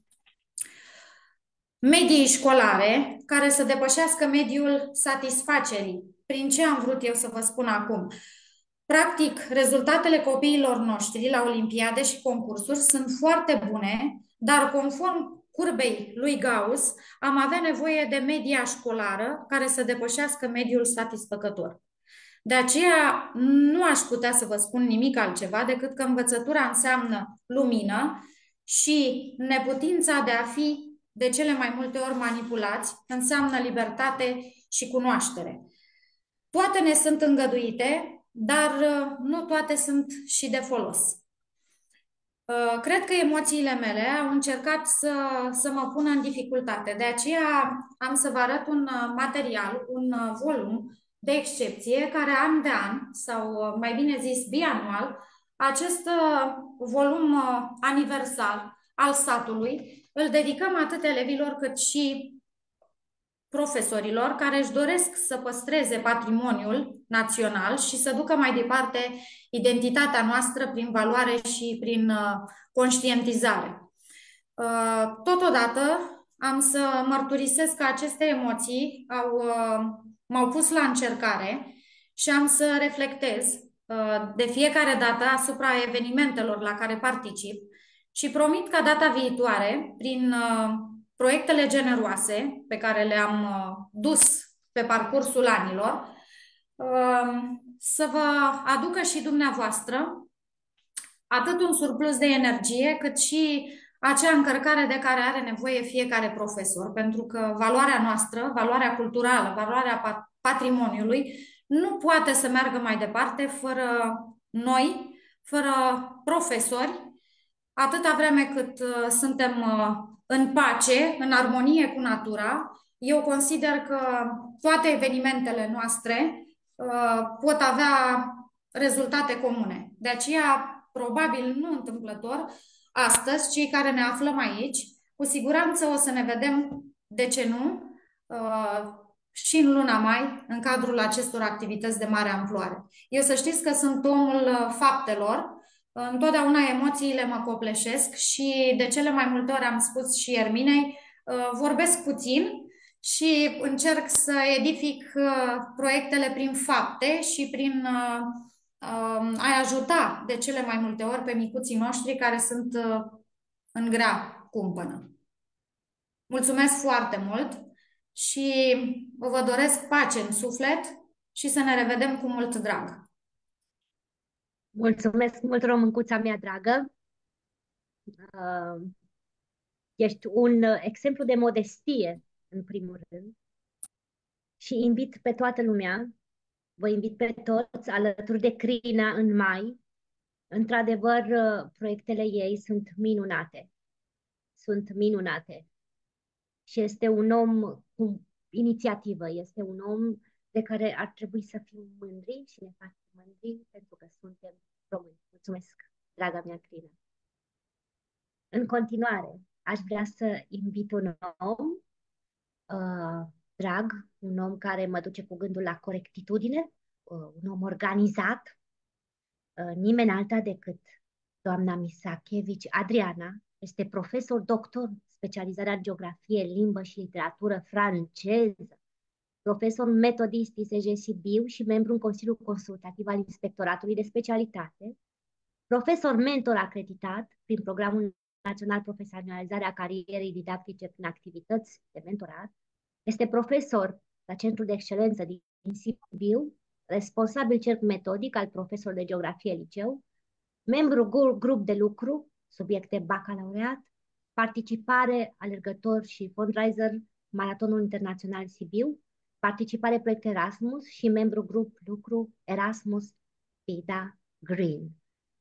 mediei școlare, care să depășească mediul satisfacerii. Prin ce am vrut eu să vă spun acum? Practic, rezultatele copiilor noștri la olimpiade și concursuri sunt foarte bune, dar conform curbei lui Gauss, am avea nevoie de media școlară care să depășească mediul satisfăcător. De aceea nu aș putea să vă spun nimic altceva decât că învățătura înseamnă lumină și neputința de a fi de cele mai multe ori manipulați înseamnă libertate și cunoaștere. Toate ne sunt îngăduite, dar nu toate sunt și de folos. Cred că emoțiile mele au încercat să, să mă pună în dificultate. De aceea am să vă arăt un material, un volum de excepție, care an de an, sau mai bine zis bianual, acest volum aniversar al satului îl dedicăm atât elevilor cât și profesorilor care își doresc să păstreze patrimoniul național și să ducă mai departe identitatea noastră prin valoare și prin conștientizare. Totodată, am să mărturisesc că aceste emoții au, uh, m-au pus la încercare și am să reflectez uh, de fiecare dată asupra evenimentelor la care particip și promit ca data viitoare, prin uh, proiectele generoase pe care le-am uh, dus pe parcursul anilor, uh, să vă aducă și dumneavoastră atât un surplus de energie, cât și acea încărcare de care are nevoie fiecare profesor, pentru că valoarea noastră, valoarea culturală, valoarea patrimoniului, nu poate să meargă mai departe fără noi, fără profesori, atâta vreme cât uh, suntem uh, în pace, în armonie cu natura. Eu consider că toate evenimentele noastre uh, pot avea rezultate comune. De aceea, probabil nu întâmplător, astăzi, cei care ne aflăm aici, cu siguranță o să ne vedem, de ce nu, și în luna mai, în cadrul acestor activități de mare amploare. Eu să știți că sunt omul faptelor, întotdeauna emoțiile mă copleșesc și de cele mai multe ori am spus și Erminei, vorbesc puțin și încerc să edific proiectele prin fapte și prin a ajuta de cele mai multe ori pe micuții noștri care sunt în grea cumpănă. Mulțumesc foarte mult și vă doresc pace în suflet și să ne revedem cu mult drag. Mulțumesc mult, româncuța mea dragă. Ești un exemplu de modestie, în primul rând, și invit pe toată lumea, vă invit pe toți alături de Crina în mai. Într-adevăr, proiectele ei sunt minunate. Sunt minunate. Și este un om cu inițiativă, este un om de care ar trebui să fim mândri și ne facem mândri pentru că suntem români. Mulțumesc, draga mea Crina. În continuare, aș vrea să invit un om uh, drag, un om care mă duce cu gândul la corectitudine, uh, un om organizat, uh, nimeni alta decât doamna Misachevici Adriana. Este profesor doctor, specializarea în geografie, limbă și literatură franceză, profesor metodist I S G Sibiu și membru în Consiliul Consultativ al Inspectoratului de Specialitate, profesor mentor acreditat prin Programul Național Profesionalizare a Carierei Didactice prin activități de mentorat, este profesor la Centrul de Excelență din Sibiu, responsabil cerc metodic al profesor de geografie liceu, membru grup de lucru, subiecte bacalaureat, participare, alergător și fundraiser, Maratonul Internațional Sibiu, participare proiect Erasmus și membru grup lucru Erasmus Vida Green.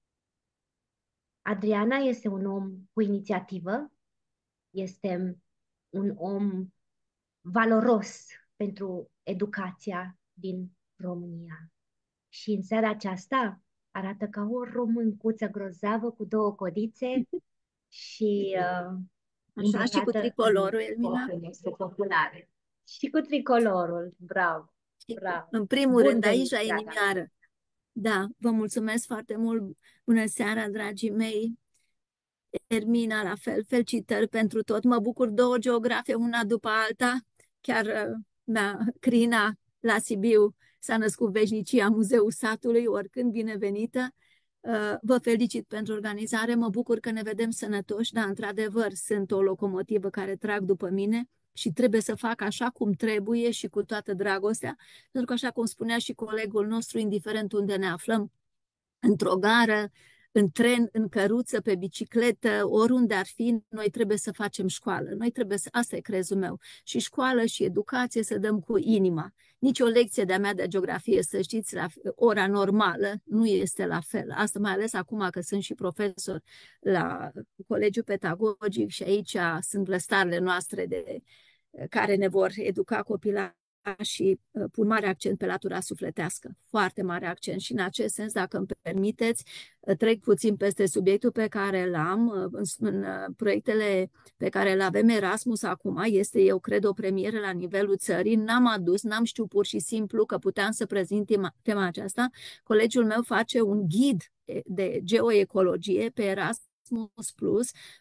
Adriana este un om cu inițiativă, este un om valoros pentru educația din România. Și în seara aceasta arată ca o româncuță grozavă cu două codițe și uh, așa și cu tricolorul, Elmina. Populare. Și cu tricolorul, bravo, bravo. În primul Bun rând, aici la inimioară. Da, vă mulțumesc foarte mult. Bună seara, dragii mei. Ermina, la fel, felicitări pentru tot. Mă bucur două geografe, una după alta. Chiar mea, Crina, la Sibiu, s-a născut veșnicia Muzeul Satului, oricând binevenită. Vă felicit pentru organizare, mă bucur că ne vedem sănătoși, dar într-adevăr sunt o locomotivă care trag după mine și trebuie să fac așa cum trebuie și cu toată dragostea, pentru că așa cum spunea și colegul nostru, indiferent unde ne aflăm, într-o gară, în tren, în căruță, pe bicicletă, oriunde ar fi, noi trebuie să facem școală. Noi trebuie să, asta e crezul meu. Și școală și educație să dăm cu inima. Nici o lecție de-a mea de geografie, să știți, la ora normală nu este la fel. Asta mai ales acum că sunt și profesor la Colegiul Pedagogic și aici sunt vlăstarele noastre de, care ne vor educa copiii și pun mare accent pe latura sufletească, foarte mare accent și în acest sens, dacă îmi permiteți, trec puțin peste subiectul pe care l-am în, în proiectele pe care le avem Erasmus acum, este, eu cred, o premieră la nivelul țării, n-am adus, n-am știut pur și simplu că puteam să prezint tema, tema aceasta. Colegiul meu face un ghid de geoecologie pe Erasmus Plus,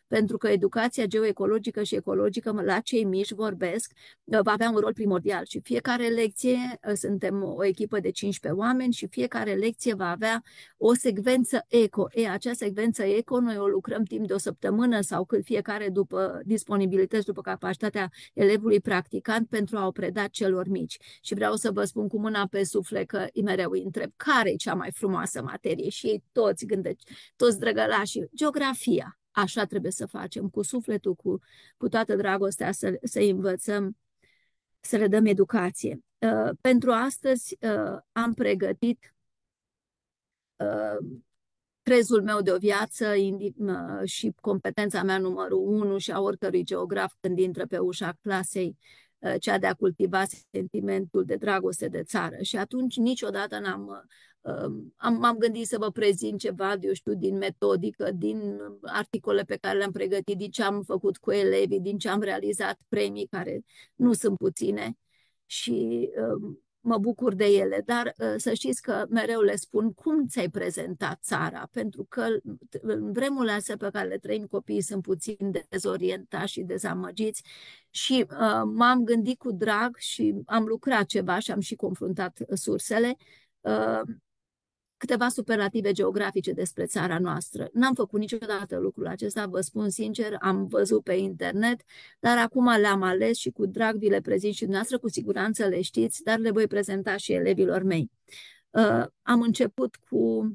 pentru că educația geoecologică și ecologică, la cei mici vorbesc, va avea un rol primordial și fiecare lecție, suntem o echipă de cincisprezece oameni și fiecare lecție va avea o secvență eco. E, acea secvență eco noi o lucrăm timp de o săptămână sau cât fiecare după disponibilități, după capacitatea elevului practicant pentru a o preda celor mici. Și vreau să vă spun cu mâna pe suflet că mereu îi întreb care e cea mai frumoasă materie și ei toți gândesc, toți drăgălașii, geografia. Așa trebuie să facem, cu sufletul, cu, cu toată dragostea să, să învățăm, să le dăm educație. Uh, pentru astăzi uh, am pregătit uh, crezul meu de o viață uh, și competența mea numărul unu și a oricărui geograf când intră pe ușa clasei, uh, cea de a cultiva sentimentul de dragoste de țară. Și atunci niciodată n-am... Am, m-am gândit să vă prezint ceva, eu știu, din metodică, din articole pe care le-am pregătit, din ce am făcut cu elevii, din ce am realizat premii, care nu sunt puține și uh, mă bucur de ele. Dar uh, să știți că mereu le spun cum ți-ai prezentat țara, pentru că în vremurile astea pe care le trăim, copiii sunt puțin dezorientați și dezamăgiți și uh, m-am gândit cu drag și am lucrat ceva și am și confruntat sursele. Uh, Câteva superlative geografice despre țara noastră. N-am făcut niciodată lucrul acesta, vă spun sincer, am văzut pe internet, dar acum le-am ales și cu drag vi le prezint și dumneavoastră, cu siguranță le știți, dar le voi prezenta și elevilor mei. Uh, am început cu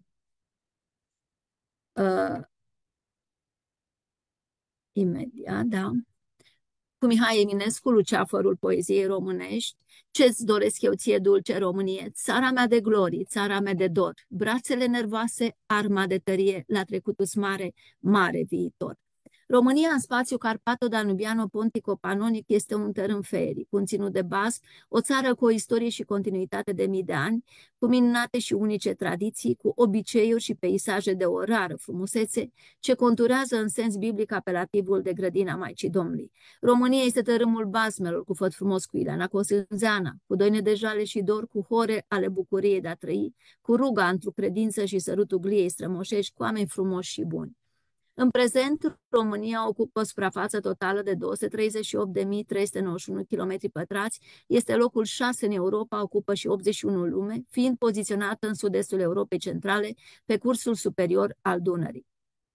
uh, imediat, da, cu Mihai Eminescu, Luceafărul poeziei românești. Ce-ți doresc eu ție, dulce Românie, țara mea de glorii, țara mea de dor, brațele nervoase, arma de tărie, la trecutul mare, mare viitor. România în spațiu carpato-danubiano-pontico-panonic este un tărâm feeric, un ținut de basc, o țară cu o istorie și continuitate de mii de ani, cu minunate și unice tradiții, cu obiceiuri și peisaje de o rară frumusețe, ce conturează în sens biblic apelativul de grădina Maicii Domnului. România este tărâmul basmelor, cu făt frumos cu Ileana Cosânzeana, cu doine de jale și dor, cu hore ale bucuriei de a trăi, cu ruga într-o credință și sărutul gliei strămoșești, cu oameni frumoși și buni. În prezent, România ocupă o suprafață totală de două sute treizeci și opt de mii trei sute nouăzeci și unu kilometri pătrați, este locul șase în Europa, ocupă și optzeci și unu în lume, fiind poziționată în sud-estul Europei centrale, pe cursul superior al Dunării.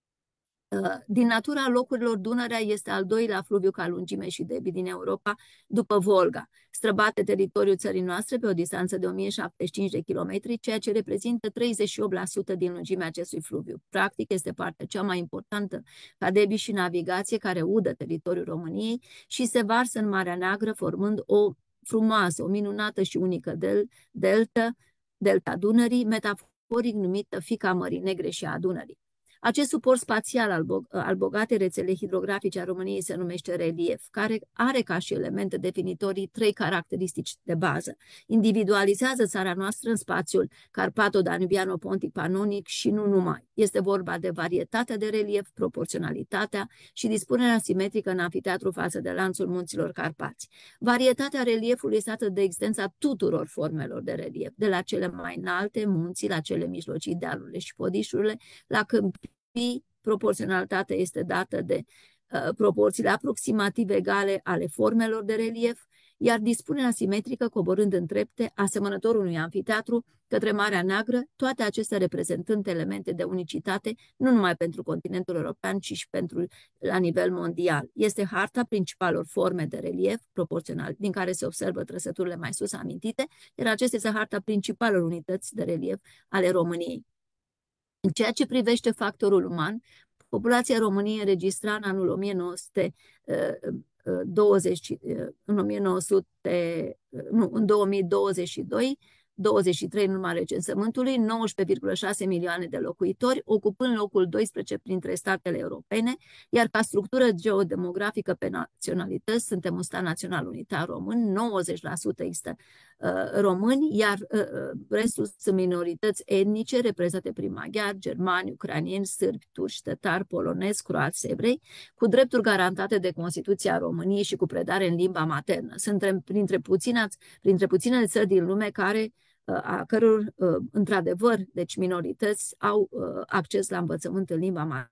Din natura locurilor, Dunărea este al doilea fluviu ca lungime și debit din Europa, după Volga. Străbate teritoriul țării noastre pe o distanță de o mie șaptezeci și cinci de kilometri, ceea ce reprezintă treizeci și opt la sută din lungimea acestui fluviu. Practic, este partea cea mai importantă ca debit și navigație care udă teritoriul României și se varsă în Marea Neagră, formând o frumoasă, o minunată și unică del delta, delta Dunării, metaforic numită Fica Mării Negre și a Dunării. Acest suport spațial al, bo al bogatei rețele hidrografice a României se numește relief, care are ca și elemente definitorii trei caracteristici de bază. Individualizează țara noastră în spațiul carpato-danubiano-pontic-panonic și nu numai. Este vorba de varietatea de relief, proporționalitatea și dispunerea simetrică în anfiteatru față de lanțul munților Carpați. Varietatea reliefului este dată de existența tuturor formelor de relief, de la cele mai înalte, munții, la cele mijlocii, dealurile și podișurile, la câmpii. Proporționalitatea este dată de uh, proporțiile aproximativ egale ale formelor de relief, iar dispunerea simetrică coborând în trepte, asemănător unui anfiteatru, către Marea Neagră, toate acestea reprezentând elemente de unicitate, nu numai pentru continentul european, ci și pentru la nivel mondial. Este harta principalelor forme de relief proporțional, din care se observă trăsăturile mai sus amintite, iar acesta este harta principalelor unități de relief ale României. În ceea ce privește factorul uman, populația României înregistra în anul o mie nouă sute douăzeci, în o mie nouă sute, nu, în două mii douăzeci și doi, douăzeci și trei în urma recensământului, nouăsprezece virgulă șase milioane de locuitori, ocupând locul doisprezece printre statele europene, iar ca structură geodemografică pe naționalități, suntem un stat național unitar român, nouăzeci la sută există uh, români, iar uh, restul sunt minorități etnice reprezentate prin maghiari, germani, ucranieni, sârbi, turci, tătari, polonezi, croați, evrei, cu drepturi garantate de Constituția României și cu predare în limba maternă. Suntem printre, puține, printre puținele țări din lume care a căror, într-adevăr, deci minorități au acces la învățământ în limba maternă.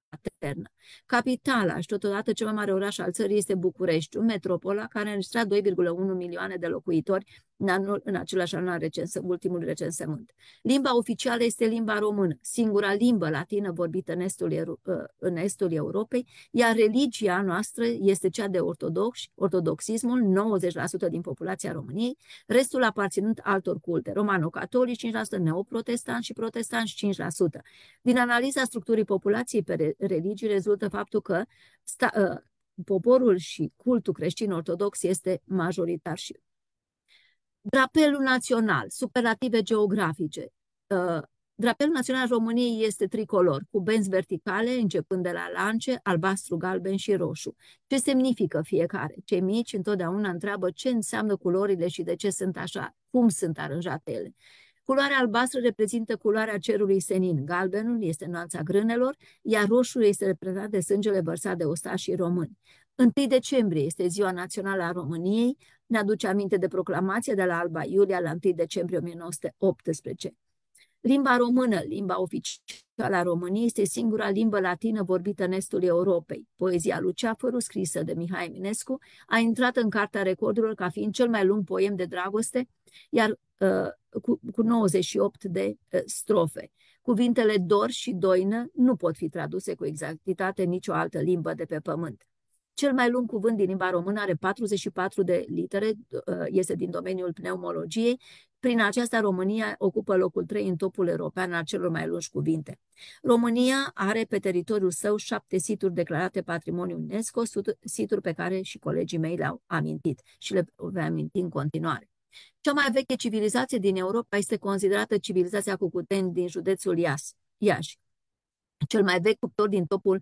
internă. Capitala și totodată cel mai mare oraș al țării este București, metropola care a înregistrat doi virgulă unu milioane de locuitori în, anul, în același an al recensă, ultimul recensământ. Limba oficială este limba română, singura limbă latină vorbită în estul, în estul Europei, iar religia noastră este cea de ortodoxi, ortodoxismul, nouăzeci la sută din populația României, restul aparținând altor culte, romano-catolici cinci la sută, neoprotestanți și protestanți cinci la sută. Din analiza structurii populației pe religii rezultă faptul că sta, uh, poporul și cultul creștin ortodox este majoritar. Și drapelul național, superlative geografice. Uh, drapelul național al României este tricolor, cu benzi verticale, începând de la lance, albastru, galben și roșu. Ce semnifică fiecare? Cei mici întotdeauna întreabă ce înseamnă culorile și de ce sunt așa, cum sunt aranjate ele. Culoarea albastră reprezintă culoarea cerului senin, galbenul este nuanța grânelor, iar roșul este reprezentat de sângele vărsat de ostașii români. întâi decembrie este ziua națională a României, ne aduce aminte de proclamația de la Alba Iulia la întâi decembrie o mie nouă sute optsprezece. Limba română, limba oficială a României, este singura limbă latină vorbită în estul Europei. Poezia Luceafărul, scrisă de Mihai Eminescu, a intrat în Cartea Recordurilor ca fiind cel mai lung poem de dragoste, iar uh, cu, cu nouăzeci și opt de uh, strofe. Cuvintele dor și doină nu pot fi traduse cu exactitate în nicio altă limbă de pe pământ. Cel mai lung cuvânt din limba română are patruzeci și patru de litere, este din domeniul pneumologiei. Prin aceasta, România ocupă locul trei în topul european al celor mai lungi cuvinte. România are pe teritoriul său șapte situri declarate Patrimoniu UNESCO, situri pe care și colegii mei le-au amintit și le voi aminti în continuare. Cea mai veche civilizație din Europa este considerată civilizația Cucuteni din județul Iași. Cel mai vechi cuptor din topul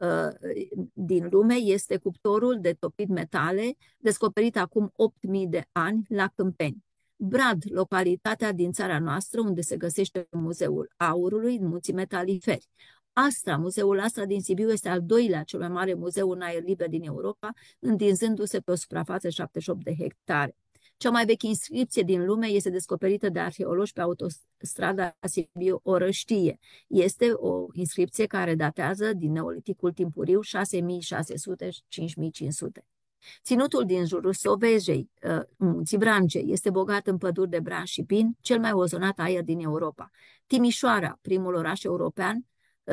din lume este cuptorul de topit metale, descoperit acum opt mii de ani la Câmpeni. Brad, localitatea din țara noastră unde se găsește Muzeul Aurului în Munții Metaliferi. Astra, muzeul Astra din Sibiu, este al doilea cel mai mare muzeu în aer liber din Europa, întinzându-se pe o suprafață de șaptezeci și opt de hectare. Cea mai veche inscripție din lume este descoperită de arheologi pe autostrada Sibiu-Orăștie. Este o inscripție care datează din Neoliticul timpuriu șase mii șase sute - cinci mii cinci sute. Ținutul din jurul Sovejei, Munții Vrancei, este bogat în păduri de bran și pin, cel mai ozonat aer din Europa. Timișoara, primul oraș european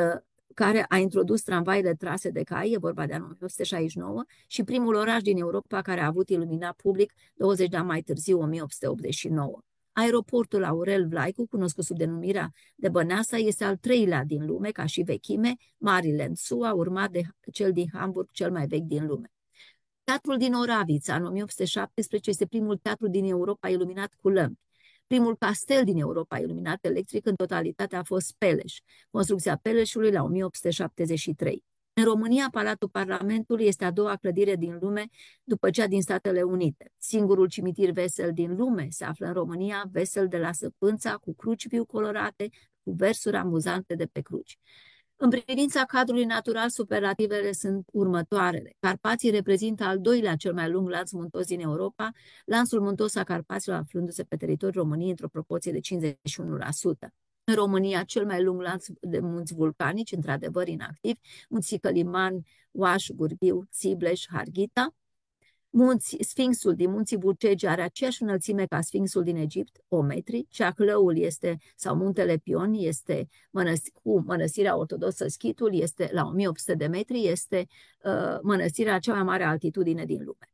care a introdus tramvaile trase de cai, e vorba de anul o mie opt sute șaizeci și nouă, și primul oraș din Europa care a avut iluminat public douăzeci de ani mai târziu, o mie opt sute optzeci și nouă. Aeroportul Aurel Vlaicu, cunoscut sub denumirea de Băneasa, este al treilea din lume, ca și vechime, Maryland, S U A, urmat de cel din Hamburg, cel mai vechi din lume. Teatrul din Oravița, în o mie opt sute șaptesprezece, este primul teatru din Europa iluminat cu lămpi. Primul castel din Europa iluminat electric în totalitate a fost Peleș, construcția Peleșului la o mie opt sute șaptezeci și trei. În România, Palatul Parlamentului este a doua clădire din lume după cea din Statele Unite. Singurul cimitir vesel din lume se află în România, vesel de la Săpânța, cu cruci viu colorate, cu versuri amuzante de pe cruci. În privința cadrului natural, superlativele sunt următoarele. Carpații reprezintă al doilea cel mai lung lanț muntos din Europa, lanțul muntos a Carpaților aflându-se pe teritoriul României într-o proporție de cincizeci și unu la sută. În România, cel mai lung lanț de munți vulcanici, într-adevăr inactiv, munții Căliman, Oaș, Gurghiu, Țibleș, Harghita. Munți, Sfinxul din Munții Burcegi are aceeași înălțime ca Sfinxul din Egipt, o metri. Ceahlăul este, sau Muntele Pion, este mănăs cu mănăstirea ortodoxă Schitul, este la o mie opt sute de metri, este uh, mănăstirea cea mai mare altitudine din lume.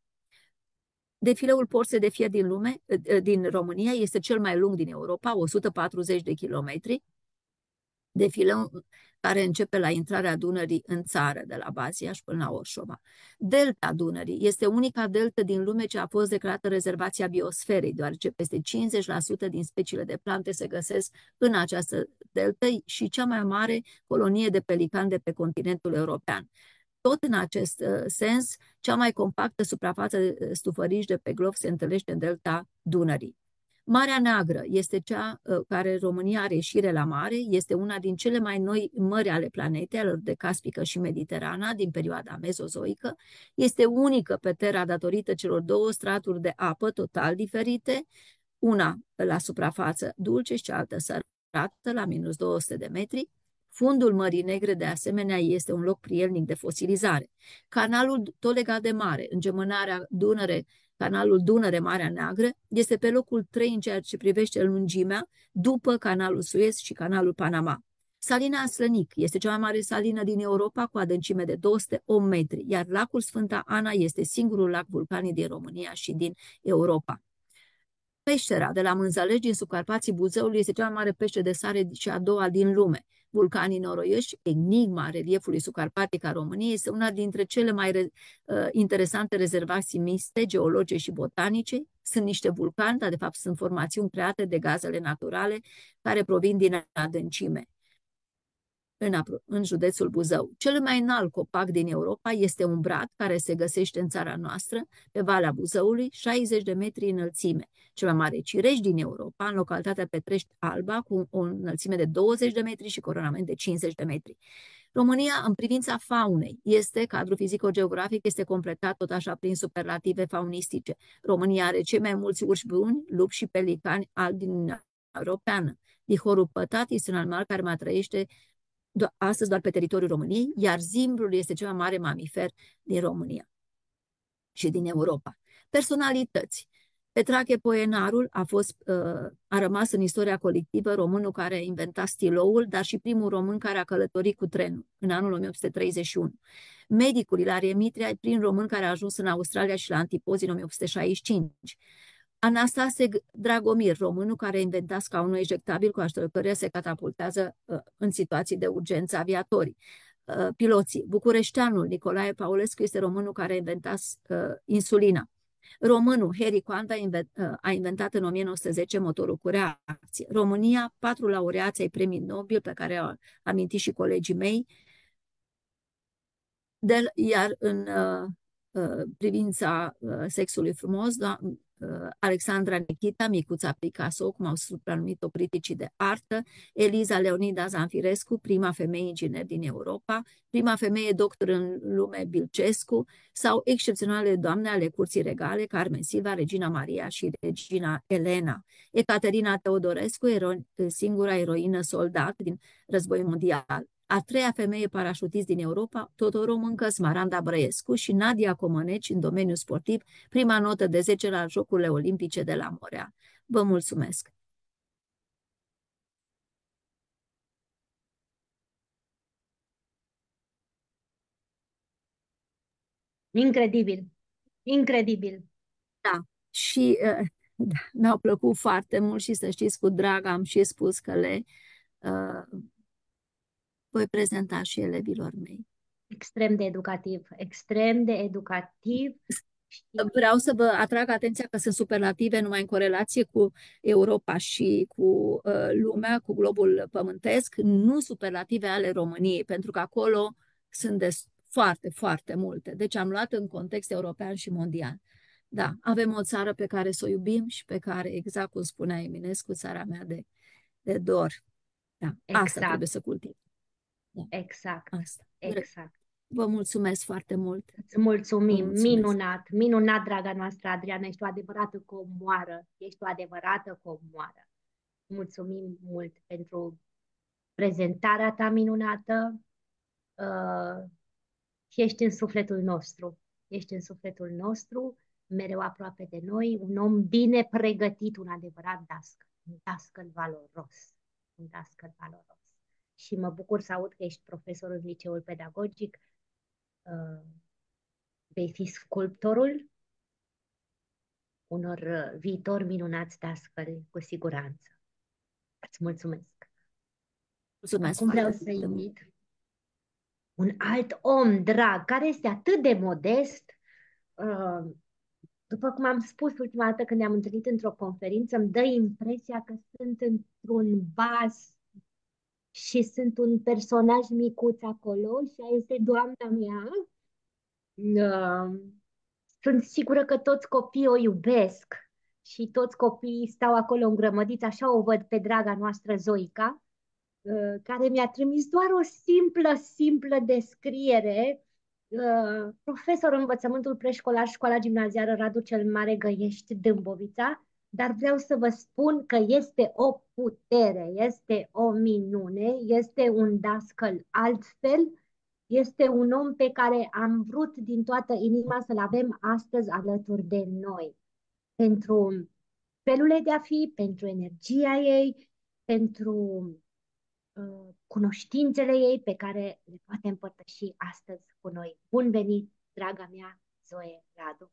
Defileul Porțe de Fier din lume, uh, din România, este cel mai lung din Europa, o sută patruzeci de kilometri. Defileu care începe la intrarea Dunării în țară, de la Baziaș până la Orșova. Delta Dunării este unica delta din lume ce a fost declarată rezervația biosferei, deoarece peste cincizeci la sută din speciile de plante se găsesc în această delta și cea mai mare colonie de pelicani de pe continentul european. Tot în acest uh, sens, cea mai compactă suprafață de stufăriș de pe glob se întâlnește în delta Dunării. Marea Neagră este cea care România are ieșire la mare, este una din cele mai noi mări ale planetei, alături de Caspică și Mediterana, din perioada mezozoică. Este unică pe Terra datorită celor două straturi de apă total diferite, una la suprafață dulce și cealaltă sărată, la minus două sute de metri. Fundul Mării Negre, de asemenea, este un loc prielnic de fosilizare. Canalul, tot legat de mare, îngemânarea Dunăre, canalul Dunăre-Marea Neagră, este pe locul trei în ceea ce privește lungimea, după canalul Suez și canalul Panama. Salina Slănic este cea mai mare salină din Europa, cu adâncime de două sute opt metri, iar lacul Sfânta Ana este singurul lac vulcanic din România și din Europa. Peștera de la Mânzălești din Subcarpații Buzăului este cea mai mare peșteră de sare și a doua din lume. Vulcanii noroioși, enigma reliefului subcarpatic a României, este una dintre cele mai re, uh, interesante rezervații mixte, geologice și botanice. Sunt niște vulcani, dar de fapt sunt formațiuni create de gazele naturale care provin din adâncime. În, în județul Buzău. Cel mai înalt copac din Europa este un brad care se găsește în țara noastră, pe Valea Buzăului, șaizeci de metri înălțime. Cel mai mare cireș din Europa, în localitatea Petrești Alba, cu o înălțime de douăzeci de metri și coronament de cincizeci de metri. România, în privința faunei, este, cadrul fizico-geografic este completat tot așa prin superlative faunistice. România are cei mai mulți urși bruni, lupi și pelicani albi din Uniunea Europeană. Dihorul pătat este un animal care mai trăiește astăzi doar pe teritoriul României, iar zimbrul este cel mai mare mamifer din România și din Europa. Personalități. Petrache Poenarul a, fost, uh, a rămas în istoria colectivă românul care a inventat stiloul, dar și primul român care a călătorit cu trenul în anul o mie opt sute treizeci și unu. Medicul Ilarie Mitrea, prim român care a ajuns în Australia și la Antipozi în o mie opt sute șaizeci și cinci. Anastase Dragomir, românul care a inventat scaunul ejectabil cu ajutorul căruia se catapultează uh, în situații de urgență aviatorii. Uh, piloții. Bucureșteanul Nicolae Paulescu este românul care a inventat uh, insulina. Românul Harry Quant a, invent, uh, a inventat în o mie nouă sute zece motorul cu reacție. România, patru laureați ai premii Nobel pe care au amintit și colegii mei, de, iar în uh, uh, privința uh, sexului frumos, do- Alexandra Nikita, Micuța Picasso, cum au supranumit-o criticii de artă, Eliza Leonida Zanfirescu, prima femeie inginer din Europa, prima femeie doctor în lume Bilcescu, sau excepționale doamne ale curții regale, Carmen Silva, Regina Maria și Regina Elena. Ecaterina Teodorescu, ero- singura eroină soldat din războiul mondial. A treia femeie parașutist din Europa, tot o româncă, Smaranda Brăiescu, și Nadia Comăneci în domeniul sportiv, prima notă de zece la Jocurile Olimpice de la Montreal. Vă mulțumesc! Incredibil! Incredibil! Da, și uh, da, mi-au plăcut foarte mult și să știți, cu drag am și spus că le uh, voi prezenta și elevilor mei. Extrem de educativ, extrem de educativ. Vreau să vă atrag atenția că sunt superlative numai în corelație cu Europa și cu uh, lumea, cu globul pământesc, nu superlative ale României, pentru că acolo sunt de foarte, foarte multe. Deci am luat în context european și mondial. Da, avem o țară pe care să o iubim și pe care, exact cum spunea Eminescu, țara mea de, de dor. Da, Exact. asta trebuie să cultivăm. Da. Exact, Asta. exact. Vă mulțumesc foarte mult. Îți mulțumim, mulțumesc. minunat, minunat, draga noastră Adriana, ești o adevărată comoară, ești o adevărată comoară. Mulțumim mult pentru prezentarea ta minunată, uh, ești în sufletul nostru, ești în sufletul nostru, mereu aproape de noi, un om bine pregătit, un adevărat dascăl, un dascăl valoros, un dascăl valoros. Și mă bucur să aud că ești profesor în liceul pedagogic, uh, vei fi sculptorul unor uh, viitori minunați dascăli, cu siguranță. Îți mulțumesc! Mulțumesc! Acum vreau să invit un alt om drag, care este atât de modest. Uh, după cum am spus ultima dată când ne-am întâlnit într-o conferință, îmi dă impresia că sunt într-un vas și sunt un personaj micuț acolo și aia este doamna mea. Uh, sunt sigură că toți copiii o iubesc și toți copiii stau acolo îngrămădiți, așa o văd pe draga noastră Zoica, uh, care mi-a trimis doar o simplă, simplă descriere. Uh, profesor în învățământul preșcolar, școala gimnazială Radu cel Mare, Găiești, Dâmbovița, dar vreau să vă spun că este o putere, este o minune, este un dascăl altfel, este un om pe care am vrut din toată inima să-l avem astăzi alături de noi. Pentru felul ei de a fi, pentru energia ei, pentru uh, cunoștințele ei pe care le poate împărtăși astăzi cu noi. Bun venit, draga mea Zoe Radu!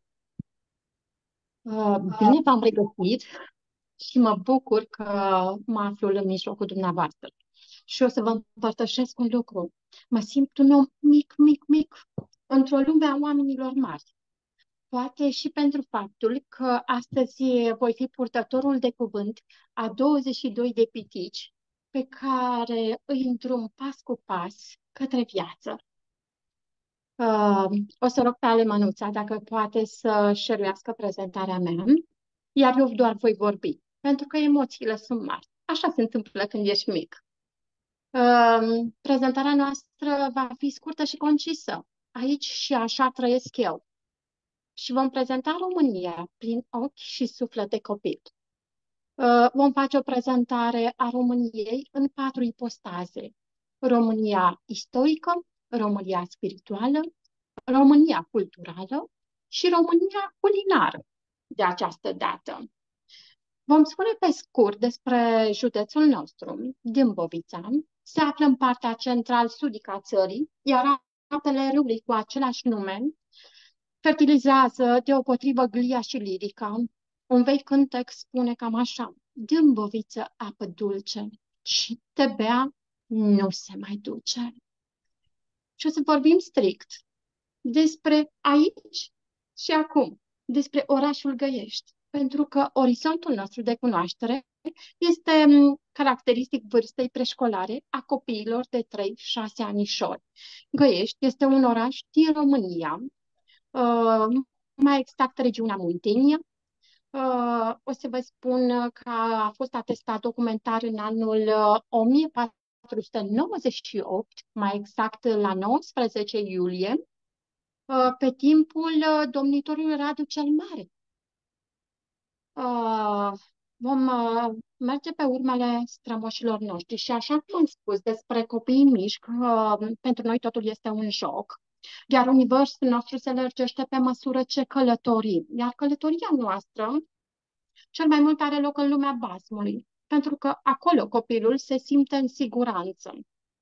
Uh, Bine v-am regăsit și mă bucur că mă aflu în mijlocul dumneavoastră. Și o să vă împărtășesc un lucru. Mă simt un om mic, mic, mic, într-o lume a oamenilor mari. Poate și pentru faptul că astăzi voi fi purtătorul de cuvânt a douăzeci și doi de pitici pe care îi îndrum pas cu pas către viață. Uh, o să rog pe Ale Mănuța dacă poate să șeruiască prezentarea mea, iar eu doar voi vorbi, pentru că emoțiile sunt mari. Așa se întâmplă când ești mic. Uh, prezentarea noastră va fi scurtă și concisă. Aici și așa trăiesc eu. Și vom prezenta România prin ochi și suflet de copil. Uh, vom face o prezentare a României în patru ipostaze. România istorică, România spirituală, România culturală și România culinară de această dată. Vom spune pe scurt despre județul nostru, Dâmbovița. Se află în partea central-sudică a țării, iar apele râului cu același nume fertilizează deopotrivă glia și lirica. Un vechi cântec spune cam așa: Dâmboviță, apă dulce, și te bea nu se mai duce. Și o să vorbim strict despre aici și acum, despre orașul Găiești, pentru că orizontul nostru de cunoaștere este caracteristic vârstei preșcolare a copiilor de trei șase anișori. Găiești este un oraș din România, uh, mai exact regiunea Muntenia. Uh, o să vă spun că a fost atestat documentar în anul o mie patru sute nouăzeci și opt, mai exact la nouăsprezece iulie, pe timpul domnitorului Radu cel Mare. Vom merge pe urmele strămoșilor noștri și așa cum am spus despre copiii mici, că pentru noi totul este un joc, iar universul nostru se lărgește pe măsură ce călătorim, iar călătoria noastră cel mai mult are loc în lumea basmului, pentru că acolo copilul se simte în siguranță.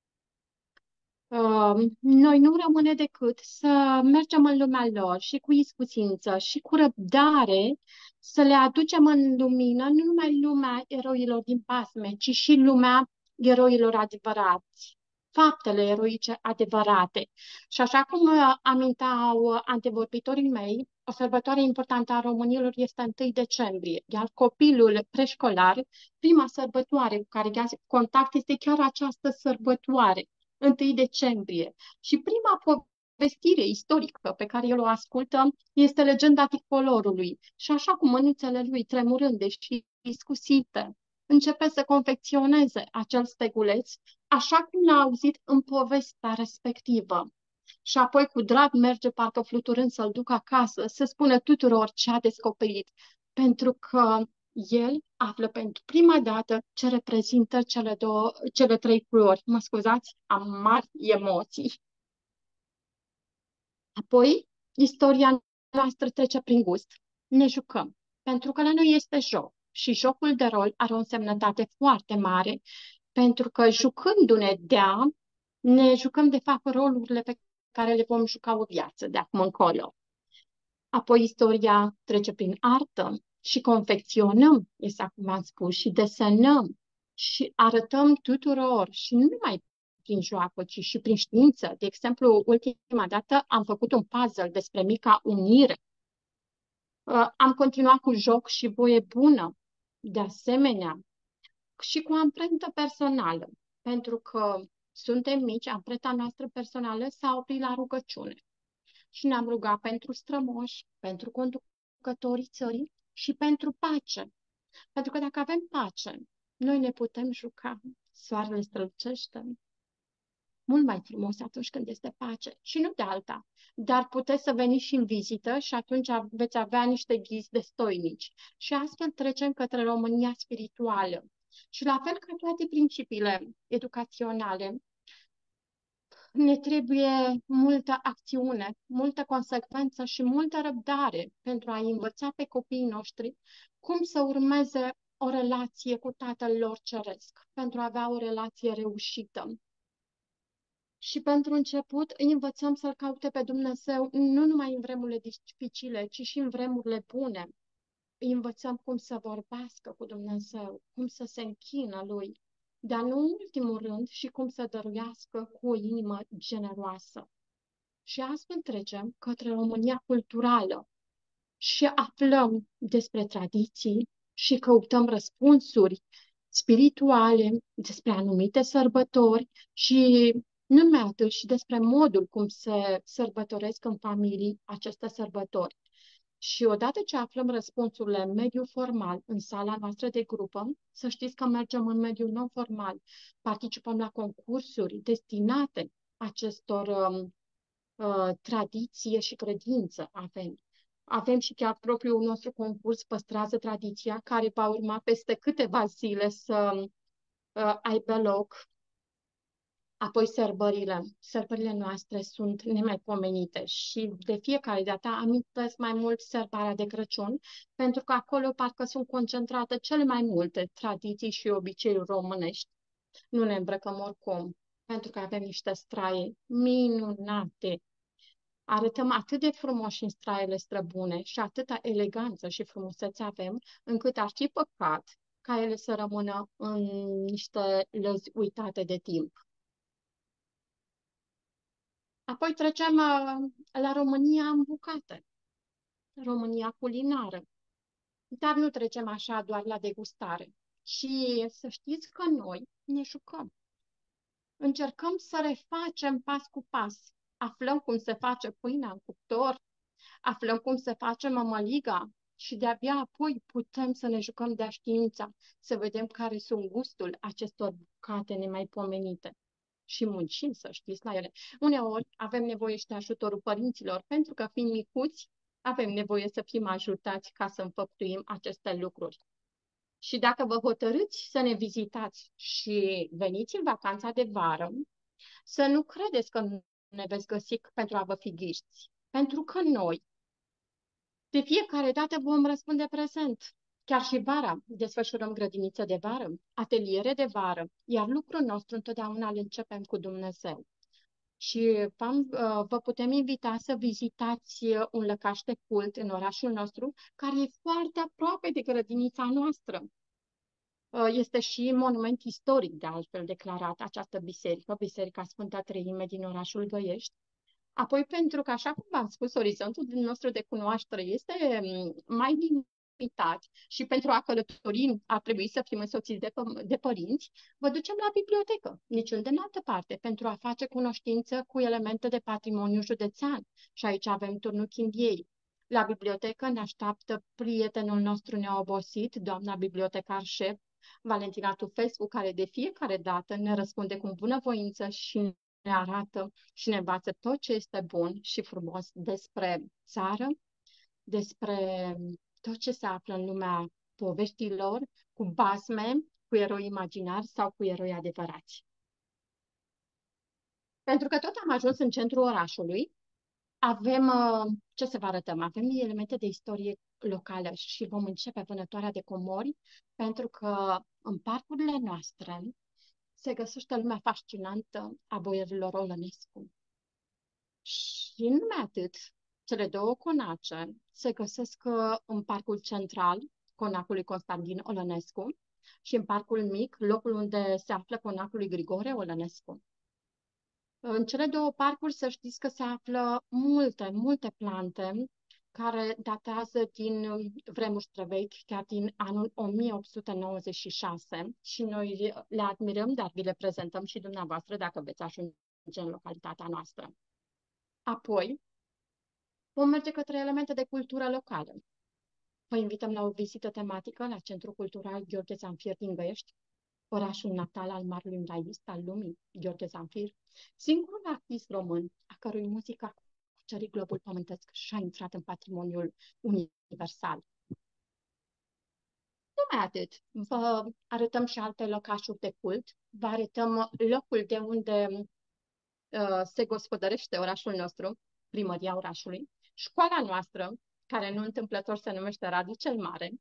Uh, noi nu rămâne decât să mergem în lumea lor și cu iscusință și cu răbdare să le aducem în lumină nu numai lumea eroilor din pasme, ci și lumea eroilor adevărați, faptele eroice adevărate. Și așa cum uh, aminteau antevorbitorii mei, o sărbătoare importantă a românilor este întâi decembrie, iar copilul preșcolar, prima sărbătoare cu care ia contact este chiar această sărbătoare, întâi decembrie. Și prima povestire istorică pe care el o ascultă este legenda tricolorului. Și așa cum mânuțele lui tremurânde și iscusite începe să confecționeze acel steguleț, așa cum l-a auzit în povestea respectivă. Și apoi cu drag merge parcă fluturând să-l ducă acasă, să spună tuturor ce a descoperit, pentru că el află pentru prima dată ce reprezintă cele, două, cele trei culori. Mă scuzați, am mari emoții. Apoi, istoria noastră trece prin gust. Ne jucăm, pentru că la noi este joc și jocul de rol are o însemnătate foarte mare, pentru că jucându-ne de-a, ne jucăm de fapt rolurile pe care le vom juca o viață de acum încolo. Apoi istoria trece prin artă și confecționăm, exact cum am spus, și desenăm și arătăm tuturor și nu numai prin joacă, ci și prin știință. De exemplu, ultima dată am făcut un puzzle despre Mica Unire. Uh, am continuat cu joc și voie bună, de asemenea, și cu amprentă personală, pentru că suntem mici, amprenta noastră personală s-a oprit la rugăciune. Și ne-am rugat pentru strămoși, pentru conducătorii țării și pentru pace. Pentru că dacă avem pace, noi ne putem juca. Soarele strălucește, mult mai frumos atunci când este pace și nu de alta. Dar puteți să veniți și în vizită și atunci veți avea niște ghizi destoinici. Și astfel trecem către România spirituală. Și la fel ca toate principiile educaționale, ne trebuie multă acțiune, multă consecvență și multă răbdare pentru a învăța pe copiii noștri cum să urmeze o relație cu Tatăl lor Ceresc, pentru a avea o relație reușită. Și pentru început îi învățăm să-L caute pe Dumnezeu nu numai în vremurile dificile, ci și în vremurile bune. Îi învățăm cum să vorbească cu Dumnezeu, cum să se închină Lui, dar nu în ultimul rând și cum să dăruiască cu o inimă generoasă. Și astfel trecem către România culturală și aflăm despre tradiții și căutăm răspunsuri spirituale despre anumite sărbători și nu numai atât, și despre modul cum se sărbătoresc în familii aceste sărbători. Și odată ce aflăm răspunsurile în mediul formal, în sala noastră de grupă, să știți că mergem în mediul non-formal, participăm la concursuri destinate acestor um, uh, tradiție și credință avem. Avem și chiar propriul nostru concurs Păstrează Tradiția, care va urma peste câteva zile să uh, aibă loc. Apoi sărbările. Sărbările noastre sunt nemaipomenite și de fiecare dată amintesc mai mult sărbarea de Crăciun, pentru că acolo parcă sunt concentrate cele mai multe tradiții și obiceiuri românești. Nu ne îmbrăcăm oricum, pentru că avem niște straie minunate. Arătăm atât de frumoși în straiele străbune și atâta eleganță și frumusețe avem, încât ar fi păcat ca ele să rămână în niște lăzi uitate de timp. Apoi trecem la România în bucate, România culinară. Dar nu trecem așa doar la degustare. Și să știți că noi ne jucăm. Încercăm să refacem pas cu pas. Aflăm cum se face pâinea în cuptor, aflăm cum se face mămăliga și de-abia apoi putem să ne jucăm de-a știința, să vedem care sunt gustul acestor bucate nemaipomenite. Și muncim, să știți, la ele. Uneori avem nevoie și de ajutorul părinților, pentru că fiind micuți, avem nevoie să fim ajutați ca să înfăptuim aceste lucruri. Și dacă vă hotărâți să ne vizitați și veniți în vacanța de vară, să nu credeți că nu ne veți găsi pentru a vă fi ghiști. Pentru că noi, de fiecare dată, vom răspunde prezent. Chiar și vara desfășurăm grădiniță de vară, ateliere de vară, iar lucrul nostru întotdeauna îl începem cu Dumnezeu. Și vă putem invita să vizitați un lăcaș de cult în orașul nostru, care e foarte aproape de grădinița noastră. Este și monument istoric, de altfel, declarat această biserică, Biserica Sfânta Treime din orașul Găiești. Apoi, pentru că, așa cum v-am spus, orizontul nostru de cunoaștere este mai limitat și pentru a călători ar trebui să fim însoțiți de, de părinți, vă ducem la bibliotecă, niciunde în altă parte, pentru a face cunoștință cu elemente de patrimoniu județean. Și aici avem turnul Chimbiei. La bibliotecă ne așteaptă prietenul nostru neobosit, doamna bibliotecar șef, Valentina Tufescu, care de fiecare dată ne răspunde cu bunăvoință și ne arată și ne învață tot ce este bun și frumos despre țară, despre tot ce se află în lumea poveștilor, cu basme, cu eroi imaginari sau cu eroi adevărați. Pentru că tot am ajuns în centrul orașului, avem, ce să vă arătăm, avem elemente de istorie locală și vom începe vânătoarea de comori, pentru că în parcurile noastre se găsește lumea fascinantă a boierilor Olănescu. Și nu numai atât, cele două conace se găsesc în parcul central, conacului Constantin Olănescu, și în parcul mic, locul unde se află conacul lui Grigore Olănescu. În cele două parcuri să știți că se află multe, multe plante care datează din vremuri străvechi, chiar din anul o mie opt sute nouăzeci și șase și noi le admirăm, dar vi le prezentăm și dumneavoastră dacă veți ajunge în localitatea noastră. Apoi, vom merge către elemente de cultură locală. Vă invităm la o vizită tematică la Centrul Cultural Gheorghe Zamfir din Găiești. orașul natal al marelui înraist al lumii, Gheorghe Zamfir, singurul artist român a cărui muzică a cucerit globul pământesc și a intrat în patrimoniul universal. Nu mai atât, vă arătăm și alte locașuri de cult, vă arătăm locul de unde uh, se gospodărește orașul nostru, primăria orașului, școala noastră, care nu întâmplător se numește Radu cel Mare,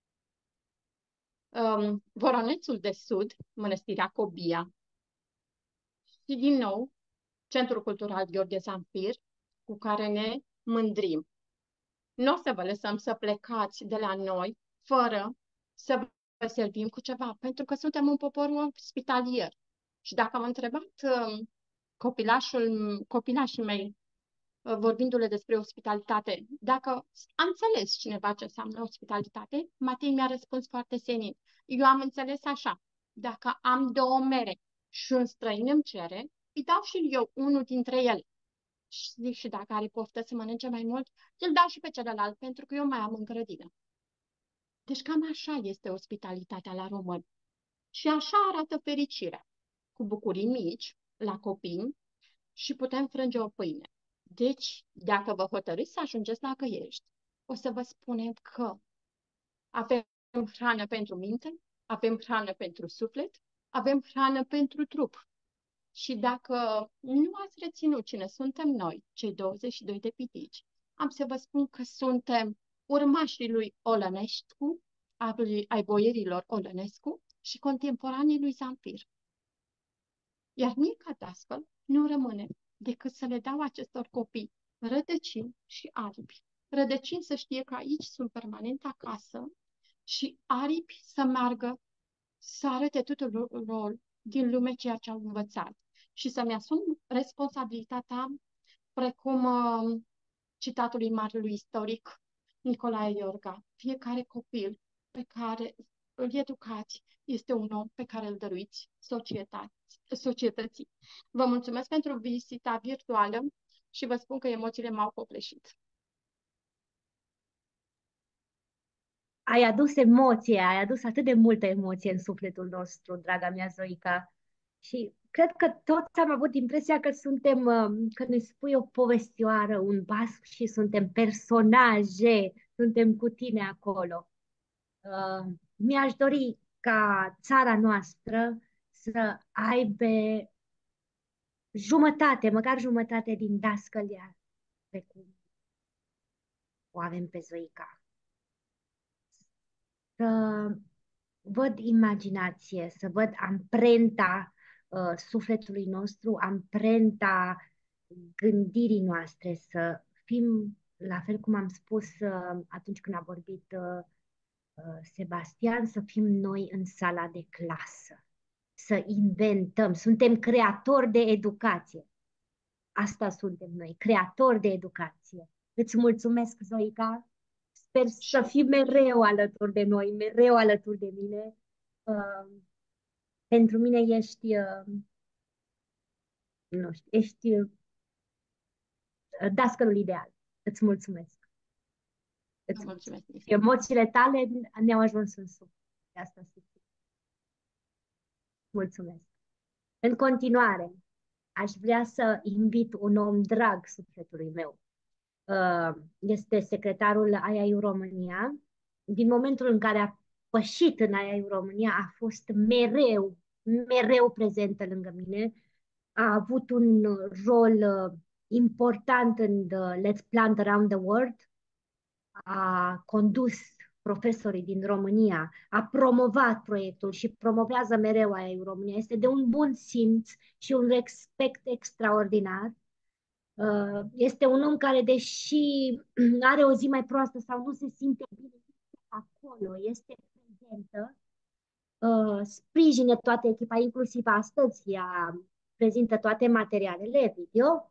um, Voronețul de Sud, Mănăstirea Cobia și, din nou, Centrul Cultural Gheorghe Zamfir, cu care ne mândrim. Nu o să vă lăsăm să plecați de la noi fără să vă servim cu ceva, pentru că suntem un popor ospitalier. Și dacă am întrebat uh, copilașul, copilașii mei, uh, vorbindu-le despre ospitalitate, dacă am înțeles cineva ce înseamnă ospitalitate, Matei mi-a răspuns foarte senin. Eu am înțeles așa, dacă am două mere și un străin îmi cere, îi dau și eu unul dintre ele. Și, și dacă are poftă să mănânce mai mult, îl dau și pe celălalt, pentru că eu mai am în grădină. Deci cam așa este ospitalitatea la români. Și așa arată fericirea. Cu bucurii mici, la copii, și putem frânge o pâine. Deci, dacă vă hotărâți să ajungeți la Găiești, o să vă spunem că avem hrană pentru minte, avem hrană pentru suflet, avem hrană pentru trup. Și dacă nu ați reținut cine suntem noi, cei douăzeci și doi de pitici, am să vă spun că suntem urmașii lui Olănescu, ai boierilor Olănescu și contemporanii lui Zamfir. Iar mie, ca dascăl, nu rămâne decât să le dau acestor copii rădăcini și aripi. Rădăcini să știe că aici sunt permanent acasă și aripi să meargă să arate tuturor din lume ceea ce au învățat și să-mi asum responsabilitatea precum uh, citatului marelui istoric Nicolae Iorga. Fiecare copil pe care îl educați este un om pe care îl dăruiți societății. Vă mulțumesc pentru vizita virtuală și vă spun că emoțiile m-au copleșit. Ai adus emoție, ai adus atât de multă emoție în sufletul nostru, draga mea Zoica. Și cred că toți am avut impresia că suntem, că ne spui o povestioară, un basm și suntem personaje, suntem cu tine acolo. Uh, mi-aș dori ca țara noastră să aibă jumătate, măcar jumătate din dascălia pe cum o avem pe Zoica. Să văd imaginație, să văd amprenta uh, sufletului nostru, amprenta gândirii noastre, să fim, la fel cum am spus uh, atunci când a vorbit uh, uh, Sebastian, să fim noi în sala de clasă, să inventăm, suntem creatori de educație. Asta suntem noi, creatori de educație. Îți mulțumesc, Zoica. Sper să fii mereu alături de noi, mereu alături de mine. Uh, pentru mine ești, uh, nu știu, ești uh, dascălul ideal. Îți mulțumesc. Îți mulțumesc. Emoțiile tale ne-au ajuns în suflet. Asta simt. Mulțumesc. În continuare, aș vrea să invit un om drag sufletului meu. Este secretarul I A U România. Din momentul în care a pășit în I A U România, a fost mereu, mereu prezentă lângă mine. A avut un rol important în the Let's Plant Around the World. A condus profesorii din România, a promovat proiectul și promovează mereu I A U România. Este de un bun simț și un respect extraordinar. Este un om care, deși are o zi mai proastă sau nu se simte bine, este acolo, este prezentă, sprijină toată echipa, inclusiv astăzi, ea prezintă toate materialele video.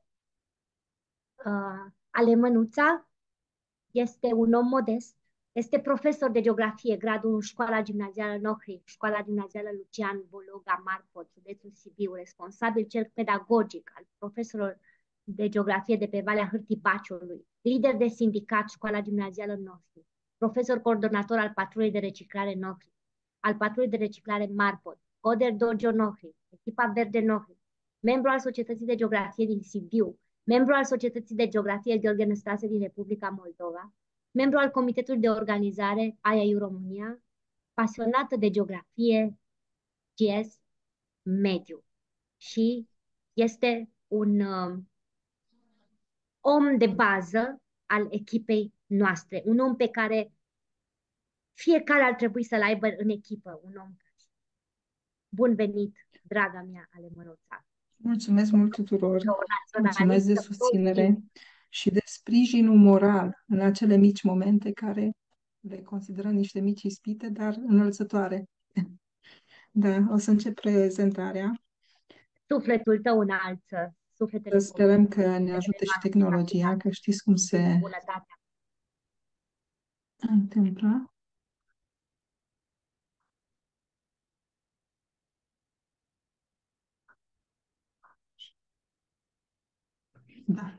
Ale Mănuța este un om modest, este profesor de geografie, gradul unu, școala gimnazială Nohri, școala gimnazială Lucian Bologa Marfot, județul Sibiu, responsabil cel pedagogic al profesorilor de geografie de pe Valea Hârtii Baciului, lider de sindicat școala gimnazială Nohri, profesor coordonator al patrulei de reciclare Nohri, al patrulei de reciclare Marfot, Coder Dojo Nohri, echipa Verde Nohri, membru al Societății de Geografie din Sibiu, membru al Societății de Geografie Gheorghe Năstase din Republica Moldova, membru al Comitetului de Organizare I A U România, pasionată de geografie, G S, mediu. Și este un uh, om de bază al echipei noastre, un om pe care fiecare ar trebui să-l aibă în echipă, un om. Bun venit, draga mea Alemănoța. Mulțumesc mult tuturor, mulțumesc de Naționalistă, susținere și de sprijinul moral în acele mici momente care le considerăm niște mici ispite, dar înălțătoare. Da, o să încep prezentarea. Sufletul tău înalță, sufletele Sperăm că ne ajută și tehnologia, că știți cum se bunătatea. întâmplă. Da.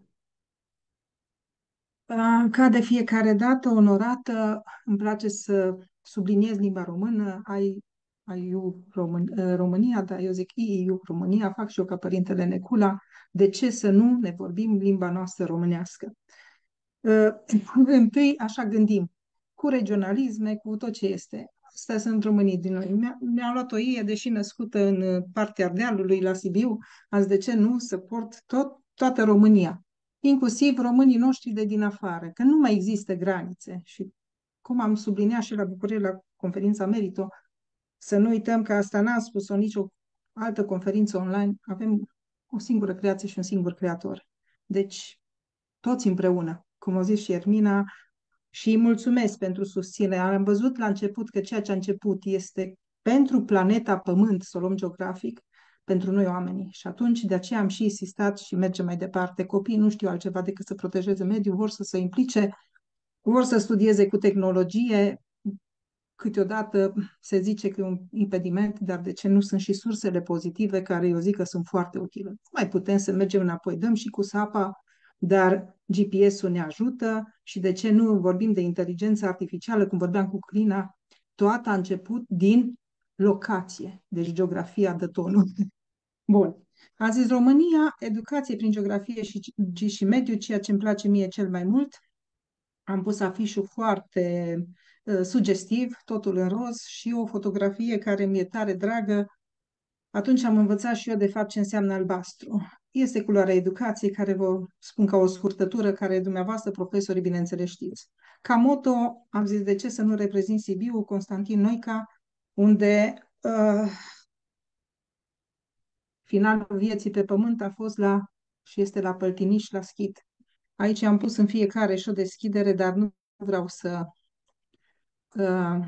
Ah, Ca de fiecare dată, onorată, îmi place să subliniez limba română, ai, ai eu Român, eh, România, dar eu zic I U România, fac și eu ca părintele Necula, de ce să nu ne vorbim limba noastră românească? Eh, Întâi, așa gândim, cu regionalisme, cu tot ce este. Astea sunt românii din noi. Mi-a, mi-a luat o ie, deși născută în eh, partea Ardealului, la Sibiu, azi de ce nu să port tot, toată România, inclusiv românii noștri de din afară, că nu mai există granițe. Și cum am subliniat și la București, la conferința Merito, să nu uităm că asta n-a spus-o nicio altă conferință online, avem o singură creație și un singur creator. Deci, toți împreună, cum a zis și Ermina, și îi mulțumesc pentru susținere. Am văzut la început că ceea ce a început este pentru planeta Pământ, să o luăm geografic, pentru noi oamenii. Și atunci de aceea am și insistat și mergem mai departe. Copiii nu știu altceva decât să protejeze mediul, vor să se implice, vor să studieze cu tehnologie. Câteodată se zice că e un impediment, dar de ce nu sunt și sursele pozitive care eu zic că sunt foarte utile. Mai putem să mergem înapoi, dăm și cu sapa, dar G P S-ul ne ajută și de ce nu vorbim de inteligență artificială, cum vorbeam cu Crina, toată a început din locație, deci geografia de tonul. Bun. A zis România, educație prin geografie și, și mediu, ceea ce îmi place mie cel mai mult. Am pus afișul foarte uh, sugestiv, totul în roz și o fotografie care mi-e tare dragă. Atunci am învățat și eu de fapt ce înseamnă albastru. Este culoarea educației, care vă spun ca o scurtătură, care dumneavoastră, profesorii, bineînțeles știți. Ca moto, am zis de ce să nu reprezint Sibiu, Constantin Noica, unde uh, finalul vieții pe pământ a fost la, și este la Păltiniș, la Schid. Aici am pus în fiecare și o deschidere, dar nu vreau să uh,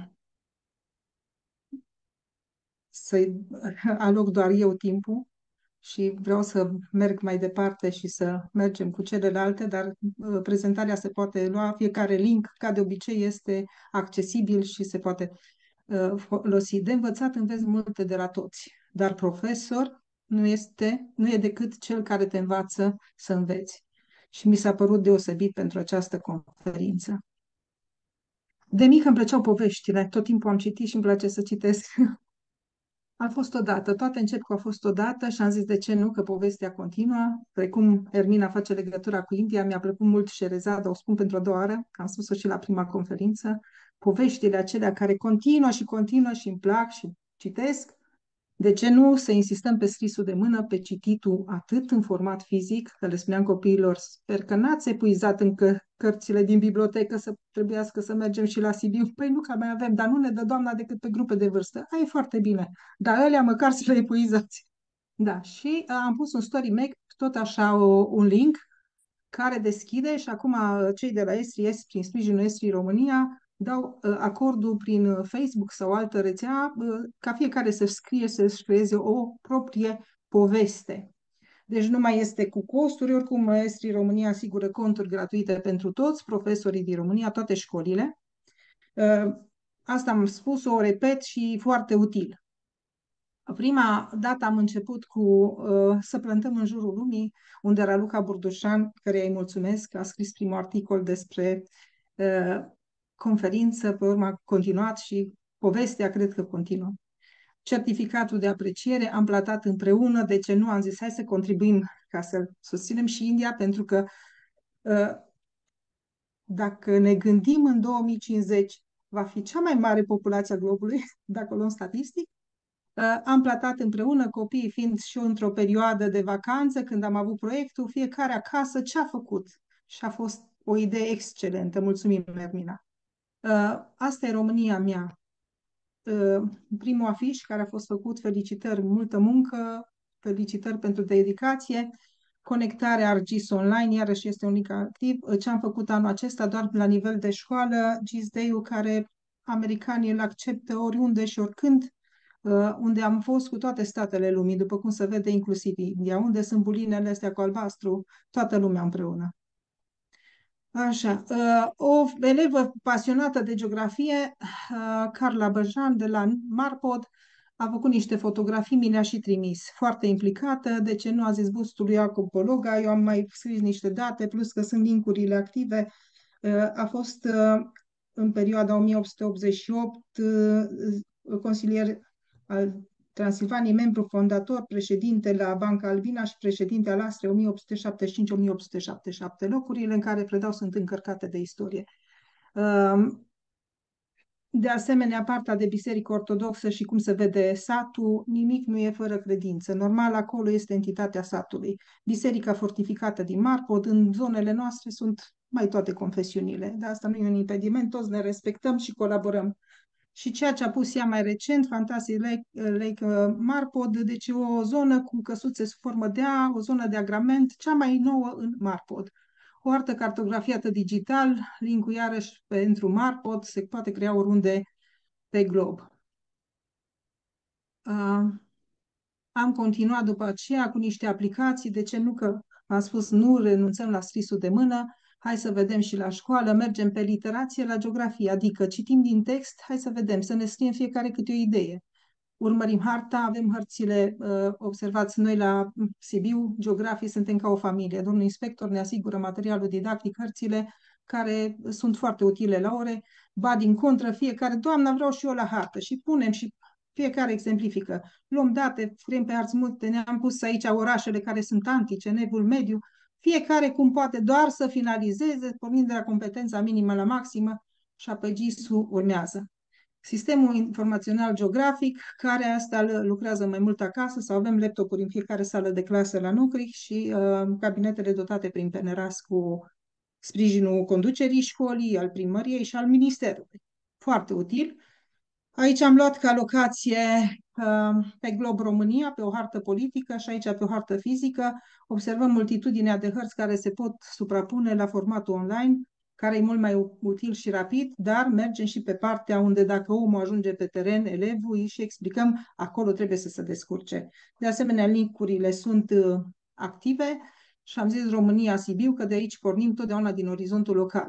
să aloc doar eu timpul și vreau să merg mai departe și să mergem cu celelalte, dar uh, prezentarea se poate lua, fiecare link, ca de obicei, este accesibil și se poate uh, folosi. De învățat înveți multe de la toți, dar profesor nu este, nu e decât cel care te învață să înveți. Și mi s-a părut deosebit pentru această conferință. De mic îmi plăceau poveștile, tot timpul am citit și îmi place să citesc. A fost odată, toate încep cu a fost odată și am zis de ce nu, că povestea continuă. Precum Ermina face legătura cu India, mi-a plăcut mult Șerezada, o spun pentru a doua oară, că am spus-o și la prima conferință. Poveștile acelea care continuă și continuă și îmi plac și citesc. De ce nu să insistăm pe scrisul de mână, pe cititul atât în format fizic, că le spuneam copiilor, sper că n-ați epuizat încă cărțile din bibliotecă să trebuiască să mergem și la Sibiu. Păi nu, că mai avem, dar nu ne dă Doamna decât pe grupe de vârstă. Aia e foarte bine, dar alea măcar să le epuizați. Da, și am pus un story make, tot așa o, un link, care deschide și acum cei de la Estri, Est, prin sprijinul Estri România, dau uh, acordul prin uh, Facebook sau altă rețea uh, ca fiecare să scrie, să-și creeze o proprie poveste. Deci nu mai este cu costuri, oricum Estri România asigură conturi gratuite pentru toți profesorii din România, toate școlile. Uh, asta am spus, o repet și foarte util. Prima dată am început cu uh, să plantăm în jurul lumii, unde Raluca Burdușan, care îi mulțumesc, a scris primul articol despre uh, conferință, pe urmă a continuat și povestea cred că continuă. certificatul de apreciere, am platat împreună, de ce nu am zis hai să contribuim ca să susținem și India, pentru că uh, dacă ne gândim în două mii cincizeci, va fi cea mai mare populație a globului, dacă o luăm statistic. Uh, am platat împreună, copiii fiind și eu într-o perioadă de vacanță, când am avut proiectul, fiecare acasă ce a făcut. Și a fost o idee excelentă. Mulțumim, Ermina. Uh, asta e România mea. Uh, primul afiș care a fost făcut, felicitări, multă muncă, felicitări pentru dedicație. Conectarea Argis Online, iarăși este un link activ. Ce am făcut anul acesta doar la nivel de școală, G I S Day-ul, care americanii îl acceptă oriunde și oricând, unde am fost cu toate statele lumii, după cum se vede inclusiv India, unde sunt bulinele astea cu albastru, toată lumea împreună. Așa, o elevă pasionată de geografie, Carla Băjan, de la Marpod, a făcut niște fotografii, mi le-a și trimis. Foarte implicată, de ce nu a zis bustul lui Iacob Bologa, eu am mai scris niște date, plus că sunt linkurile active. A fost în perioada o mie opt sute optzeci și opt consilier al Transilvaniei, membru fondator, președinte la Banca Albina și președinte al Astre o mie opt sute șaptezeci și cinci - o mie opt sute șaptezeci și șapte. Locurile în care predau sunt încărcate de istorie. De asemenea, partea de biserică ortodoxă și cum se vede satul, nimic nu e fără credință. Normal, acolo este entitatea satului. Biserica fortificată din Marpod, în zonele noastre sunt mai toate confesiunile. De asta nu e un impediment, toți ne respectăm și colaborăm. Și ceea ce a pus ea mai recent, Fantasy Lake, Lake Marpod, deci o zonă cu căsuțe sub formă de A, o zonă de agrament, cea mai nouă în Marpod. O artă cartografiată digital, link-ul iarăși pentru Marpod, se poate crea oriunde pe glob. Uh, am continuat după aceea cu niște aplicații, de ce nu, că am spus nu renunțăm la scrisul de mână, hai să vedem și la școală, mergem pe literație la geografie, adică citim din text, hai să vedem, să ne scriem fiecare câte o idee. Urmărim harta, avem hărțile, uh, observați noi la Sibiu, geografii, suntem ca o familie. Domnul inspector ne asigură materialul didactic, hărțile, care sunt foarte utile la ore, ba din contră, fiecare, doamna, vreau și eu la hartă și punem și fiecare exemplifică. Luăm date, scriem pe harți multe, ne-am pus aici orașele care sunt antice, Nevul Mediu, fiecare cum poate doar să finalizeze, pornind de la competența minimă la maximă și apoi G I S-ul urmează. Sistemul informațional geografic, care asta lucrează mai mult acasă, sau avem laptopuri în fiecare sală de clasă la Nucric și uh, cabinetele dotate prin Peneras cu sprijinul conducerii școlii, al primăriei și al ministerului. Foarte util. Aici am luat ca locație uh, pe glob România, pe o hartă politică și aici pe o hartă fizică. Observăm multitudinea de hărți care se pot suprapune la formatul online, care e mult mai util și rapid, dar mergem și pe partea unde dacă omul ajunge pe teren, elevul, îi și explicăm, acolo trebuie să se descurce. De asemenea, link-urile sunt uh, active și am zis România Sibiu, că de aici pornim totdeauna din orizontul local.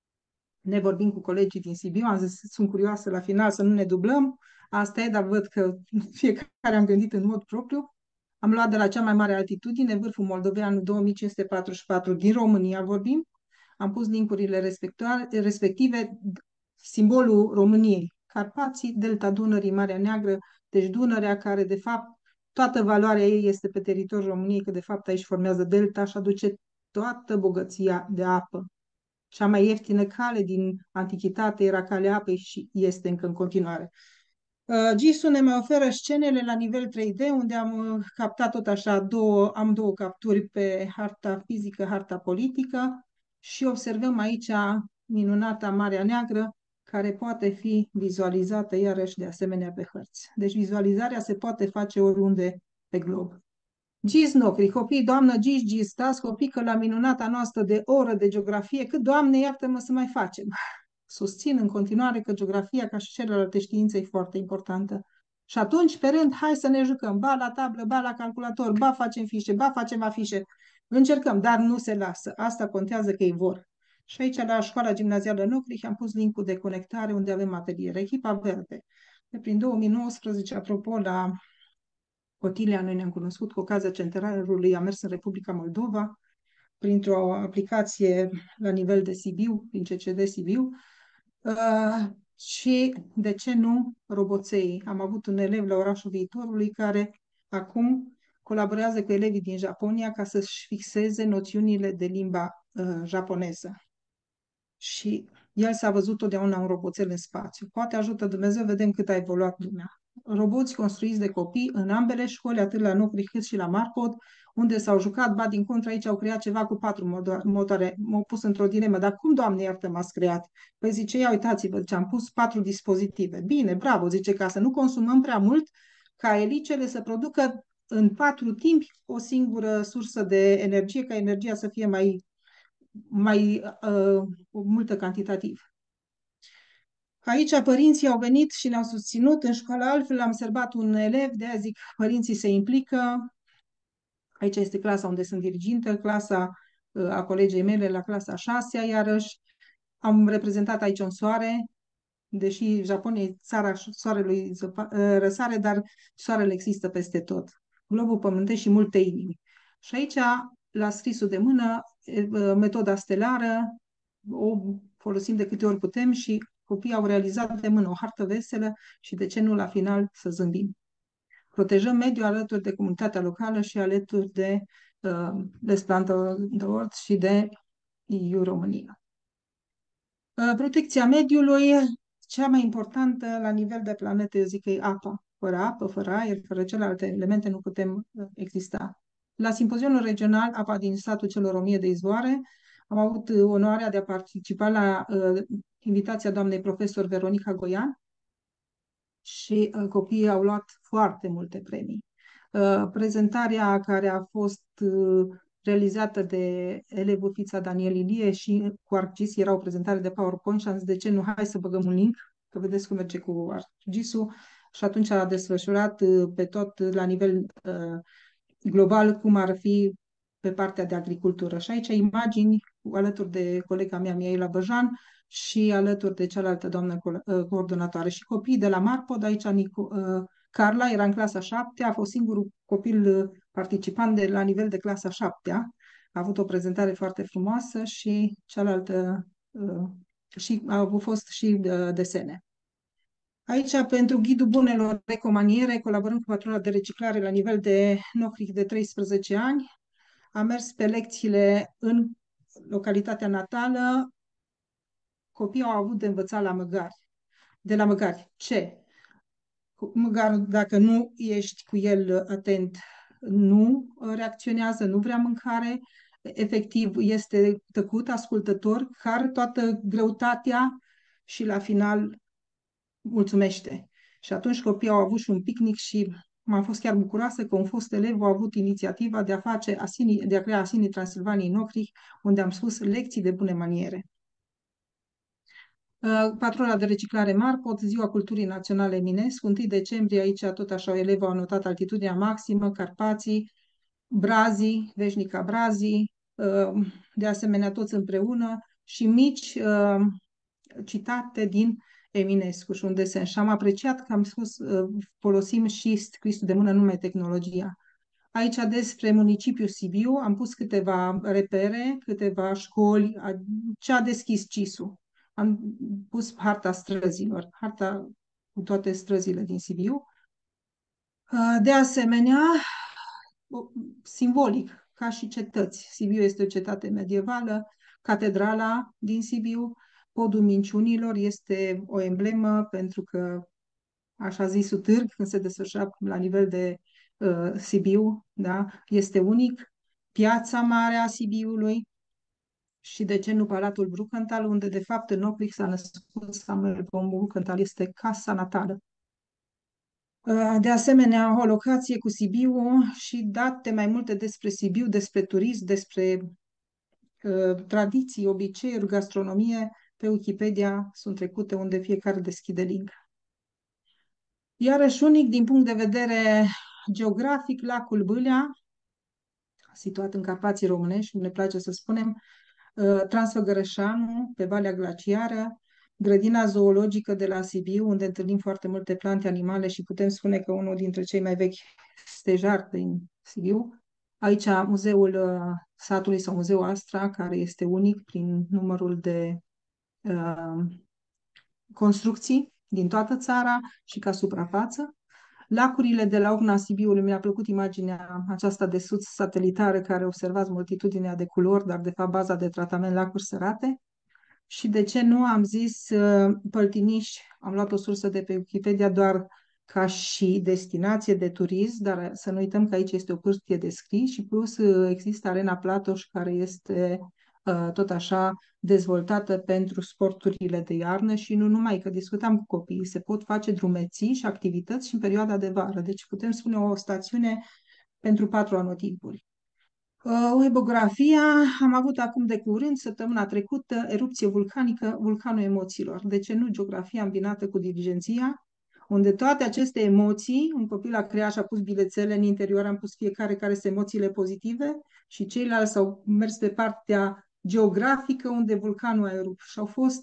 Ne vorbim cu colegii din Sibiu, am zis, sunt curioasă la final să nu ne dublăm, asta e, dar văd că fiecare am gândit în mod propriu. Am luat de la cea mai mare altitudine, vârful moldovean două mii cinci sute patruzeci și patru, din România vorbim, am pus link-urile respective, simbolul României, Carpații, Delta Dunării, Marea Neagră, deci Dunărea care de fapt toată valoarea ei este pe teritoriul României, că de fapt aici formează delta și aduce toată bogăția de apă. Cea mai ieftină cale din antichitate era calea apei și este încă în continuare. Uh, G I S-ul ne mai oferă scenele la nivel trei D, unde am captat tot așa, două, am două capturi pe harta fizică, harta politică și observăm aici minunata Marea Neagră, care poate fi vizualizată iarăși de asemenea pe hărți. Deci vizualizarea se poate face oriunde pe glob. G I S Nocri, copii, doamnă G I S, G I S, stați copii că la minunata noastră de oră de geografie, cât, Doamne, iartă-mă să mai facem. Susțin în continuare că geografia, ca și celelalte științe, e foarte importantă. Și atunci, pe rând, hai să ne jucăm, ba la tablă, ba la calculator, ba facem fișe, ba facem afișe. Încercăm, dar nu se lasă. Asta contează că ei vor. Și aici, la școala gimnazială Nocri, am pus link-ul de conectare unde avem ateliere. Echipa Verde. De prin două mii nouăsprezece, apropo, la Cotilia, noi ne-am cunoscut cu ocazia centenarului, am mers în Republica Moldova, printr-o aplicație la nivel de Sibiu, prin C C D Sibiu. Uh, și, de ce nu, roboței. Am avut un elev la Orașul Viitorului care acum colaborează cu elevii din Japonia ca să-și fixeze noțiunile de limba uh, japoneză. Și el s-a văzut totdeauna un roboțel în spațiu. Poate ajută Dumnezeu, vedem cât a evoluat lumea. Roboți construiți de copii în ambele școli, atât la Nocri cât și la Marpod, unde s-au jucat, ba din contră aici au creat ceva cu patru motoare. M-au pus într-o dilemă, dar cum, Doamne iartă, m-ați creat? Păi zice, ia uitați-vă, ce am pus patru dispozitive. Bine, bravo, zice, ca să nu consumăm prea mult, ca elicele să producă în patru timpi o singură sursă de energie, ca energia să fie mai, mai uh, multă cantitativ. Aici părinții au venit și ne-au susținut. În școala altfel am observat un elev, de aia zic, părinții se implică. Aici este clasa unde sunt dirigintă, clasa uh, a colegei mele la clasa a șasea, iarăși. Am reprezentat aici un soare, deși Japonia e țara soarelui răsare, dar soarele există peste tot. Globul pământesc și multe inimi. Și aici, la scrisul de mână, metoda stelară, o folosim de câte ori putem și copiii au realizat de mână o hartă veselă și, de ce nu, la final să zâmbim. Protejăm mediul alături de comunitatea locală și alături de uh, Let's Plant the World și de E U România. Uh, protecția mediului, cea mai importantă la nivel de planetă, eu zic că e apa. Fără apă, fără aer, fără celelalte elemente nu putem uh, exista. La simpozionul regional Apa din satul celor o mie de izvoare, am avut uh, onoarea de a participa la uh, invitația doamnei profesor Veronica Goian și uh, copiii au luat foarte multe premii. Uh, prezentarea care a fost uh, realizată de elevul Fița Daniel Ilie și cu ArcGIS era o prezentare de PowerPoint și am zis, de ce nu, hai să băgăm un link, că vedeți cum merge cu ArcGIS-ul, și atunci a desfășurat uh, pe tot la nivel uh, global cum ar fi pe partea de agricultură. Și aici imagini alături de colega mea, Miaela Băjan, și alături de cealaltă doamnă coordonatoare. Și copiii de la Marpod, aici Nicu, Carla era în clasa șaptea, a fost singurul copil participant de la nivel de clasa șaptea. A avut o prezentare foarte frumoasă și cealaltă și au fost și desene. Aici, pentru ghidul bunelor recomaniere, colaborăm cu patrula de reciclare la nivel de Nocric de treisprezece ani. Am mers pe lecțiile în localitatea natală. Copiii au avut de învățat la măgari. De la măgari. Ce? Măgarul, dacă nu ești cu el atent, nu reacționează, nu vrea mâncare, efectiv este tăcut, ascultător, car toată greutatea și la final mulțumește. Și atunci copiii au avut și un picnic și m-am fost chiar bucuroasă că un fost elev a avut inițiativa de a face Asinii, de a crea Asinii Transilvaniei Nocric, unde am spus lecții de bune maniere. Patrula de reciclare Marpod, Ziua Culturii Naționale Eminescu, întâi decembrie, aici tot așa elevii au notat altitudinea maximă, Carpații, Brazii, Veșnica Brazii, de asemenea toți împreună și mici citate din Eminescu și un desen. Și am apreciat că am spus, folosim și scrisul de mână, numai tehnologia. Aici despre municipiul Sibiu am pus câteva repere, câteva școli, ce a deschis C I S-ul. Am pus harta străzilor, harta cu toate străzile din Sibiu. De asemenea, simbolic, ca și cetăți. Sibiu este o cetate medievală, catedrala din Sibiu, Podul Minciunilor este o emblemă pentru că, așa zisul târg, când se desfășoară la nivel de uh, Sibiu, da, este unic. Piața Mare a Sibiului și, de ce nu, Palatul Bruckenthal, unde de fapt în Nocric s-a născut Samuel von Bruckenthal, este casa natală. De asemenea, o locație cu Sibiu și date mai multe despre Sibiu, despre turism, despre uh, tradiții, obiceiuri, gastronomie, pe Wikipedia sunt trecute, unde fiecare deschide link. Iarăși unic din punct de vedere geografic, lacul Bâlea, situat în Carpații Românești, cum ne place să spunem, Transfăgărășanu, pe Valea Glaciară, grădina zoologică de la Sibiu, unde întâlnim foarte multe plante, animale și putem spune că unul dintre cei mai vechi stejar din Sibiu. Aici muzeul satului sau muzeul Astra, care este unic prin numărul de uh, construcții din toată țara și ca suprafață. Lacurile de la urna Sibiului, mi-a plăcut imaginea aceasta de sus satelitară care observați multitudinea de culori, dar de fapt baza de tratament lacuri sărate. Și de ce nu am zis uh, Păltiniș, am luat o sursă de pe Wikipedia doar ca și destinație de turism, dar să nu uităm că aici este o pârtie de schi și plus uh, există Arena Platoș care este uh, tot așa dezvoltată pentru sporturile de iarnă și nu numai, că discutam cu copiii, se pot face drumeții și activități și în perioada de vară, deci putem spune o stațiune pentru patru anotimpuri. Webografia, am avut acum de curând, săptămâna trecută, erupție vulcanică, vulcanul emoțiilor. De ce nu geografia îmbinată cu diligenția, unde toate aceste emoții, un copil a creat și a pus bilețele, în interior am pus fiecare care sunt emoțiile pozitive și ceilalți au mers pe partea geografică unde vulcanul a erupt. Și au fost,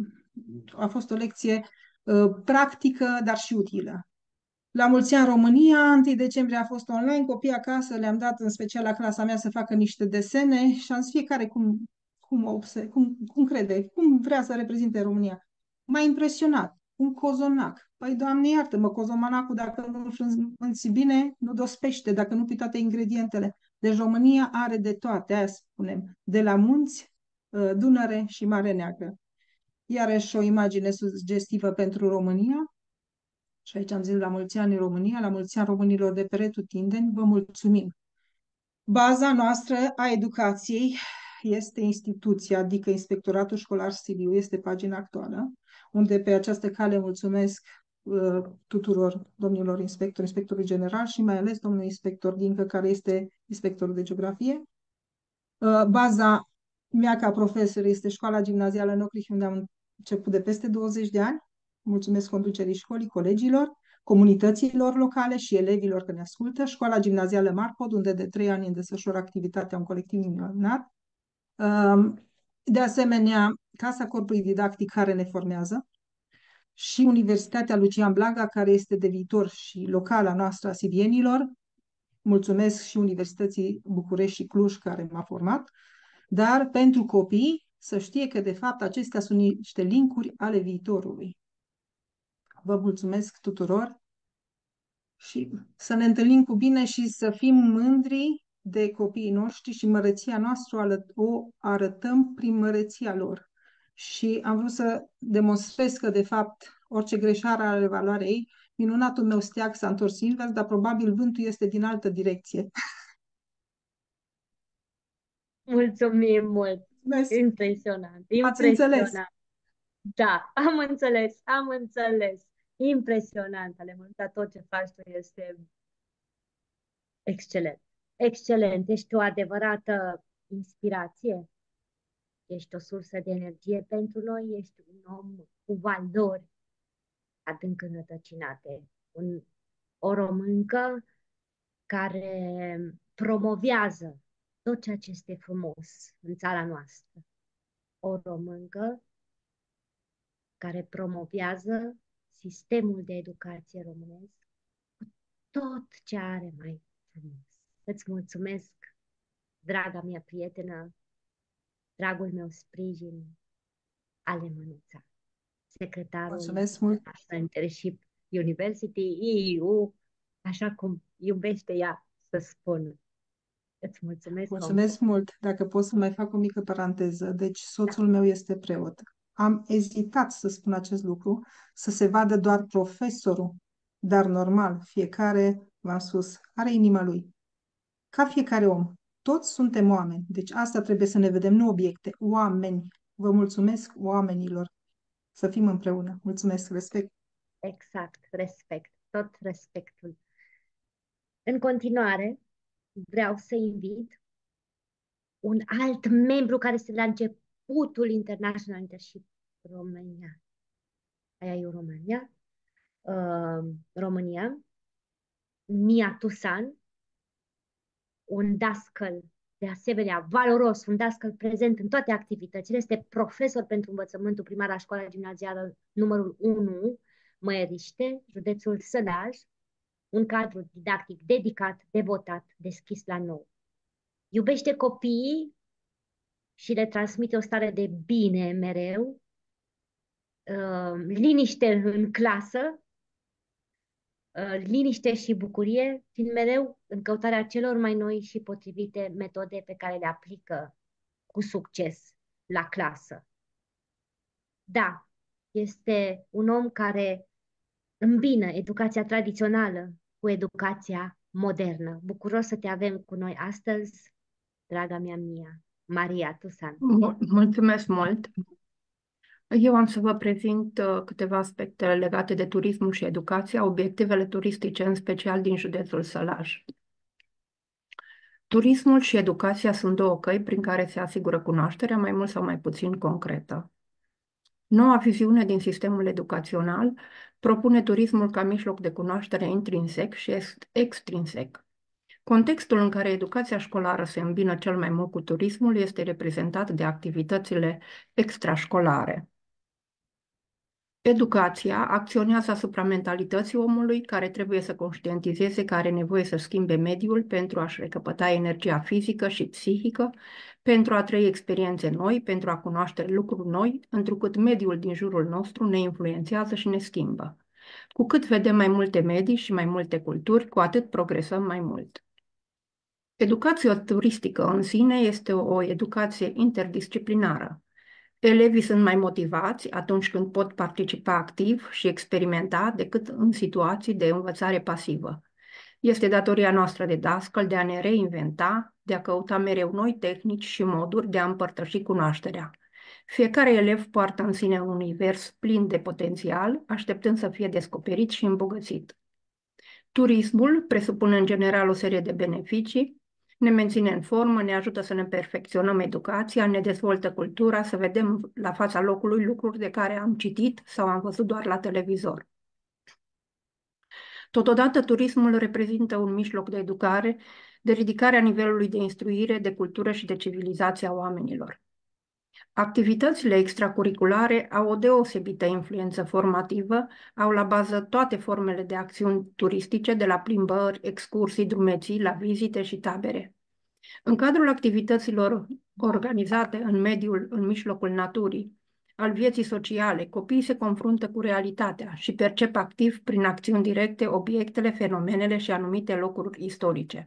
a fost o lecție uh, practică, dar și utilă. La mulți ani România, întâi decembrie a fost online, copiii acasă le-am dat în special la clasa mea să facă niște desene și am zis fiecare cum, cum, obse, cum, cum crede, cum vrea să reprezinte România. M-a impresionat, un cozonac. Păi, Doamne iartă-mă, cozomanacul, dacă nu frânzi bine, nu dospește, dacă nu pui toate ingredientele. Deci România are de toate, aia spunem, de la munți, Dunăre și Mare Neagră. Iarăși o imagine sugestivă pentru România. Și aici am zis la mulți ani în România, la mulți ani românilor de pretutindeni, vă mulțumim. Baza noastră a educației este instituția, adică Inspectoratul Școlar Sibiu, este pagina actuală, unde pe această cale mulțumesc uh, tuturor domnilor inspectori, inspectorul general și mai ales domnul inspector Dincă, care este inspectorul de geografie. Uh, baza mea ca profesor este școala gimnazială Nocriș, unde am început de peste douăzeci de ani. Mulțumesc conducerii școlii, colegilor, comunităților locale și elevilor că ne ascultă. Școala gimnazială Marpod, unde de trei ani în desfășură activitatea un colectiv minunat. De asemenea, Casa Corpului Didactic care ne formează și Universitatea Lucian Blaga, care este de viitor și locala noastră a sibienilor. Mulțumesc și Universității București și Cluj care m-a format. Dar pentru copii să știe că de fapt acestea sunt niște linkuri ale viitorului. Vă mulțumesc tuturor și să ne întâlnim cu bine și să fim mândri de copiii noștri și măreția noastră o arătăm prin măreția lor. Și am vrut să demonstrez că, de fapt, orice greșeală are valoarea ei. Minunatul meu steag s-a întors invers, dar probabil vântul este din altă direcție. Mulțumim mult! Mersi. Impresionant! Ați înțeles? Impresionant! Da, am înțeles, am înțeles. Impresionant, Alemonta, tot ce faci tu este excelent. Excelent, ești o adevărată inspirație, ești o sursă de energie pentru noi, ești un om cu valori adânc înrădăcinate, un, o româncă care promovează tot ceea ce este frumos în țara noastră. O româncă care promovează sistemul de educație românesc cu tot ce are mai frumos. Îți mulțumesc, draga mea prietenă, dragul meu sprijin, Alemănuța, secretarul Mulțumesc mult. Internship University E U, așa cum iubește ea să spună. Îți mulțumesc. Mulțumesc mult. Dacă pot să mai fac o mică paranteză. Deci soțul meu este preot. Am ezitat să spun acest lucru, să se vadă doar profesorul, dar normal, fiecare, v-am spus, are inima lui. Ca fiecare om. Toți suntem oameni. Deci asta trebuie să ne vedem, nu obiecte, oameni. Vă mulțumesc oamenilor. Să fim împreună. Mulțumesc, respect. Exact, respect, tot respectul. În continuare, vreau să invit un alt membru care este la începutul International Internship România. Aia e România. Uh, România. Mia Tusan, un dascăl de asemenea valoros, un dascăl prezent în toate activitățile, este profesor pentru învățământul primar la școala gimnazială numărul unu, Măieriște, județul Sănaj, un cadru didactic dedicat, devotat, deschis la nou. Iubește copiii și le transmite o stare de bine mereu uh, liniște în clasă, uh, liniște și bucurie, fiind mereu în căutarea celor mai noi și potrivite metode pe care le aplică cu succes la clasă. Da, este un om care îmbină educația tradițională cu educația modernă. Bucuros să te avem cu noi astăzi, draga mea Mia. Maria Tusan. Mulțumesc mult! Eu am să vă prezint uh, câteva aspecte legate de turismul și educația, obiectivele turistice, în special din județul Sălaj. Turismul și educația sunt două căi prin care se asigură cunoașterea, mai mult sau mai puțin concretă. Noua viziune din sistemul educațional propune turismul ca mijloc de cunoaștere intrinsec și extrinsec. Contextul în care educația școlară se îmbină cel mai mult cu turismul este reprezentat de activitățile extrașcolare. Educația acționează asupra mentalității omului, care trebuie să conștientizeze că are nevoie să schimbe mediul pentru a-și recăpăta energia fizică și psihică, pentru a trăi experiențe noi, pentru a cunoaște lucruri noi, întrucât mediul din jurul nostru ne influențează și ne schimbă. Cu cât vedem mai multe medii și mai multe culturi, cu atât progresăm mai mult. Educația turistică în sine este o educație interdisciplinară. Elevii sunt mai motivați atunci când pot participa activ și experimenta decât în situații de învățare pasivă. Este datoria noastră de dascăl de a ne reinventa, de a căuta mereu noi tehnici și moduri de a împărtăși cunoașterea. Fiecare elev poartă în sine un univers plin de potențial, așteptând să fie descoperit și îmbogățit. Turismul presupune în general o serie de beneficii, ne menține în formă, ne ajută să ne perfecționăm educația, ne dezvoltă cultura, să vedem la fața locului lucruri de care am citit sau am văzut doar la televizor. Totodată, turismul reprezintă un mijloc de educare, de ridicare a nivelului de instruire, de cultură și de civilizație a oamenilor. Activitățile extracurriculare au o deosebită influență formativă, au la bază toate formele de acțiuni turistice, de la plimbări, excursii, drumeții, la vizite și tabere. În cadrul activităților organizate în mediul, în mijlocul naturii, al vieții sociale, copiii se confruntă cu realitatea și percep activ prin acțiuni directe obiectele, fenomenele și anumite locuri istorice.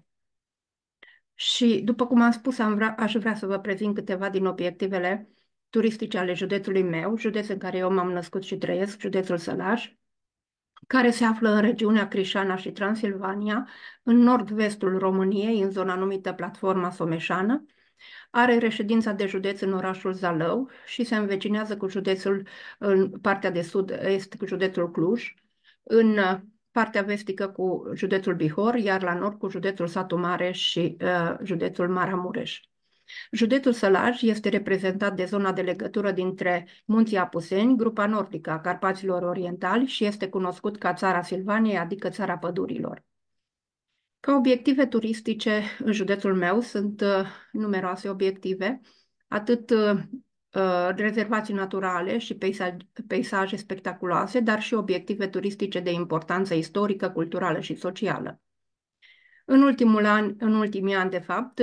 Și, după cum am spus, am vrea, aș vrea să vă prezint câteva din obiectivele turistice ale județului meu, județ în care eu m-am născut și trăiesc, județul Sălaj, care se află în regiunea Crișana și Transilvania, în nord-vestul României, în zona numită Platforma Someșană, are reședința de județ în orașul Zalău și se învecinează cu județul, în partea de sud-est, cu județul Cluj, în partea vestică cu județul Bihor, iar la nord cu județul Satu Mare și uh, județul Maramureș. Județul Sălaj este reprezentat de zona de legătură dintre Munții Apuseni, grupa nordică a Carpaților Orientali, și este cunoscut ca Țara Silvaniei, adică Țara Pădurilor. Ca obiective turistice în județul meu sunt uh, numeroase obiective, atât uh, rezervații naturale și peisaj, peisaje spectaculoase, dar și obiective turistice de importanță istorică, culturală și socială. În, ultimul an, în ultimii ani, de fapt,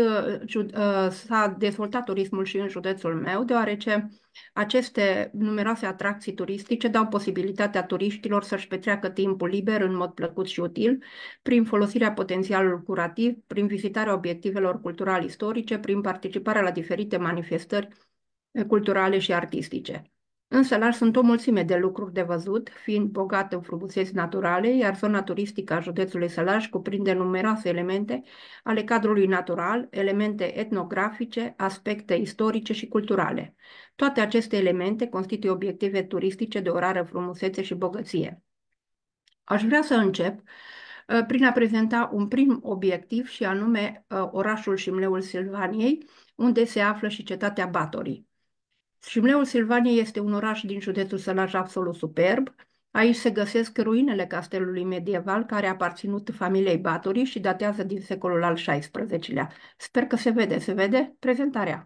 s-a dezvoltat turismul și în județul meu, deoarece aceste numeroase atracții turistice dau posibilitatea turiștilor să-și petreacă timpul liber în mod plăcut și util, prin folosirea potențialului curativ, prin vizitarea obiectivelor cultural-istorice, prin participarea la diferite manifestări culturale și artistice. În Sălaj sunt o mulțime de lucruri de văzut, fiind bogat în frumuseți naturale, iar zona turistică a județului Sălaj cuprinde numeroase elemente ale cadrului natural, elemente etnografice, aspecte istorice și culturale. Toate aceste elemente constituie obiective turistice de o rară frumusețe și bogăție. Aș vrea să încep uh, prin a prezenta un prim obiectiv, și anume uh, orașul Șimleul Silvaniei, unde se află și cetatea Batorii. Șimleul Silvaniei este un oraș din județul Sălaj absolut superb. Aici se găsesc ruinele castelului medieval care a aparținut familiei Batorii și datează din secolul al șaisprezecelea. Sper că se vede. Se vede prezentarea?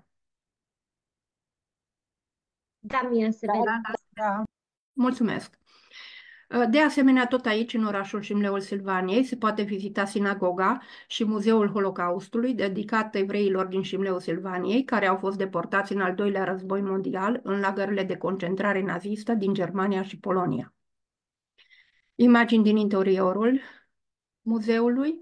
Da, mie se da, vede. Da. Mulțumesc. De asemenea, tot aici, în orașul Șimleul Silvaniei, se poate vizita sinagoga și Muzeul Holocaustului, dedicat evreilor din Șimleul Silvaniei, care au fost deportați în al doilea război mondial în lagările de concentrare nazistă din Germania și Polonia. Imagini din interiorul muzeului,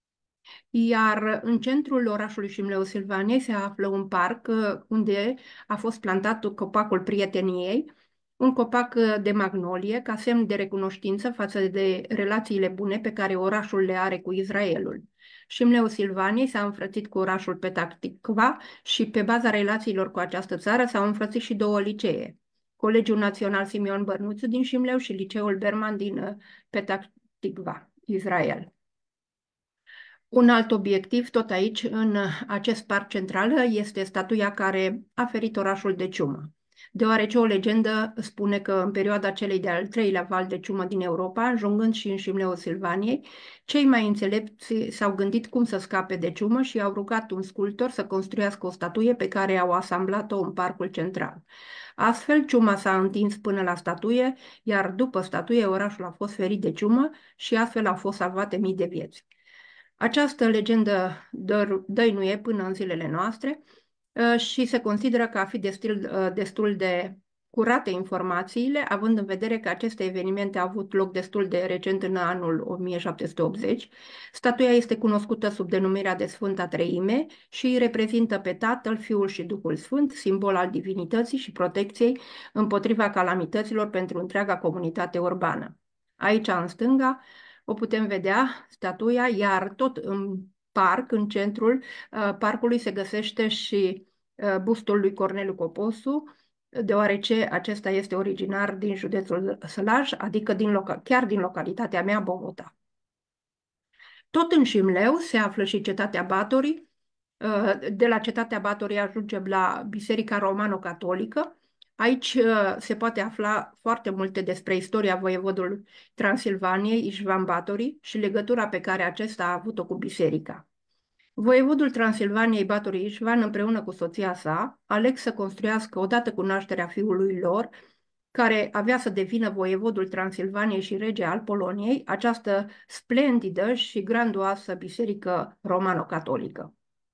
iar în centrul orașului Șimleul Silvaniei se află un parc unde a fost plantat copacul prieteniei, un copac de magnolie ca semn de recunoștință față de relațiile bune pe care orașul le are cu Israelul. Șimleul Silvaniei s-a înfrățit cu orașul Petah Tikva și pe baza relațiilor cu această țară s-au înfrățit și două licee, Colegiul Național Simeon Bărnuțu din Șimleu și Liceul Berman din Petah Tikva, Israel. Un alt obiectiv, tot aici, în acest parc central, este statuia care a ferit orașul de ciumă, deoarece o legendă spune că în perioada celei de-al treilea val de ciumă din Europa, ajungând și în Șimleul Silvaniei, cei mai înțelepți s-au gândit cum să scape de ciumă și au rugat un sculptor să construiască o statuie pe care au asamblat-o în parcul central. Astfel, ciuma s-a întins până la statuie, iar după statuie orașul a fost ferit de ciumă și astfel au fost salvate mii de vieți. Această legendă dăinuie până în zilele noastre și se consideră că a fi destul, destul de curate informațiile, având în vedere că aceste evenimente au avut loc destul de recent în anul o mie șapte sute optzeci. Statuia este cunoscută sub denumirea de Sfânta Treime și îi reprezintă pe Tatăl, Fiul și Duhul Sfânt, simbol al divinității și protecției împotriva calamităților pentru întreaga comunitate urbană. Aici, în stânga, o putem vedea, statuia, iar tot în parc, în centrul parcului, se găsește și bustul lui Corneliu Coposu, deoarece acesta este originar din județul Sălaj, adică din chiar din localitatea mea, Bogota. Tot în Șimleu se află și cetatea Batorii. De la cetatea Batorii ajungem la Biserica Romano-Catolică. Aici se poate afla foarte multe despre istoria voievodului Transilvaniei, Ișvan Batorii, și legătura pe care acesta a avut-o cu biserica. Voievodul Transilvaniei, Batorii Ișvan, împreună cu soția sa, aleg să construiască, odată cu nașterea fiului lor, care avea să devină voievodul Transilvaniei și rege al Poloniei, această splendidă și granduoasă biserică romano-catolică.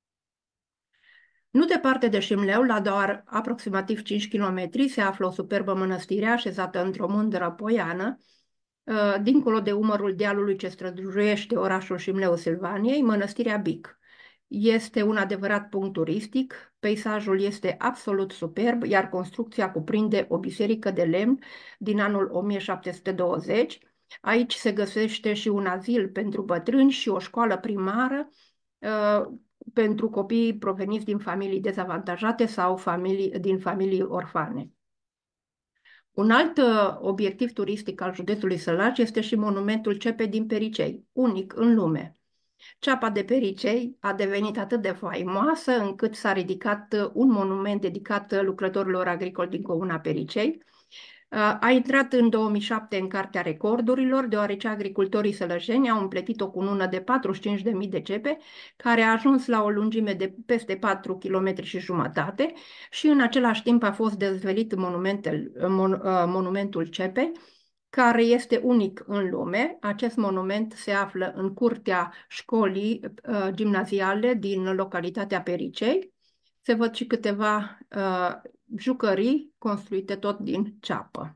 Nu departe de Șimleu, la doar aproximativ cinci kilometri, se află o superbă mănăstire așezată într-o mândră poiană, dincolo de umărul dealului ce străduiește orașul Șimleu Silvaniei, mănăstirea Bic. Este un adevărat punct turistic, peisajul este absolut superb, iar construcția cuprinde o biserică de lemn din anul o mie șapte sute douăzeci. Aici se găsește și un azil pentru bătrâni și o școală primară pentru copii proveniți din familii dezavantajate sau familii, din familii orfane. Un alt obiectiv turistic al județului Sălaj este și monumentul Cepei din Pericei, unic în lume. Ceapa de Pericei a devenit atât de faimoasă încât s-a ridicat un monument dedicat lucrătorilor agricoli din comuna Pericei. A intrat în două mii șapte în Cartea Recordurilor, deoarece agricultorii sălăjeni au împletit o cunună de patruzeci și cinci de mii de cepe, care a ajuns la o lungime de peste patru kilometri și jumătate și în același timp a fost dezvăluit monumentul, mon, monumentul Cepei, care este unic în lume. Acest monument se află în curtea școlii uh, gimnaziale din localitatea Pericei. Se văd și câteva uh, jucării construite tot din ceapă.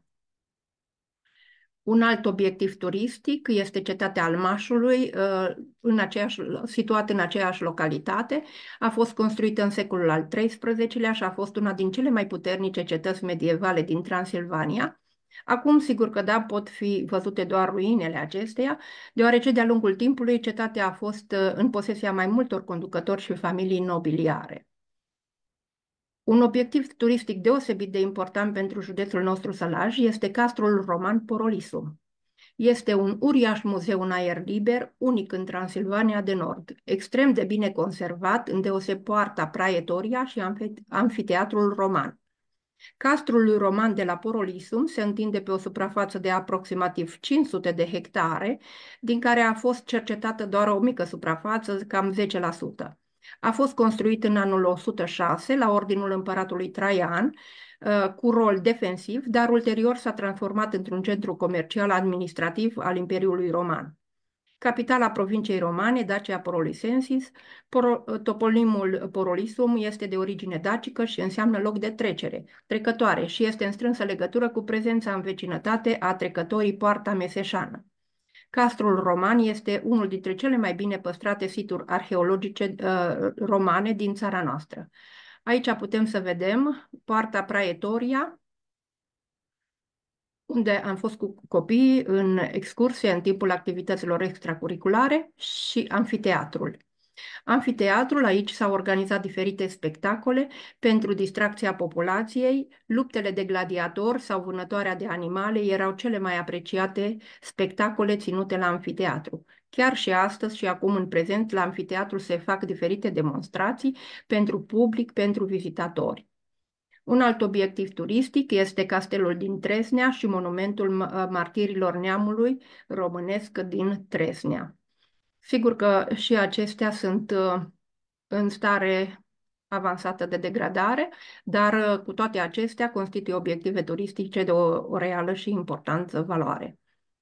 Un alt obiectiv turistic este cetatea Almașului, în aceeași, situată în aceeași localitate. A fost construită în secolul al treisprezecelea și a fost una din cele mai puternice cetăți medievale din Transilvania. Acum, sigur că da, pot fi văzute doar ruinele acesteia, deoarece de-a lungul timpului cetatea a fost în posesia mai multor conducători și familii nobiliare. Un obiectiv turistic deosebit de important pentru județul nostru Sălaj este castrul roman Porolisum. Este un uriaș muzeu în aer liber, unic în Transilvania de Nord, extrem de bine conservat, îndeoseb poarta Praetoria și amfiteatrul roman. Castrul lui roman de la Porolisum se întinde pe o suprafață de aproximativ cinci sute de hectare, din care a fost cercetată doar o mică suprafață, cam zece la sută. A fost construit în anul o sută șase la ordinul împăratului Traian uh, cu rol defensiv, dar ulterior s-a transformat într-un centru comercial administrativ al Imperiului Roman. Capitala provinciei romane, Dacia Porolisensis, Poro, toponimul Porolisum este de origine dacică și înseamnă loc de trecere, trecătoare, și este în strânsă legătură cu prezența în vecinătate a trecătorii Poarta Meseșană. Castrul roman este unul dintre cele mai bine păstrate situri arheologice uh, romane din țara noastră. Aici putem să vedem Poarta Praetoria, unde am fost cu copiii în excursie în timpul activităților extracurriculare, și amfiteatrul. Amfiteatrul, aici s-au organizat diferite spectacole pentru distracția populației, luptele de gladiatori sau vânătoarea de animale erau cele mai apreciate spectacole ținute la amfiteatru. Chiar și astăzi și acum în prezent la amfiteatru se fac diferite demonstrații pentru public, pentru vizitatori. Un alt obiectiv turistic este castelul din Tresnea și monumentul martirilor neamului românesc din Tresnea. Sigur că și acestea sunt în stare avansată de degradare, dar cu toate acestea constituie obiective turistice de o, o reală și importantă valoare.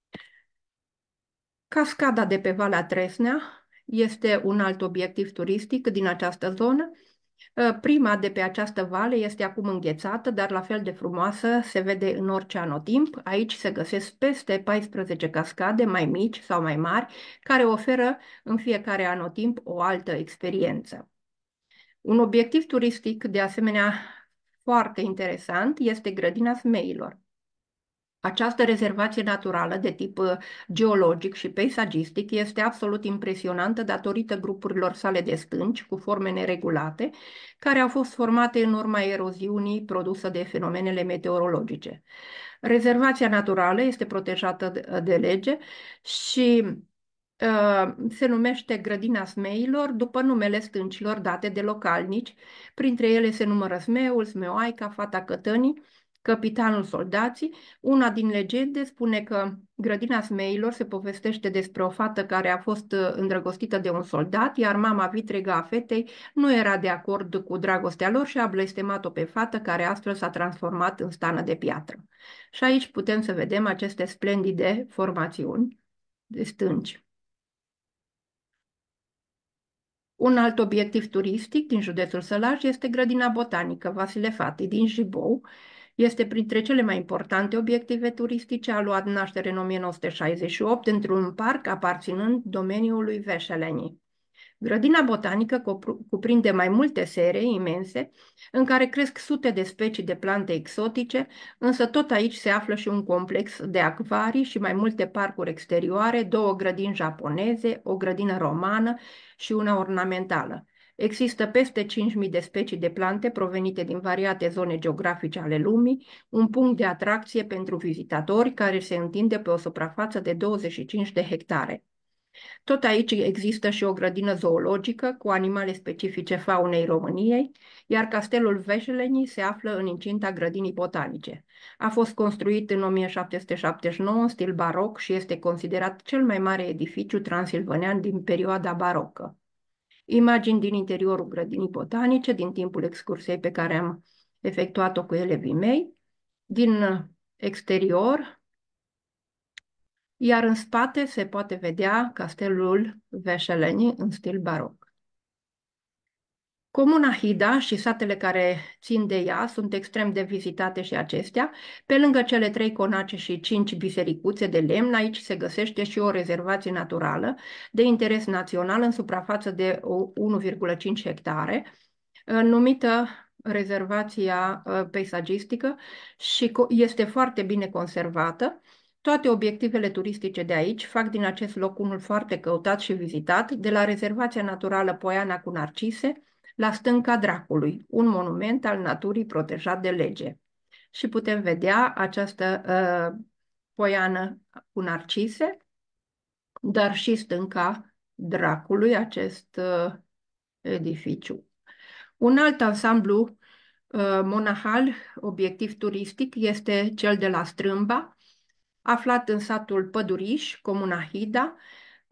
Cascada de pe Valea Tresnea este un alt obiectiv turistic din această zonă. Prima de pe această vale este acum înghețată, dar la fel de frumoasă se vede în orice anotimp. Aici se găsesc peste paisprezece cascade mai mici sau mai mari, care oferă în fiecare anotimp o altă experiență. Un obiectiv turistic, de asemenea, foarte interesant este grădina Smeilor. Această rezervație naturală de tip geologic și peisagistic este absolut impresionantă datorită grupurilor sale de stânci cu forme neregulate, care au fost formate în urma eroziunii produsă de fenomenele meteorologice. Rezervația naturală este protejată de lege și uh, se numește Grădina Smeilor după numele stâncilor date de localnici. Printre ele se numără Smeul, Smeoaica, Fata Cătănii, Capitanul Soldații. Una din legende spune că grădina Smeilor se povestește despre o fată care a fost îndrăgostită de un soldat, iar mama vitregă a fetei nu era de acord cu dragostea lor și a blestemat-o pe fată, care astfel s-a transformat în stană de piatră. Și aici putem să vedem aceste splendide formațiuni de stânci. Un alt obiectiv turistic din județul Sălaj este grădina botanică Vasile Fati din Jibou. Este printre cele mai importante obiective turistice, a luat naștere în o mie nouă sute șaizeci și opt într-un parc aparținând domeniului Veșeleni. Grădina botanică cuprinde mai multe serii imense în care cresc sute de specii de plante exotice, însă tot aici se află și un complex de acvarii și mai multe parcuri exterioare, două grădini japoneze, o grădină romană și una ornamentală. Există peste cinci mii de specii de plante provenite din variate zone geografice ale lumii, un punct de atracție pentru vizitatori care se întinde pe o suprafață de douăzeci și cinci de hectare. Tot aici există și o grădină zoologică cu animale specifice faunei României, iar castelul Veșeleni se află în incinta grădinii botanice. A fost construit în o mie șapte sute șaptezeci și nouă în stil baroc și este considerat cel mai mare edificiu transilvanean din perioada barocă. Imagini din interiorul grădinii botanice, din timpul excursiei pe care am efectuat-o cu elevii mei, din exterior, iar în spate se poate vedea castelul Veșeleni în stil baroc. Comuna Hida și satele care țin de ea sunt extrem de vizitate și acestea. Pe lângă cele trei conace și cinci bisericuțe de lemn, aici se găsește și o rezervație naturală de interes național în suprafață de unu virgulă cinci hectare, numită rezervația peisagistică, și este foarte bine conservată. Toate obiectivele turistice de aici fac din acest loc unul foarte căutat și vizitat, de la rezervația naturală Poiana cu Narcise la Stânca Dracului, un monument al naturii protejat de lege. Și putem vedea această uh, Poiană cu Narcise, dar și Stânca Dracului, acest uh, edificiu. Un alt ansamblu uh, monahal, obiectiv turistic, este cel de la Strâmba, aflat în satul Păduriș, comuna Hida.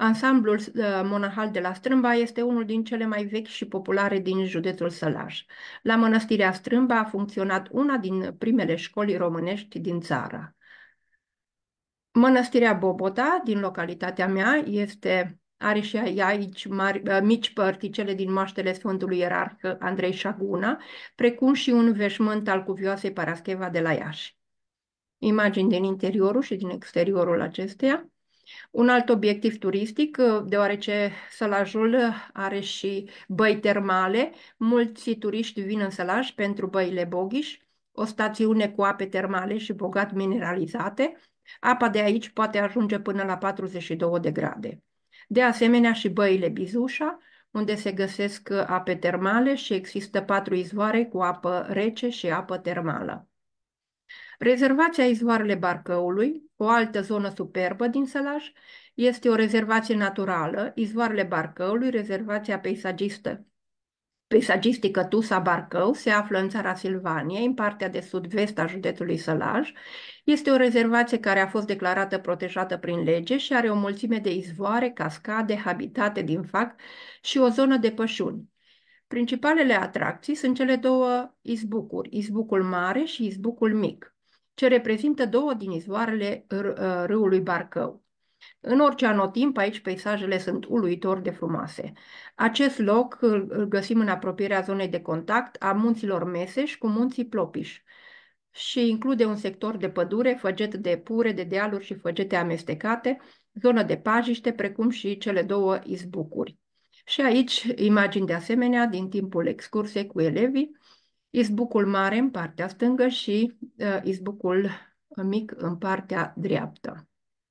Ansamblul uh, monahal de la Strâmba este unul din cele mai vechi și populare din județul Sălaj. La mănăstirea Strâmba a funcționat una din primele școli românești din țară. Mănăstirea Bobota, din localitatea mea, este, are și ea aici mari, mici părticele din moaștele Sfântului Ierarh Andrei Șaguna, precum și un veșmânt al cuvioasei Parascheva de la Iași. Imagini din interiorul și din exteriorul acesteia. Un alt obiectiv turistic, deoarece Sălajul are și băi termale, mulți turiști vin în Sălaj pentru băile Boghiș, o stațiune cu ape termale și bogat mineralizate. Apa de aici poate ajunge până la patruzeci și două de grade. De asemenea și băile Bizușa, unde se găsesc ape termale și există patru izvoare cu apă rece și apă termală. Rezervația Izvoarele Barcăului, o altă zonă superbă din Sălaj, este o rezervație naturală, Izvoarele Barcăului, rezervația peisagistă. Peisagistică Tusa Barcău se află în țara Silvaniei, în partea de sud-vest a județului Sălaj. Este o rezervație care a fost declarată protejată prin lege și are o mulțime de izvoare, cascade, habitate din fac și o zonă de pășuni. Principalele atracții sunt cele două izbucuri, izbucul mare și izbucul mic, ce reprezintă două din izvoarele râului Barcău. În orice anotimp, aici peisajele sunt uluitor de frumoase. Acest loc îl găsim în apropierea zonei de contact a munților Meseș cu munții Plopiș și include un sector de pădure, făget de pure, de dealuri și făgete amestecate, zonă de pajiște, precum și cele două izbucuri. Și aici imagini de asemenea din timpul excursiei cu elevii, izbucul mare în partea stângă și uh, izbucul mic în partea dreaptă.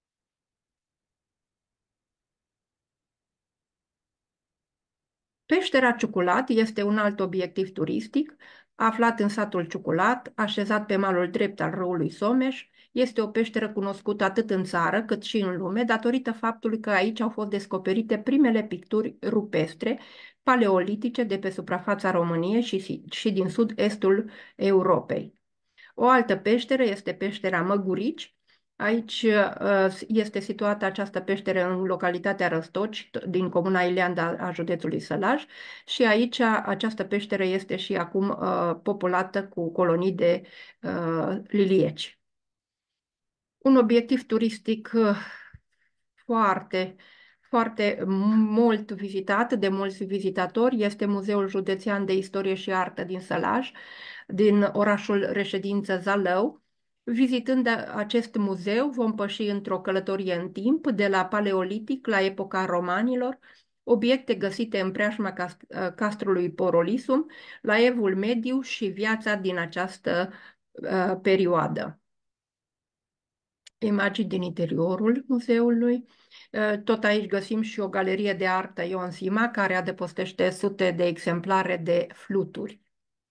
Peștera Ciuculat este un alt obiectiv turistic, aflat în satul Ciuculat, așezat pe malul drept al râului Someș. Este o peșteră cunoscută atât în țară cât și în lume, datorită faptului că aici au fost descoperite primele picturi rupestre paleolitice de pe suprafața României și, și din sud-estul Europei. O altă peșteră este peștera Măgurici. Aici este situată această peșteră în localitatea Răstoci, din comuna Ileanda a județului Sălaj, și aici această peșteră este și acum uh, populată cu colonii de uh, lilieci. Un obiectiv turistic uh, foarte, foarte mult vizitat de mulți vizitatori este Muzeul Județean de Istorie și Artă din Sălaj, din orașul reședință Zalău. Vizitând acest muzeu, vom păși într-o călătorie în timp, de la paleolitic la epoca romanilor, obiecte găsite în preajma cast castrului Porolisum, la Evul Mediu și viața din această uh, perioadă. Imagini din interiorul muzeului. Tot aici găsim și o galerie de artă Ion Sima, care adăpostește sute de exemplare de fluturi.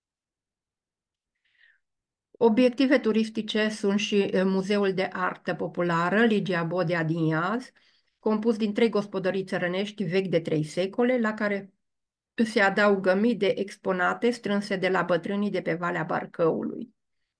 Obiective turistice sunt și Muzeul de Artă Populară Ligia Bodea din Iaz, compus din trei gospodării țărănești vechi de trei secole, la care se adaugă mii de exponate strânse de la bătrânii de pe Valea Barcăului,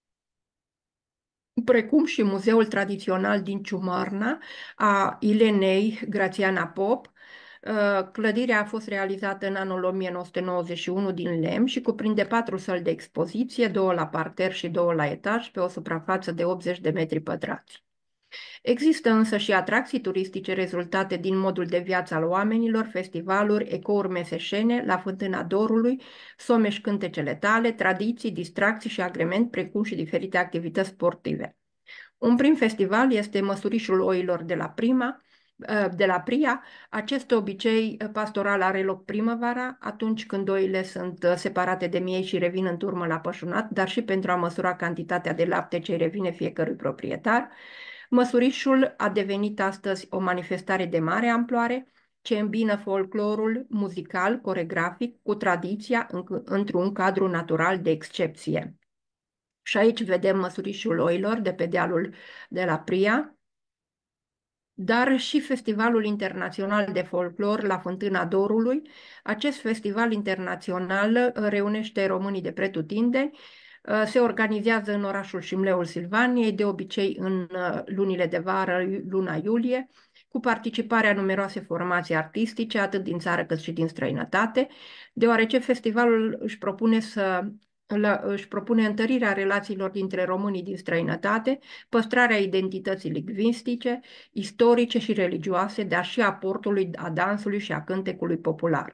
precum și Muzeul Tradițional din Ciumărna a Ilenei Grațiana Pop. Clădirea a fost realizată în anul o mie nouă sute nouăzeci și unu din lemn și cuprinde patru săli de expoziție, două la parter și două la etaj, pe o suprafață de optzeci de metri pătrați. Există însă și atracții turistice rezultate din modul de viață al oamenilor, festivaluri, ecouri meseșene, la Fântâna Dorului, Someș Cântecele Tale, tradiții, distracții și agrement, precum și diferite activități sportive. Un prim festival este Măsurișul Oilor de la Prima, de la Pria. Acest obicei pastoral are loc primăvara, atunci când oile sunt separate de miei și revin în turmă la pășunat, dar și pentru a măsura cantitatea de lapte ce revine fiecărui proprietar. Măsurișul a devenit astăzi o manifestare de mare amploare, ce îmbină folclorul muzical, coregrafic, cu tradiția într-un cadru natural de excepție. Și aici vedem Măsurișul Oilor de pe dealul de la Pria, dar și Festivalul Internațional de Folclor la Fântâna Dorului. Acest festival internațional reunește românii de pretutindeni, se organizează în orașul Șimleul Silvaniei, de obicei în lunile de vară, luna iulie, cu participarea numeroase formații artistice, atât din țară cât și din străinătate, deoarece festivalul își propune să la, își propune întărirea relațiilor dintre românii din străinătate, păstrarea identității lingvistice, istorice și religioase, dar și aportului a dansului și a cântecului popular.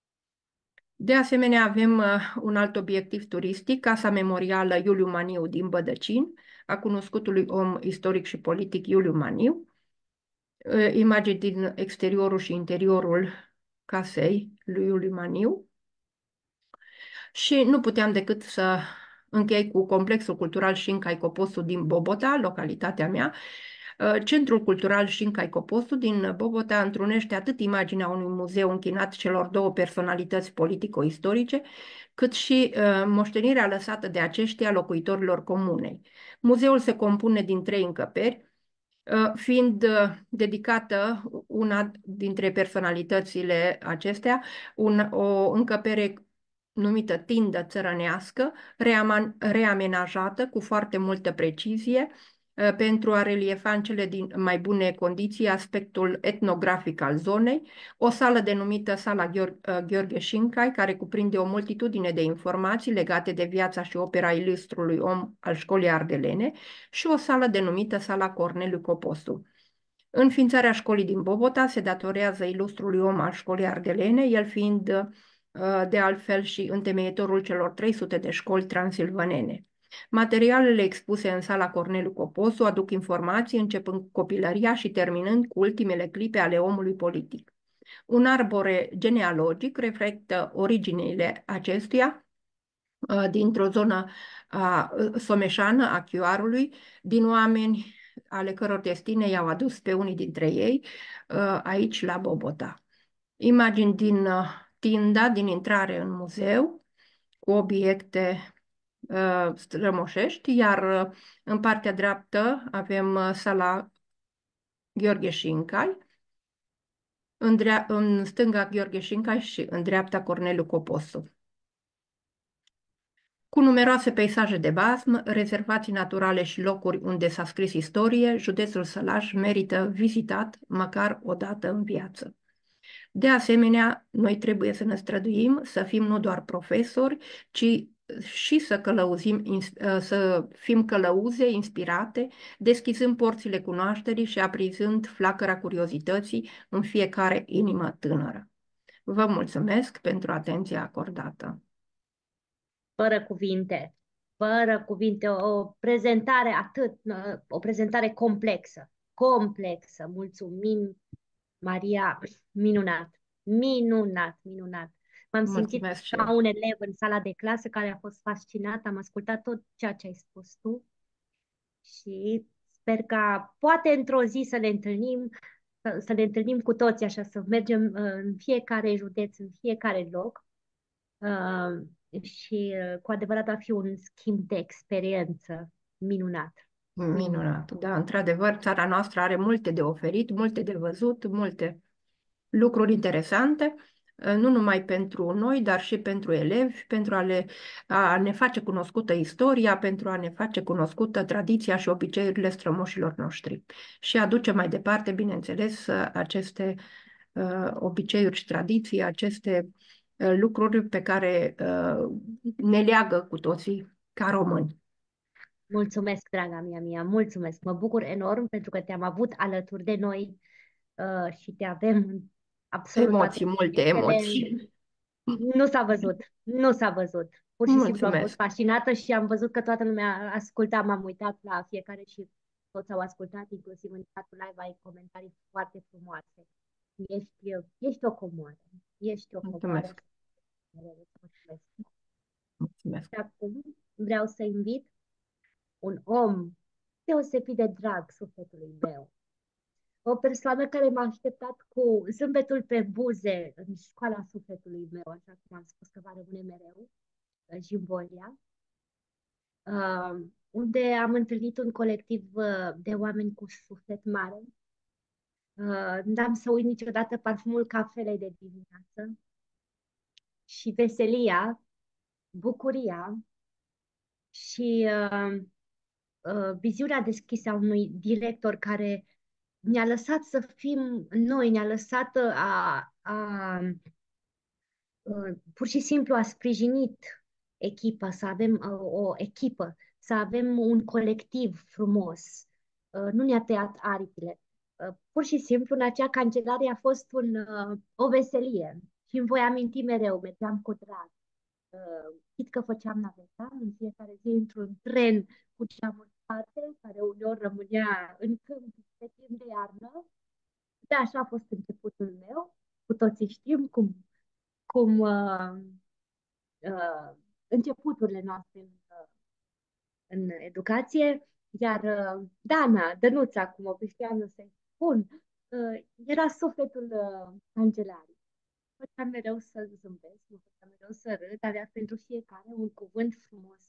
De asemenea, avem uh, un alt obiectiv turistic, Casa Memorială Iuliu Maniu din Bădăcin, a cunoscutului om istoric și politic Iuliu Maniu, uh, imagini din exteriorul și interiorul casei lui Iuliu Maniu. Și nu puteam decât să închei cu Complexul Cultural Șincai Coposu din Bobota, localitatea mea. Centrul Cultural Șincai Coposu din Bobota întrunește atât imaginea unui muzeu închinat celor două personalități politico-istorice, cât și uh, moștenirea lăsată de aceștia locuitorilor comunei. Muzeul se compune din trei încăperi, uh, fiind uh, dedicată una dintre personalitățile acestea, un, o încăpere numită tindă țărănească, reamenajată cu foarte multă precizie, pentru a reliefa în cele din mai bune condiții aspectul etnografic al zonei, o sală denumită Sala Gheorghe Șincai, care cuprinde o multitudine de informații legate de viața și opera ilustrului om al școlii ardelene, și o sală denumită Sala Corneliu Coposu. Înființarea școlii din Bobota se datorează ilustrului om al școlii ardelene, el fiind de altfel și întemeietorul celor trei sute de școli transilvanene. Materialele expuse în Sala Corneliu Coposu aduc informații începând cu copilăria și terminând cu ultimele clipe ale omului politic. Un arbore genealogic reflectă originile acestuia dintr-o zonă a, someșană a Chioarului, din oameni ale căror destine i-au adus pe unii dintre ei aici la Bobota. Imagini din tinda, din intrare în muzeu, cu obiecte uh, strămoșești, iar uh, în partea dreaptă avem uh, Sala Gheorghe Șincai, în, în stânga Gheorghe Șincai și în dreapta Corneliu Coposu. Cu numeroase peisaje de basm, rezervații naturale și locuri unde s-a scris istorie, județul Sălaș merită vizitat măcar o dată în viață. De asemenea, noi trebuie să ne străduim să fim nu doar profesori, ci și să călăuzim, să fim călăuze, inspirate, deschizând porțile cunoașterii și aprinzând flacăra curiozității în fiecare inimă tânără. Vă mulțumesc pentru atenția acordată. Fără cuvinte, fără cuvinte, o prezentare atât, o prezentare complexă, complexă. Mulțumim, Maria, minunat, minunat, minunat. M-am simțit ca un elev în sala de clasă care a fost fascinat, am ascultat tot ceea ce ai spus tu și sper ca poate într-o zi să ne întâlnim, să, să ne întâlnim cu toți așa, să mergem uh, în fiecare județ, în fiecare loc uh, și uh, cu adevărat va fi un schimb de experiență minunat. Minunat, da, într-adevăr, țara noastră are multe de oferit, multe de văzut, multe lucruri interesante, nu numai pentru noi, dar și pentru elevi, pentru a, le, a ne face cunoscută istoria, pentru a ne face cunoscută tradiția și obiceiurile strămoșilor noștri. Și aduce mai departe, bineînțeles, aceste uh, obiceiuri și tradiții, aceste uh, lucruri pe care uh, ne leagă cu toții ca români. Mulțumesc, draga mea mea, mulțumesc. Mă bucur enorm pentru că te-am avut alături de noi uh, și te avem absolut emoții, multe emoții. Nu s-a văzut, nu s-a văzut. Pur și mulțumesc. simplu am fost fascinată și am văzut că toată lumea asculta, m-am uitat la fiecare și toți au ascultat, inclusiv în chatul live ai comentarii foarte frumoase. Ești, ești o comoară, ești o comoară. Mulțumesc. Mulțumesc. Mulțumesc. Și acum vreau să invit un om deosebit de drag sufletului meu. O persoană care m-a așteptat cu zâmbetul pe buze în școala sufletului meu, așa cum am spus că va rămâne mereu, Jimbolia, uh, unde am întâlnit un colectiv uh, de oameni cu suflet mare. Uh, n-am să uit niciodată parfumul cafelei de dimineață și veselia, bucuria și uh, uh, viziunea deschisă a unui director care ne-a lăsat să fim noi, ne-a lăsat a, a, Uh, pur și simplu a sprijinit echipa, să avem uh, o echipă, să avem un colectiv frumos. Uh, Nu ne-a tăiat aripile. Uh, Pur și simplu, în acea cancelarie a fost un, uh, o veselie și îmi voi aminti mereu, mergeam cu drag. Uh, Chit că făceam naveta în fiecare zi într-un tren cu geamuri sparte, care uneori rămânea în câmp pe timp de iarnă. De așa a fost începutul meu. Cu toții știm cum cum uh, uh, începuturile noastre în, uh, în educație, iar uh, Dana, Dănuța, cum obișnuiam să-i spun, uh, era sufletul uh, cancelarii. Făceam mereu să zâmbesc, nu făceam mereu să râd, avea pentru fiecare un cuvânt frumos.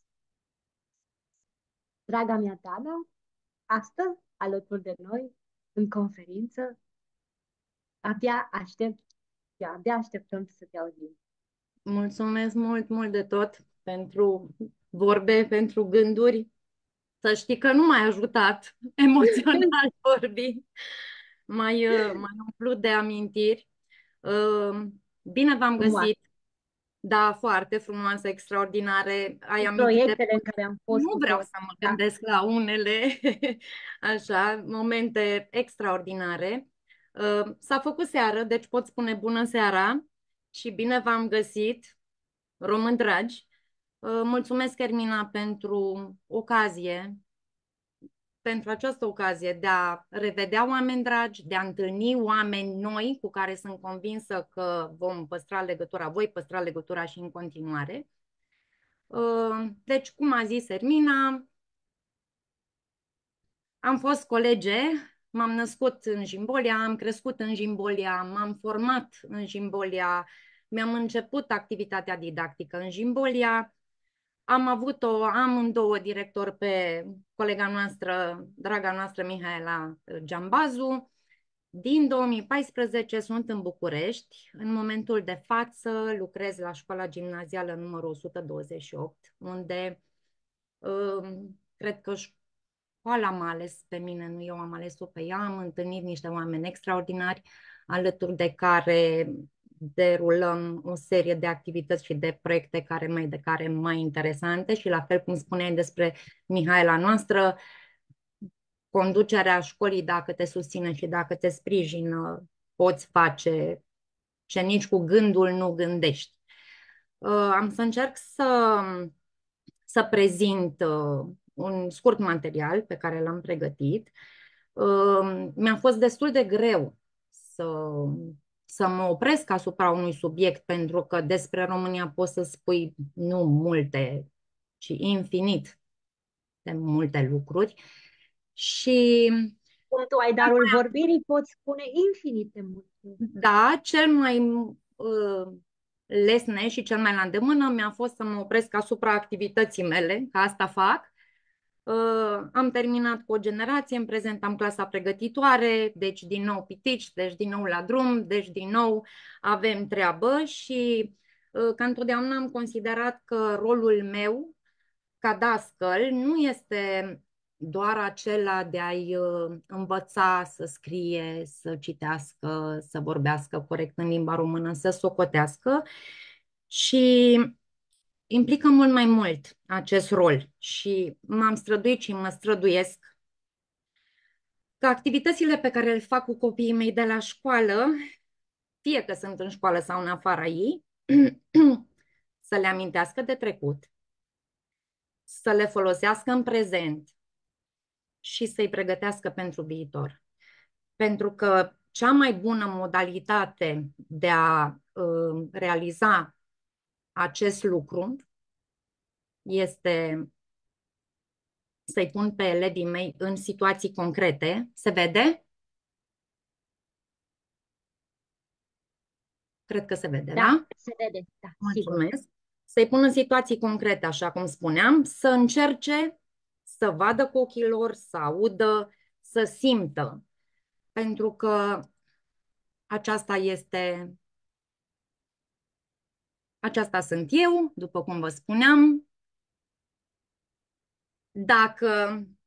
Draga mea Dana, astăzi, alături de noi, în conferință, abia aștept, abia așteptăm să te auzim. Mulțumesc mult, mult de tot pentru vorbe, pentru gânduri. Să știi că nu m-ai ajutat emoțional vorbind. M-ai, uh, m-ai umplut de amintiri. Uh, Bine v-am Frumoasă. găsit. Da, foarte frumoasă, extraordinare. Ai Cu amintiri de... proiectele în care am fost Nu cu vreau toți. să mă Da. gândesc la unele, așa, momente extraordinare. Uh, S-a făcut seară, deci pot spune bună seara și bine v-am găsit, români dragi. Uh, Mulțumesc, Ermina, pentru ocazie, pentru această ocazie de a revedea oameni dragi, de a întâlni oameni noi cu care sunt convinsă că vom păstra legătura, voi păstra legătura și în continuare. Uh, Deci, cum a zis Ermina, am fost colege, m-am născut în Jimbolia, am crescut în Jimbolia, m-am format în Jimbolia, mi-am început activitatea didactică în Jimbolia. Am avut-o amândouă director pe colega noastră, draga noastră Mihaela Giambazu. Din două mii paisprezece sunt în București. În momentul de față lucrez la școala gimnazială numărul o sută douăzeci și opt, unde um, cred că școala m-a ales pe mine, nu eu am ales-o pe ea. Am întâlnit niște oameni extraordinari alături de care derulăm o serie de activități și de proiecte care mai de care mai interesante și la fel cum spuneai despre Mihaela noastră, conducerea școlii, dacă te susține și dacă te sprijină, poți face ce nici cu gândul nu gândești. Am să încerc să, să prezint un scurt material pe care l-am pregătit. Mi-a fost destul de greu să să mă opresc asupra unui subiect, pentru că despre România poți să spui nu multe, ci infinit de multe lucruri. Și cum tu ai darul vorbirii, poți spune infinit de multe. Da, cel mai uh, lesne și cel mai la îndemână mi-a fost să mă opresc asupra activității mele, că asta fac. Uh, am terminat cu o generație, în prezent am clasa pregătitoare, deci din nou pitici, deci din nou la drum, deci din nou avem treabă și uh, ca întotdeauna am considerat că rolul meu ca dascăl nu este doar acela de a-i uh, învăța să scrie, să citească, să vorbească corect în limba română, să socotească, și implică mult mai mult acest rol și m-am străduit și mă străduiesc ca activitățile pe care le fac cu copiii mei de la școală, fie că sunt în școală sau în afara ei, să le amintească de trecut, să le folosească în prezent și să-i pregătească pentru viitor. Pentru că cea mai bună modalitate de a uh, realiza acest lucru este să-i pun pe elevii mei în situații concrete. Se vede? Cred că se vede, da? Da, se vede, da, Mulțumesc. sigur. Să-i pun în situații concrete, așa cum spuneam, să încerce să vadă cu ochii lor, să audă, să simtă. Pentru că aceasta este... Aceasta sunt eu, după cum vă spuneam. Dacă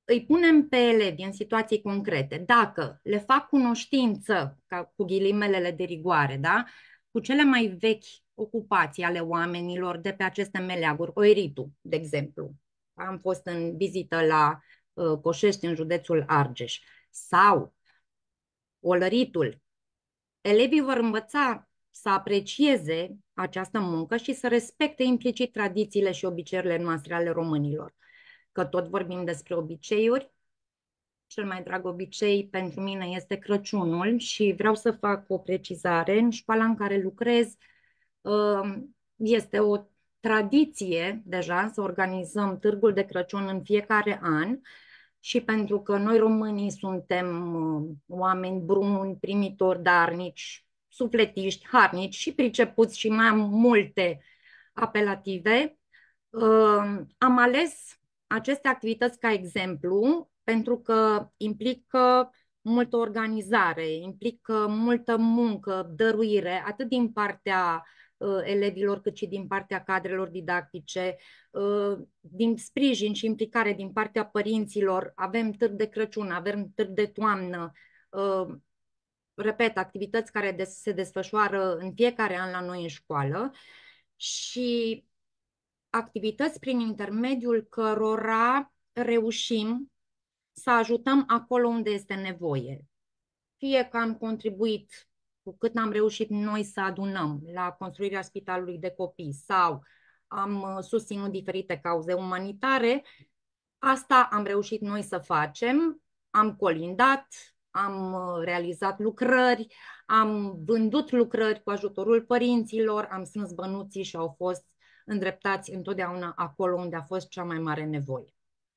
îi punem pe elevi în situații concrete, dacă le fac cunoștință, ca cu ghilimelele de rigoare, da? Cu cele mai vechi ocupații ale oamenilor de pe aceste meleaguri, oiritul, de exemplu. Am fost în vizită la uh, Coșești, în județul Argeș, sau olăritul. Elevii vor învăța să aprecieze această muncă și să respecte implicit tradițiile și obiceiurile noastre ale românilor. Că tot vorbim despre obiceiuri, cel mai drag obicei pentru mine este Crăciunul și vreau să fac o precizare. În școala în care lucrez este o tradiție deja să organizăm târgul de Crăciun în fiecare an și pentru că noi românii suntem oameni bruni, primitori, darnici, sufletiști, harnici și pricepuți și mai am multe apelative, am ales aceste activități ca exemplu pentru că implică multă organizare, implică multă muncă, dăruire, atât din partea uh, elevilor cât și din partea cadrelor didactice, uh, din sprijin și implicare din partea părinților. Avem târg de Crăciun, avem târg de toamnă, uh, repet, activități care des- se desfășoară în fiecare an la noi în școală și activități prin intermediul cărora reușim să ajutăm acolo unde este nevoie. Fie că am contribuit cu cât am reușit noi să adunăm la construirea spitalului de copii sau am susținut diferite cauze umanitare, asta am reușit noi să facem, am colindat, am realizat lucrări, am vândut lucrări cu ajutorul părinților, am strâns bănuții și au fost îndreptați întotdeauna acolo unde a fost cea mai mare nevoie.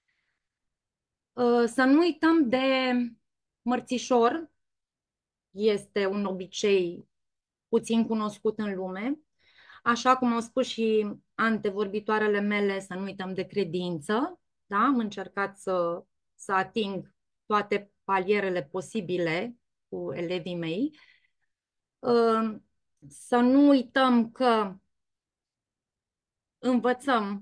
Să nu uităm de mărțișor, este un obicei puțin cunoscut în lume. Așa cum au spus și antevorbitoarele mele, să nu uităm de credință. Da? Am încercat să, să ating toate palierele posibile cu elevii mei. Să nu uităm că învățăm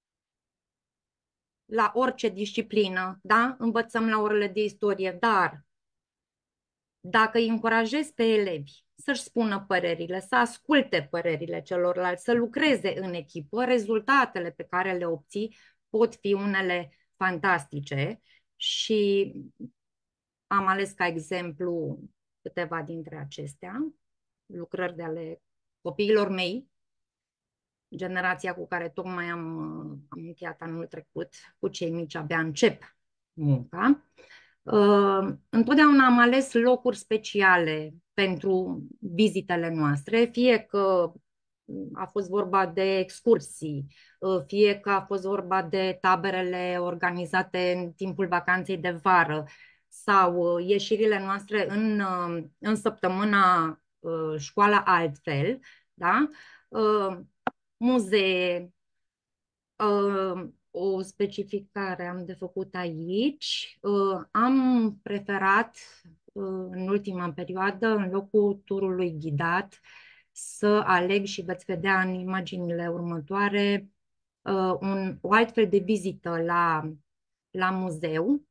la orice disciplină, da? Învățăm la orele de istorie, dar dacă îi încurajezi pe elevi să-și spună părerile, să asculte părerile celorlalți, să lucreze în echipă, rezultatele pe care le obții pot fi unele fantastice și am ales ca exemplu câteva dintre acestea, lucrări de ale copiilor mei, generația cu care tocmai am, am încheiat anul trecut, cu cei mici abia încep munca. Uh, întotdeauna am ales locuri speciale pentru vizitele noastre, fie că a fost vorba de excursii, uh, fie că a fost vorba de taberele organizate în timpul vacanței de vară sau uh, ieșirile noastre în, uh, în săptămâna uh, școala altfel, da? Uh, muzee, uh, o specificare am de făcut aici. Uh, am preferat uh, în ultima perioadă, în locul turului ghidat, să aleg și veți vedea în imaginile următoare uh, un, o altfel de vizită la, la muzeu.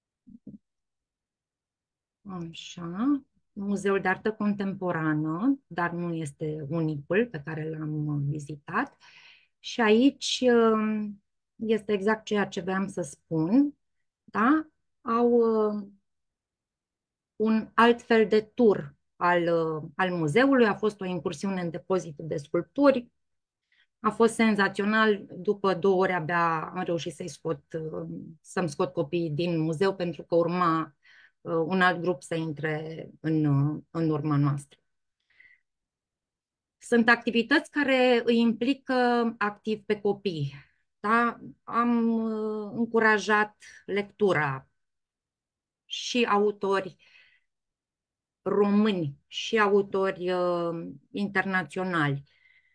Așa. Muzeul de Artă Contemporană, dar nu este unicul pe care l-am vizitat. Și aici este exact ceea ce vreau să spun, da? Au un alt fel de tur al, al muzeului, a fost o incursiune în depozitul de sculpturi, a fost senzațional, după două ore abia am reușit să-i scot, să-mi scot copiii din muzeu pentru că urma un alt grup să intre în, în urma noastră. Sunt activități care îi implică activ pe copii. Da? Am uh, încurajat lectura și autori români și autori uh, internaționali.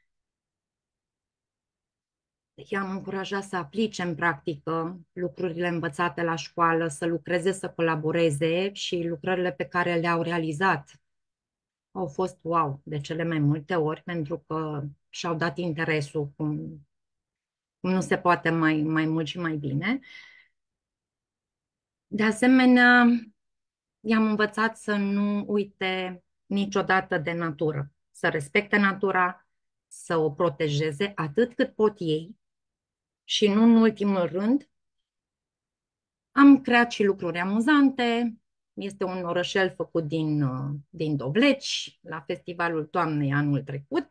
I-am încurajat să aplice în practică lucrurile învățate la școală, să lucreze, să colaboreze și lucrările pe care le-au realizat au fost wow de cele mai multe ori pentru că și-au dat interesul cum, cum nu se poate mai, mai mult și mai bine. De asemenea, i-am învățat să nu uite niciodată de natură, să respecte natura, să o protejeze atât cât pot ei și nu în ultimul rând, am creat și lucruri amuzante. Este un orășel făcut din, uh, din dovleci la Festivalul Toamnei anul trecut.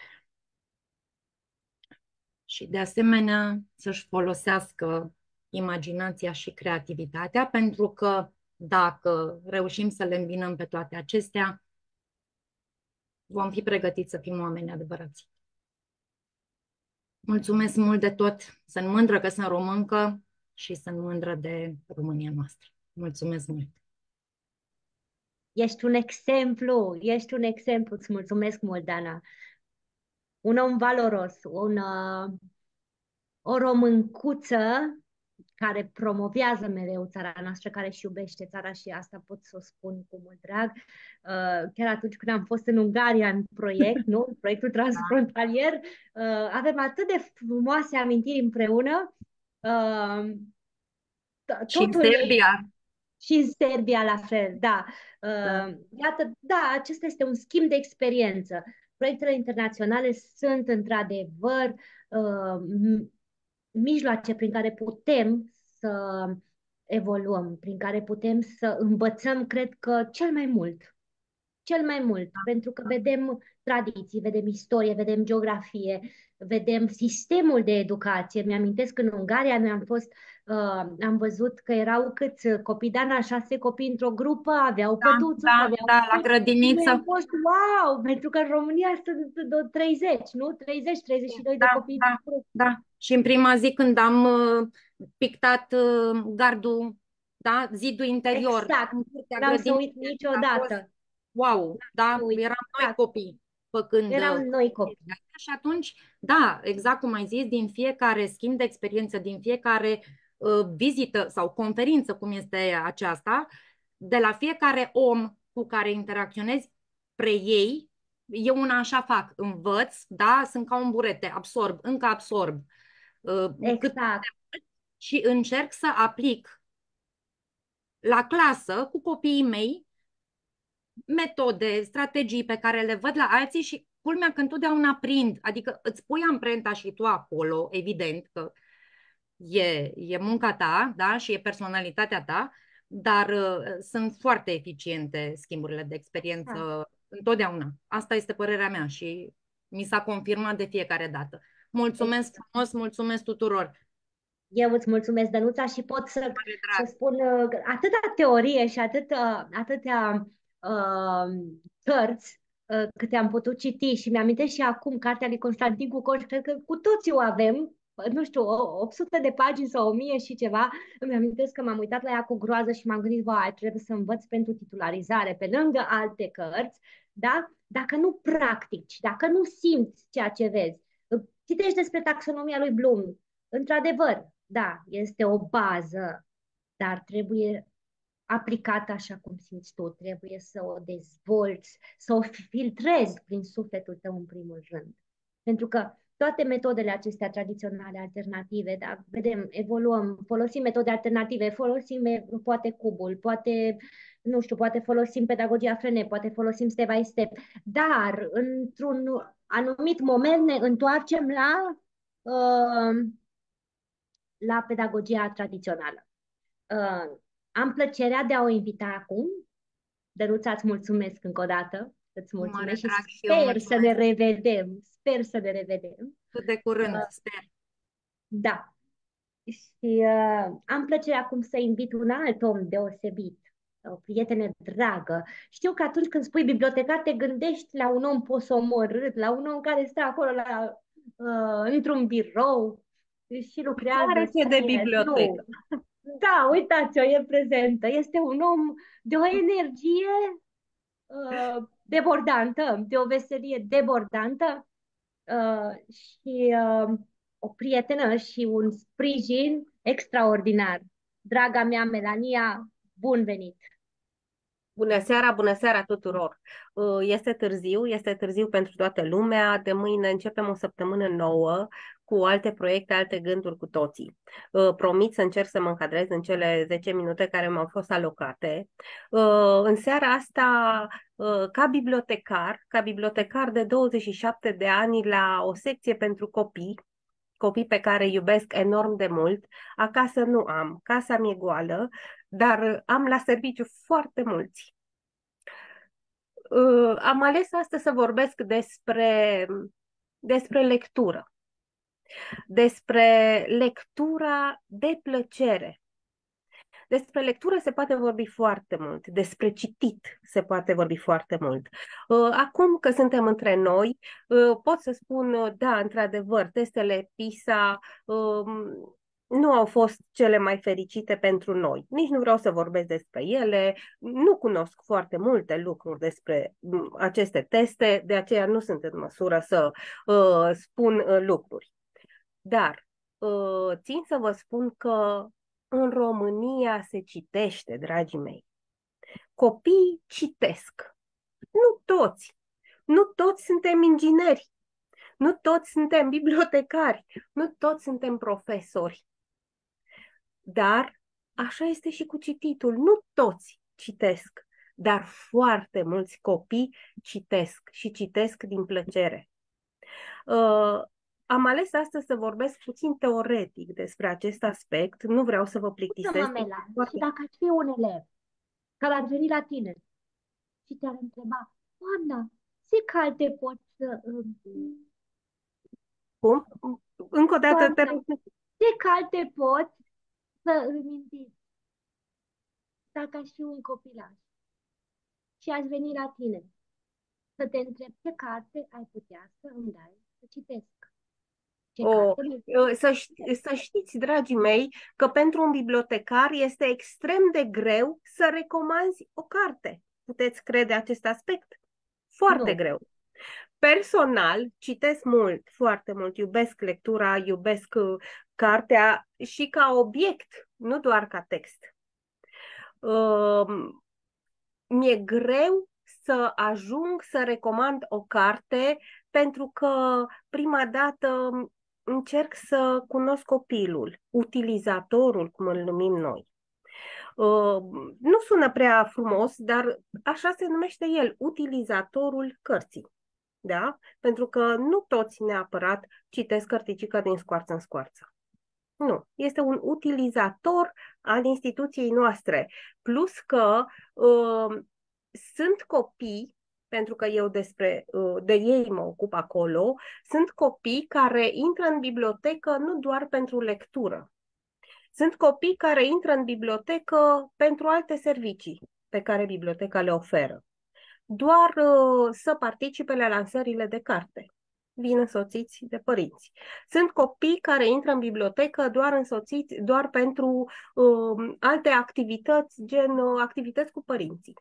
Și de asemenea să-și folosească imaginația și creativitatea, pentru că dacă reușim să le îmbinăm pe toate acestea, vom fi pregătiți să fim oameni adevărați. Mulțumesc mult de tot. Sunt mândră că sunt româncă și sunt mândră de România noastră. Mulțumesc mult! Ești un exemplu, ești un exemplu. Îți mulțumesc mult, Dana. Un om valoros, un, uh, o româncuță care promovează mereu țara noastră, care își iubește țara și asta pot să o spun cu mult drag. Uh, chiar atunci când am fost în Ungaria în proiect, nu? În proiectul transfrontalier, uh, avem atât de frumoase amintiri împreună. Uh, Și în Serbia. Și în Serbia la fel, da. Da. Uh, iată, da, acesta este un schimb de experiență. Proiectele internaționale sunt într-adevăr uh, mijloace prin care putem să evoluăm, prin care putem să învățăm, cred că, cel mai mult. Cel mai mult, pentru că vedem tradiții, vedem istorie, vedem geografie, vedem sistemul de educație. Mi-amintesc că în Ungaria noi am fost, uh, am văzut că erau câți copii, Dana, șase copii într-o grupă, aveau Da, păduță, da, aveau... da, la grădiniță. Am fost, wow, pentru că în România sunt de treizeci, nu? treizeci treizeci și doi de Da, copii. da, da. Și în prima zi când am uh, pictat uh, gardul, da, zidul interior, Exact, în curtea n-am să grădiniței, uit a fost niciodată. wow, da, Uit, eram noi exact. copii făcând Erau uh, noi copii. și atunci, da, exact cum ai zis, din fiecare schimb de experiență, din fiecare uh, vizită sau conferință, cum este aceasta, de la fiecare om cu care interacționezi, preiei. Eu una așa fac, învăț, da, sunt ca un burete, absorb, încă absorb. Uh, cât Exact. și încerc să aplic la clasă cu copiii mei metode, strategii pe care le văd la alții și culmea că întotdeauna prind, adică îți pui amprenta și tu acolo, evident că e, e munca ta, da, și e personalitatea ta, dar uh, sunt foarte eficiente schimburile de experiență Da. întotdeauna. Asta este părerea mea și mi s-a confirmat de fiecare dată. Mulțumesc frumos, mulțumesc tuturor! Eu îți mulțumesc, Dănuța, și pot să, să spun uh, atâta teorie și atâta, atâtea uh, cărți uh, câte am putut citi și mi-amintesc și acum cartea lui Constantin Cucoș, cred că cu toții o avem, nu știu, opt sute de pagini sau o mie și ceva. Îmi amintesc că m-am uitat la ea cu groază și m-am gândit, vai, trebuie să învăț pentru titularizare, pe lângă alte cărți, da? Dacă nu practici, dacă nu simți ceea ce vezi. Citești despre taxonomia lui Bloom, într-adevăr, da, este o bază, dar trebuie aplicată așa cum simți tu, trebuie să o dezvolți, să o filtrezi prin sufletul tău în primul rând. Pentru că toate metodele acestea tradiționale, alternative, da, vedem, evoluăm, folosim metode alternative, folosim poate cubul, poate, nu știu, poate folosim pedagogia Frenet, poate folosim step by step, dar într-un anumit moment ne întoarcem la... Uh, la pedagogia tradițională. Uh, am plăcerea de a o invita acum. Dănuța, îți mulțumesc încă o dată. Îți mulțumesc și sper să ne revedem. Sper să ne revedem. Cât de curând, uh, sper. Da. Și uh, am plăcerea acum să invit un alt om deosebit, o prietenă dragă. Știu că atunci când spui bibliotecar te gândești la un om posomorât, la un om care stă acolo la, uh, într-un birou și lucrează. Are ce de bibliotecă. Nu. Da, uitați-o, e prezentă. Este un om de o energie uh, debordantă, de o veselie debordantă uh, și uh, o prietenă și un sprijin extraordinar. Draga mea, Melania, bun venit! Bună seara, bună seara tuturor! Este târziu, este târziu pentru toată lumea. De mâine începem o săptămână nouă cu alte proiecte, alte gânduri cu toții. Uh, promit să încerc să mă încadrez în cele zece minute care mi-au fost alocate. Uh, în seara asta, uh, ca bibliotecar, ca bibliotecar de douăzeci și șapte de ani la o secție pentru copii, copii pe care îi iubesc enorm de mult, acasă nu am, casa mi-e goală, dar am la serviciu foarte mulți. Uh, am ales astăzi să vorbesc despre, despre lectură, despre lectura de plăcere. Despre lectură se poate vorbi foarte mult, despre citit se poate vorbi foarte mult. Uh, Acum că suntem între noi, uh, pot să spun, uh, da, într-adevăr, testele PISA um, nu au fost cele mai fericite pentru noi. Nici nu vreau să vorbesc despre ele, nu cunosc foarte multe lucruri despre mm, aceste teste, de aceea nu sunt în măsură să uh, spun uh, lucruri. Dar uh, țin să vă spun că în România se citește, dragii mei. Copiii citesc. Nu toți. Nu toți suntem ingineri. Nu toți suntem bibliotecari. Nu toți suntem profesori. Dar așa este și cu cititul. Nu toți citesc, dar foarte mulți copii citesc și citesc din plăcere. Uh, Am ales astăzi să vorbesc puțin teoretic despre acest aspect. Nu vreau să vă plictisesc. Mamela, și dacă ați fi un elev care ar veni la tine și te-ar întreba, Oana, ce carte pot să... Cum? Încă o dată te Doamna, ce carte pot să îmi indici dacă aș fi un copilaș și aș veni la tine să te întreb ce carte ai putea să îmi dai să citesc? Ce O, carte mi- să, ști, să știți, dragii mei, că pentru un bibliotecar este extrem de greu să recomanzi o carte. Puteți crede acest aspect? Foarte Nu. greu. Personal, citesc mult, foarte mult, iubesc lectura, iubesc uh, cartea și ca obiect, nu doar ca text. Uh, mi-e greu să ajung să recomand o carte pentru că prima dată încerc să cunosc copilul, utilizatorul, cum îl numim noi. Uh, nu sună prea frumos, dar așa se numește el, utilizatorul cărții. Da? Pentru că nu toți neapărat citesc cărticica din scoarță în scoarță. Nu, este un utilizator al instituției noastre. Plus că uh, sunt copii, pentru că eu despre, uh, de ei mă ocup acolo, sunt copii care intră în bibliotecă nu doar pentru lectură. Sunt copii care intră în bibliotecă pentru alte servicii pe care biblioteca le oferă. Doar uh, să participe la lansările de carte. Vin însoțiți de părinți. Sunt copii care intră în bibliotecă doar însoțiți, doar pentru uh, alte activități, gen uh, activități cu părinții.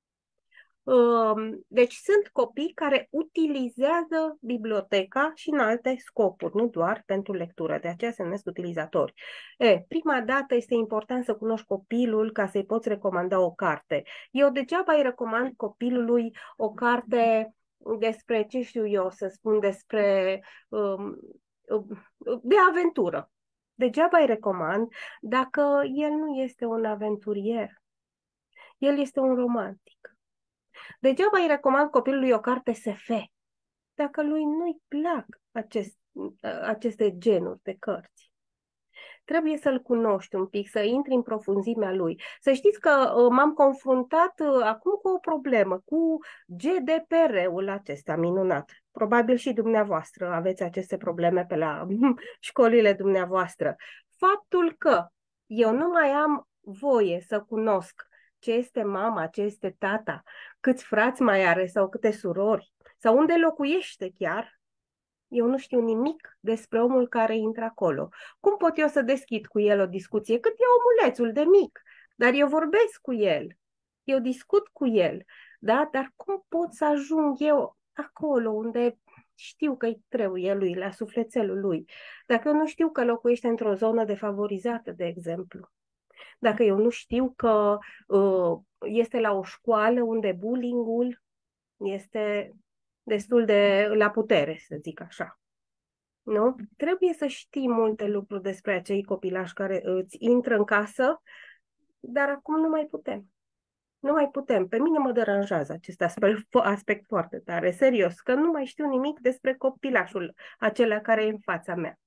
Uh, deci sunt copii care utilizează biblioteca și în alte scopuri, nu doar pentru lectură, de aceea se numesc utilizatori. E, prima dată este important să cunoști copilul ca să-i poți recomanda o carte. Eu degeaba îi recomand copilului o carte despre, ce știu eu să spun, despre um, de aventură. Degeaba îi recomand dacă el nu este un aventurier. El este un romantic. Degeaba îi recomand copilului o carte S F, dacă lui nu-i plac acest, aceste genuri de cărți. Trebuie să-l cunoști un pic, să intri în profunzimea lui. Să știți că uh, m-am confruntat uh, acum cu o problemă, cu G D P R-ul acesta minunat. Probabil și dumneavoastră aveți aceste probleme pe la școlile dumneavoastră. Faptul că eu nu mai am voie să cunosc ce este mama, ce este tata, câți frați mai are sau câte surori, sau unde locuiește chiar, eu nu știu nimic despre omul care intră acolo. Cum pot eu să deschid cu el o discuție? Cât e omulețul de mic, dar eu vorbesc cu el, eu discut cu el, da? Dar cum pot să ajung eu acolo unde știu că îi trebuie lui, la sufletelul lui, dacă eu nu știu că locuiește într-o zonă defavorizată, de exemplu? Dacă eu nu știu că uh, este la o școală unde bullying-ul este destul de la putere, să zic așa. Nu? Trebuie să știi multe lucruri despre acei copilași care îți intră în casă, dar acum nu mai putem. Nu mai putem. Pe mine mă deranjează acest aspect, aspect foarte tare, serios, că nu mai știu nimic despre copilașul acela care e în fața mea.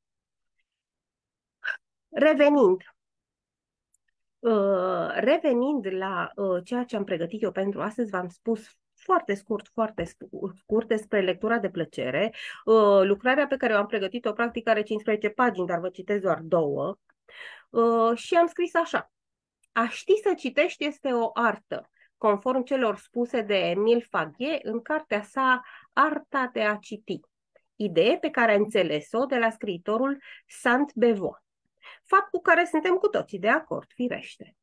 Revenind, uh, revenind la uh, ceea ce am pregătit eu pentru astăzi, v-am spus foarte scurt, foarte scurt despre lectura de plăcere. Uh, lucrarea pe care o am pregătit-o, practic, are cincisprezece pagini, dar vă citesc doar două. Uh, și am scris așa. A ști să citești este o artă, conform celor spuse de Emile Faguet în cartea sa Arta de a citi, idee pe care a înțeles-o de la scriitorul Sainte-Beuve, fapt cu care suntem cu toții de acord, firește.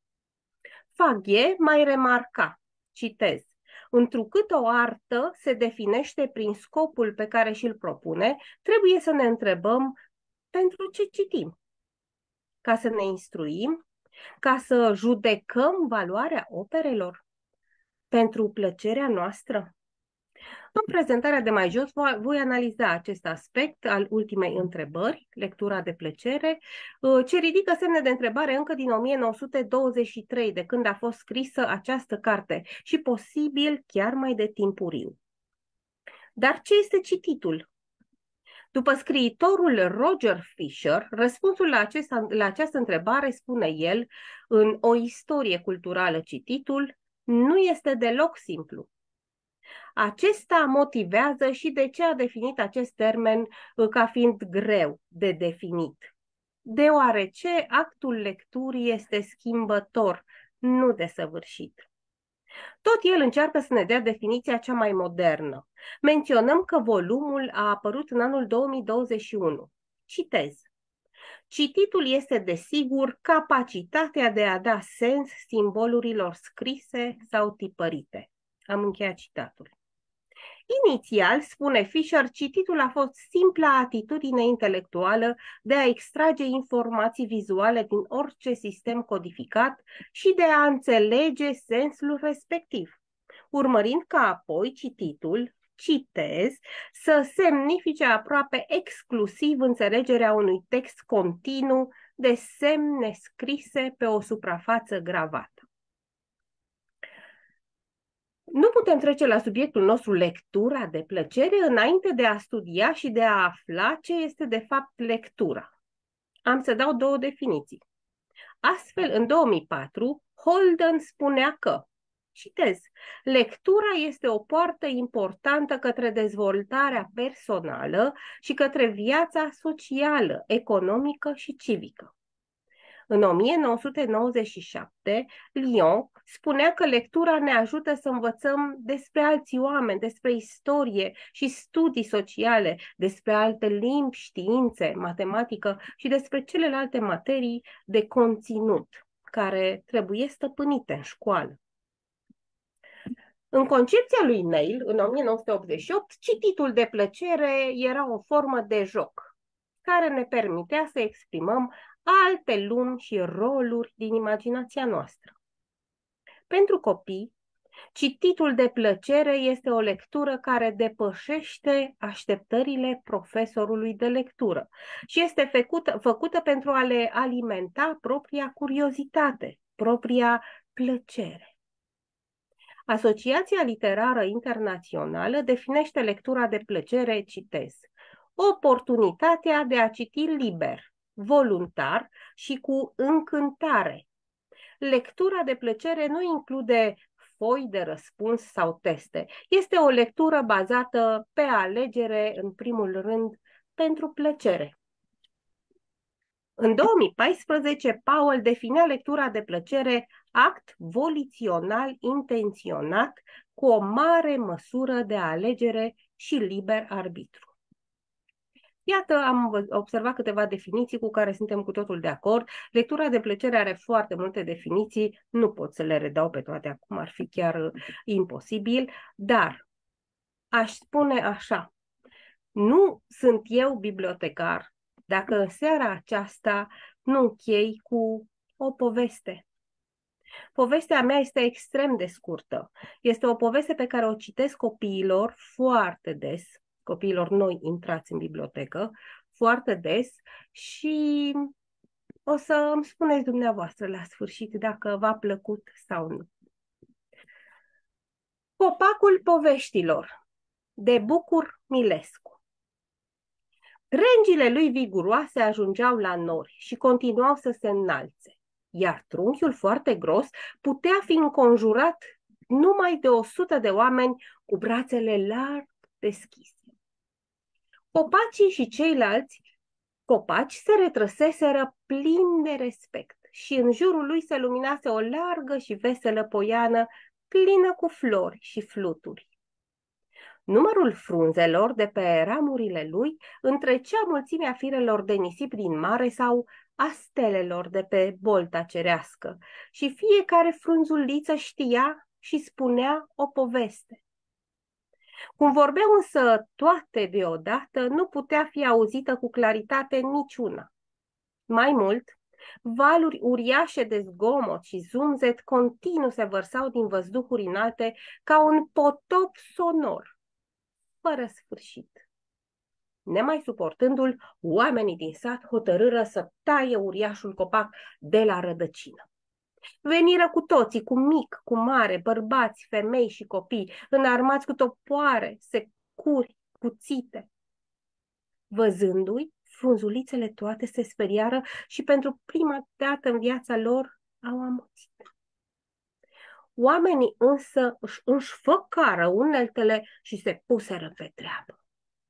Faguet mai remarca, citez, întrucât o artă se definește prin scopul pe care și-l propune, trebuie să ne întrebăm pentru ce citim. Ca să ne instruim? Ca să judecăm valoarea operelor? Pentru plăcerea noastră? În prezentarea de mai jos voi analiza acest aspect al ultimei întrebări, lectura de plăcere, ce ridică semne de întrebare încă din o mie nouă sute douăzeci și trei, de când a fost scrisă această carte și posibil chiar mai de timpuriu. Dar ce este cititul? După scriitorul Roger Fisher, răspunsul la, acest, la această întrebare, spune el, în O istorie culturală cititul, nu este deloc simplu. Acesta motivează și de ce a definit acest termen ca fiind greu de definit. Deoarece actul lecturii este schimbător, nu desăvârșit. Tot el încearcă să ne dea definiția cea mai modernă. Menționăm că volumul a apărut în anul două mii douăzeci și unu. Citez. Cititul este, desigur, capacitatea de a da sens simbolurilor scrise sau tipărite. Am încheiat citatul. Inițial, spune Fisher, cititul a fost simpla atitudine intelectuală de a extrage informații vizuale din orice sistem codificat și de a înțelege sensul respectiv, urmărind ca apoi cititul, citez, să semnifice aproape exclusiv înțelegerea unui text continuu de semne scrise pe o suprafață gravată. Nu putem trece la subiectul nostru, lectura de plăcere, înainte de a studia și de a afla ce este de fapt lectura. Am să dau două definiții. Astfel, în două mii patru, Holden spunea că, citez, lectura este o poartă importantă către dezvoltarea personală și către viața socială, economică și civică. În o mie nouă sute nouăzeci și șapte, Lyon spunea că lectura ne ajută să învățăm despre alți oameni, despre istorie și studii sociale, despre alte limbi, științe, matematică și despre celelalte materii de conținut care trebuie stăpânite în școală. În concepția lui Neil, în o mie nouă sute optzeci și opt, cititul de plăcere era o formă de joc care ne permitea să exprimăm alte lumi și roluri din imaginația noastră. Pentru copii, cititul de plăcere este o lectură care depășește așteptările profesorului de lectură și este făcută, făcută pentru a le alimenta propria curiozitate, propria plăcere. Asociația Literară Internațională definește lectura de plăcere, citez, oportunitatea de a citi liber, voluntar și cu încântare. Lectura de plăcere nu include foi de răspuns sau teste. Este o lectură bazată pe alegere, în primul rând, pentru plăcere. În două mii paisprezece, Powell definea lectura de plăcere act volițional intenționat cu o mare măsură de alegere și liber arbitru. Iată, am observat câteva definiții cu care suntem cu totul de acord. Lectura de plăcere are foarte multe definiții, nu pot să le redau pe toate acum, ar fi chiar imposibil, dar aș spune așa, nu sunt eu bibliotecar dacă în seara aceasta nu închei cu o poveste. Povestea mea este extrem de scurtă. Este o poveste pe care o citesc copiilor foarte des, copiilor noi intrați în bibliotecă, foarte des și o să îmi spuneți dumneavoastră la sfârșit dacă v-a plăcut sau nu. Copacul poveștilor, de Bucur Milescu. Rengile lui viguroase ajungeau la nori și continuau să se înalțe, iar trunchiul foarte gros putea fi înconjurat numai de o sută de oameni cu brațele larg deschise. Copacii și ceilalți copaci se retrăseseră plini de respect și în jurul lui se luminase o largă și veselă poiană plină cu flori și fluturi. Numărul frunzelor de pe ramurile lui întrecea mulțimea firelor de nisip din mare sau a stelelor de pe bolta cerească și fiecare frunzuliță știa și spunea o poveste. Cum vorbeau însă toate deodată, nu putea fi auzită cu claritate niciuna. Mai mult, valuri uriașe de zgomot și zumzet continuu se vărsau din văzduhuri înalte ca un potop sonor, fără sfârșit. Nemai suportându-l, oamenii din sat hotărâră să taie uriașul copac de la rădăcină. Veniră cu toții, cu mic, cu mare, bărbați, femei și copii, înarmați cu topoare, securi, cuțite. Văzându-i, frunzulițele toate se speriară și pentru prima dată în viața lor au amuțit. Oamenii însă își înșfăcară uneltele și se puseră pe treabă.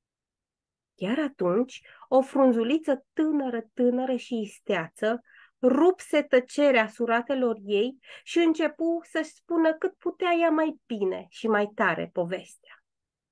Chiar atunci, o frunzuliță tânără, tânără și isteață rupse tăcerea suratelor ei și începu să-și spună cât putea ea mai bine și mai tare povestea.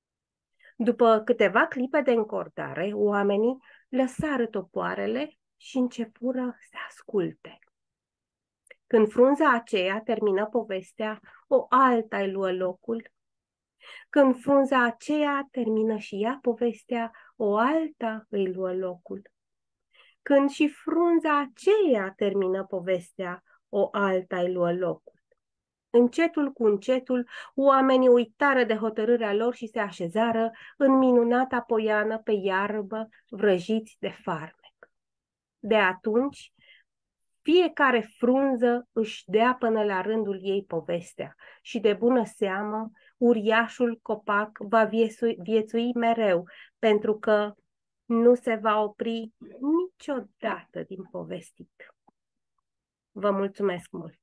După câteva clipe de încordare, oamenii lăsară topoarele și începură să asculte. Când frunza aceea termină povestea, o alta îi luă locul. Când frunza aceea termină și ea povestea, o alta îi luă locul. Când și frunza aceea termină povestea, o alta îi luă locul. Încetul cu încetul, oamenii uitară de hotărârea lor și se așezară în minunata poiană pe iarbă, vrăjiți de farmec. De atunci, fiecare frunză își dea până la rândul ei povestea și de bună seamă, uriașul copac va viețui, viețui mereu, pentru că nu se va opri niciodată din povestit. Vă mulțumesc mult!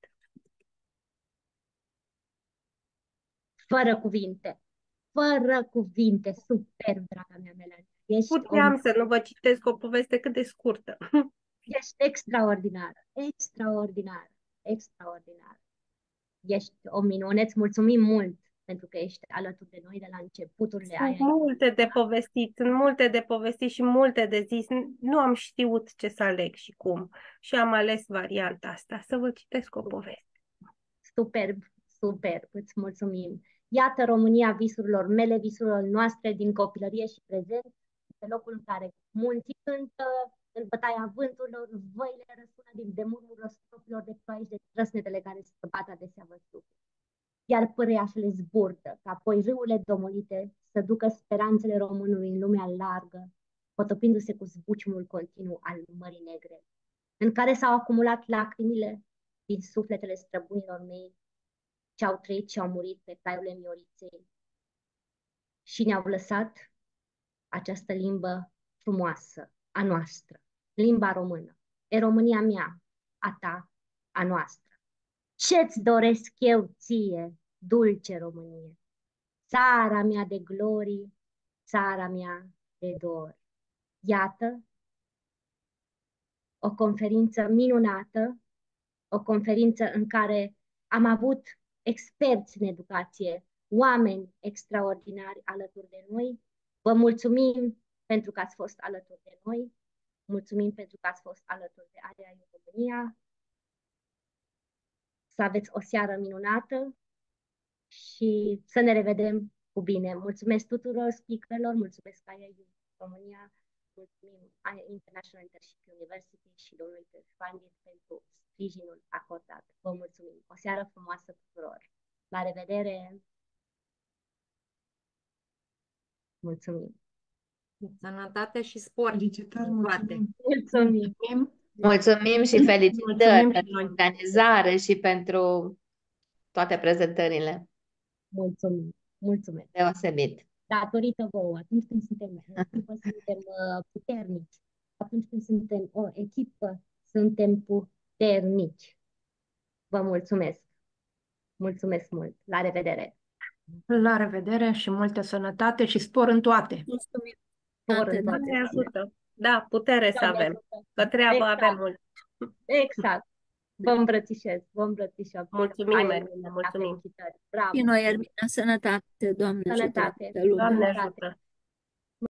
Fără cuvinte, fără cuvinte, superb, draga mea Melania. Ești Puteam o... să nu vă citesc o poveste cât de scurtă. Ești extraordinară, extraordinară, extraordinară. Ești o minune, îți mulțumim mult pentru că ești alături de noi de la începuturile Sunt aia. multe de povestit, sunt multe de povestit și multe de zis. Nu am știut ce să aleg și cum. Și am ales varianta asta, să vă citesc o poveste. Superb, superb, îți mulțumim. Iată România visurilor mele, visurilor noastre din copilărie și prezent, pe locul în care munții cântă, în bătaia vânturilor, văile răsună din demurul răstropilor de ploaie de trăsnetele care scăpat adesea văzut. Iar pârâiașele zburdă, ca apoi râurile domolite să ducă speranțele românului în lumea largă, potopindu-se cu zbuciumul continuu al Mării Negre, în care s-au acumulat lacrimile din sufletele străbunilor mei, ce au trăit și au murit pe caiurile Mioriței și ne-au lăsat această limbă frumoasă a noastră, limba română. E România mea, a ta, a noastră. Ce-ți doresc eu ție, dulce Românie? Țara mea de glorii, țara mea de dor. Iată, o conferință minunată, o conferință în care am avut experți în educație, oameni extraordinari alături de noi. Vă mulțumim pentru că ați fost alături de noi. Mulțumim pentru că ați fost alături de A I A România. Să aveți o seară minunată și să ne revedem cu bine. Mulțumesc tuturor speakerilor, mulțumesc A I A România, mulțumim International Internship University și domnului Pandit pentru sprijinul acordat. Vă mulțumim. O seară frumoasă tuturor. La revedere! Mulțumim! Sănătate și spor. Felicitări, în toate. mulțumim. Mulțumim! Mulțumim și felicitări Mulțumim și pentru noi. organizare și pentru toate prezentările. Mulțumim! Mulțumesc! Deosebit. Datorită vouă, atunci când suntem, echipă, suntem uh, puternici. Atunci când suntem o echipă, suntem puternici. Vă mulțumesc! Mulțumesc mult! La revedere! La revedere și multă sănătate și spor în toate. Mulțumim. Spor în Doamne toate. ajută. Da, putere să Doamne avem. ajută. Că treabă Exact. avem mult. Exact. Vă îmbrățișez, vă îmbrățișăm. Mulțumim, Hai, Ermina, mulțumim. felicitări. Bravo. Și noi, Ermina, sănătate, Doamne ajută Sănătate. toată lumea. Doamne Sănătate. ajută.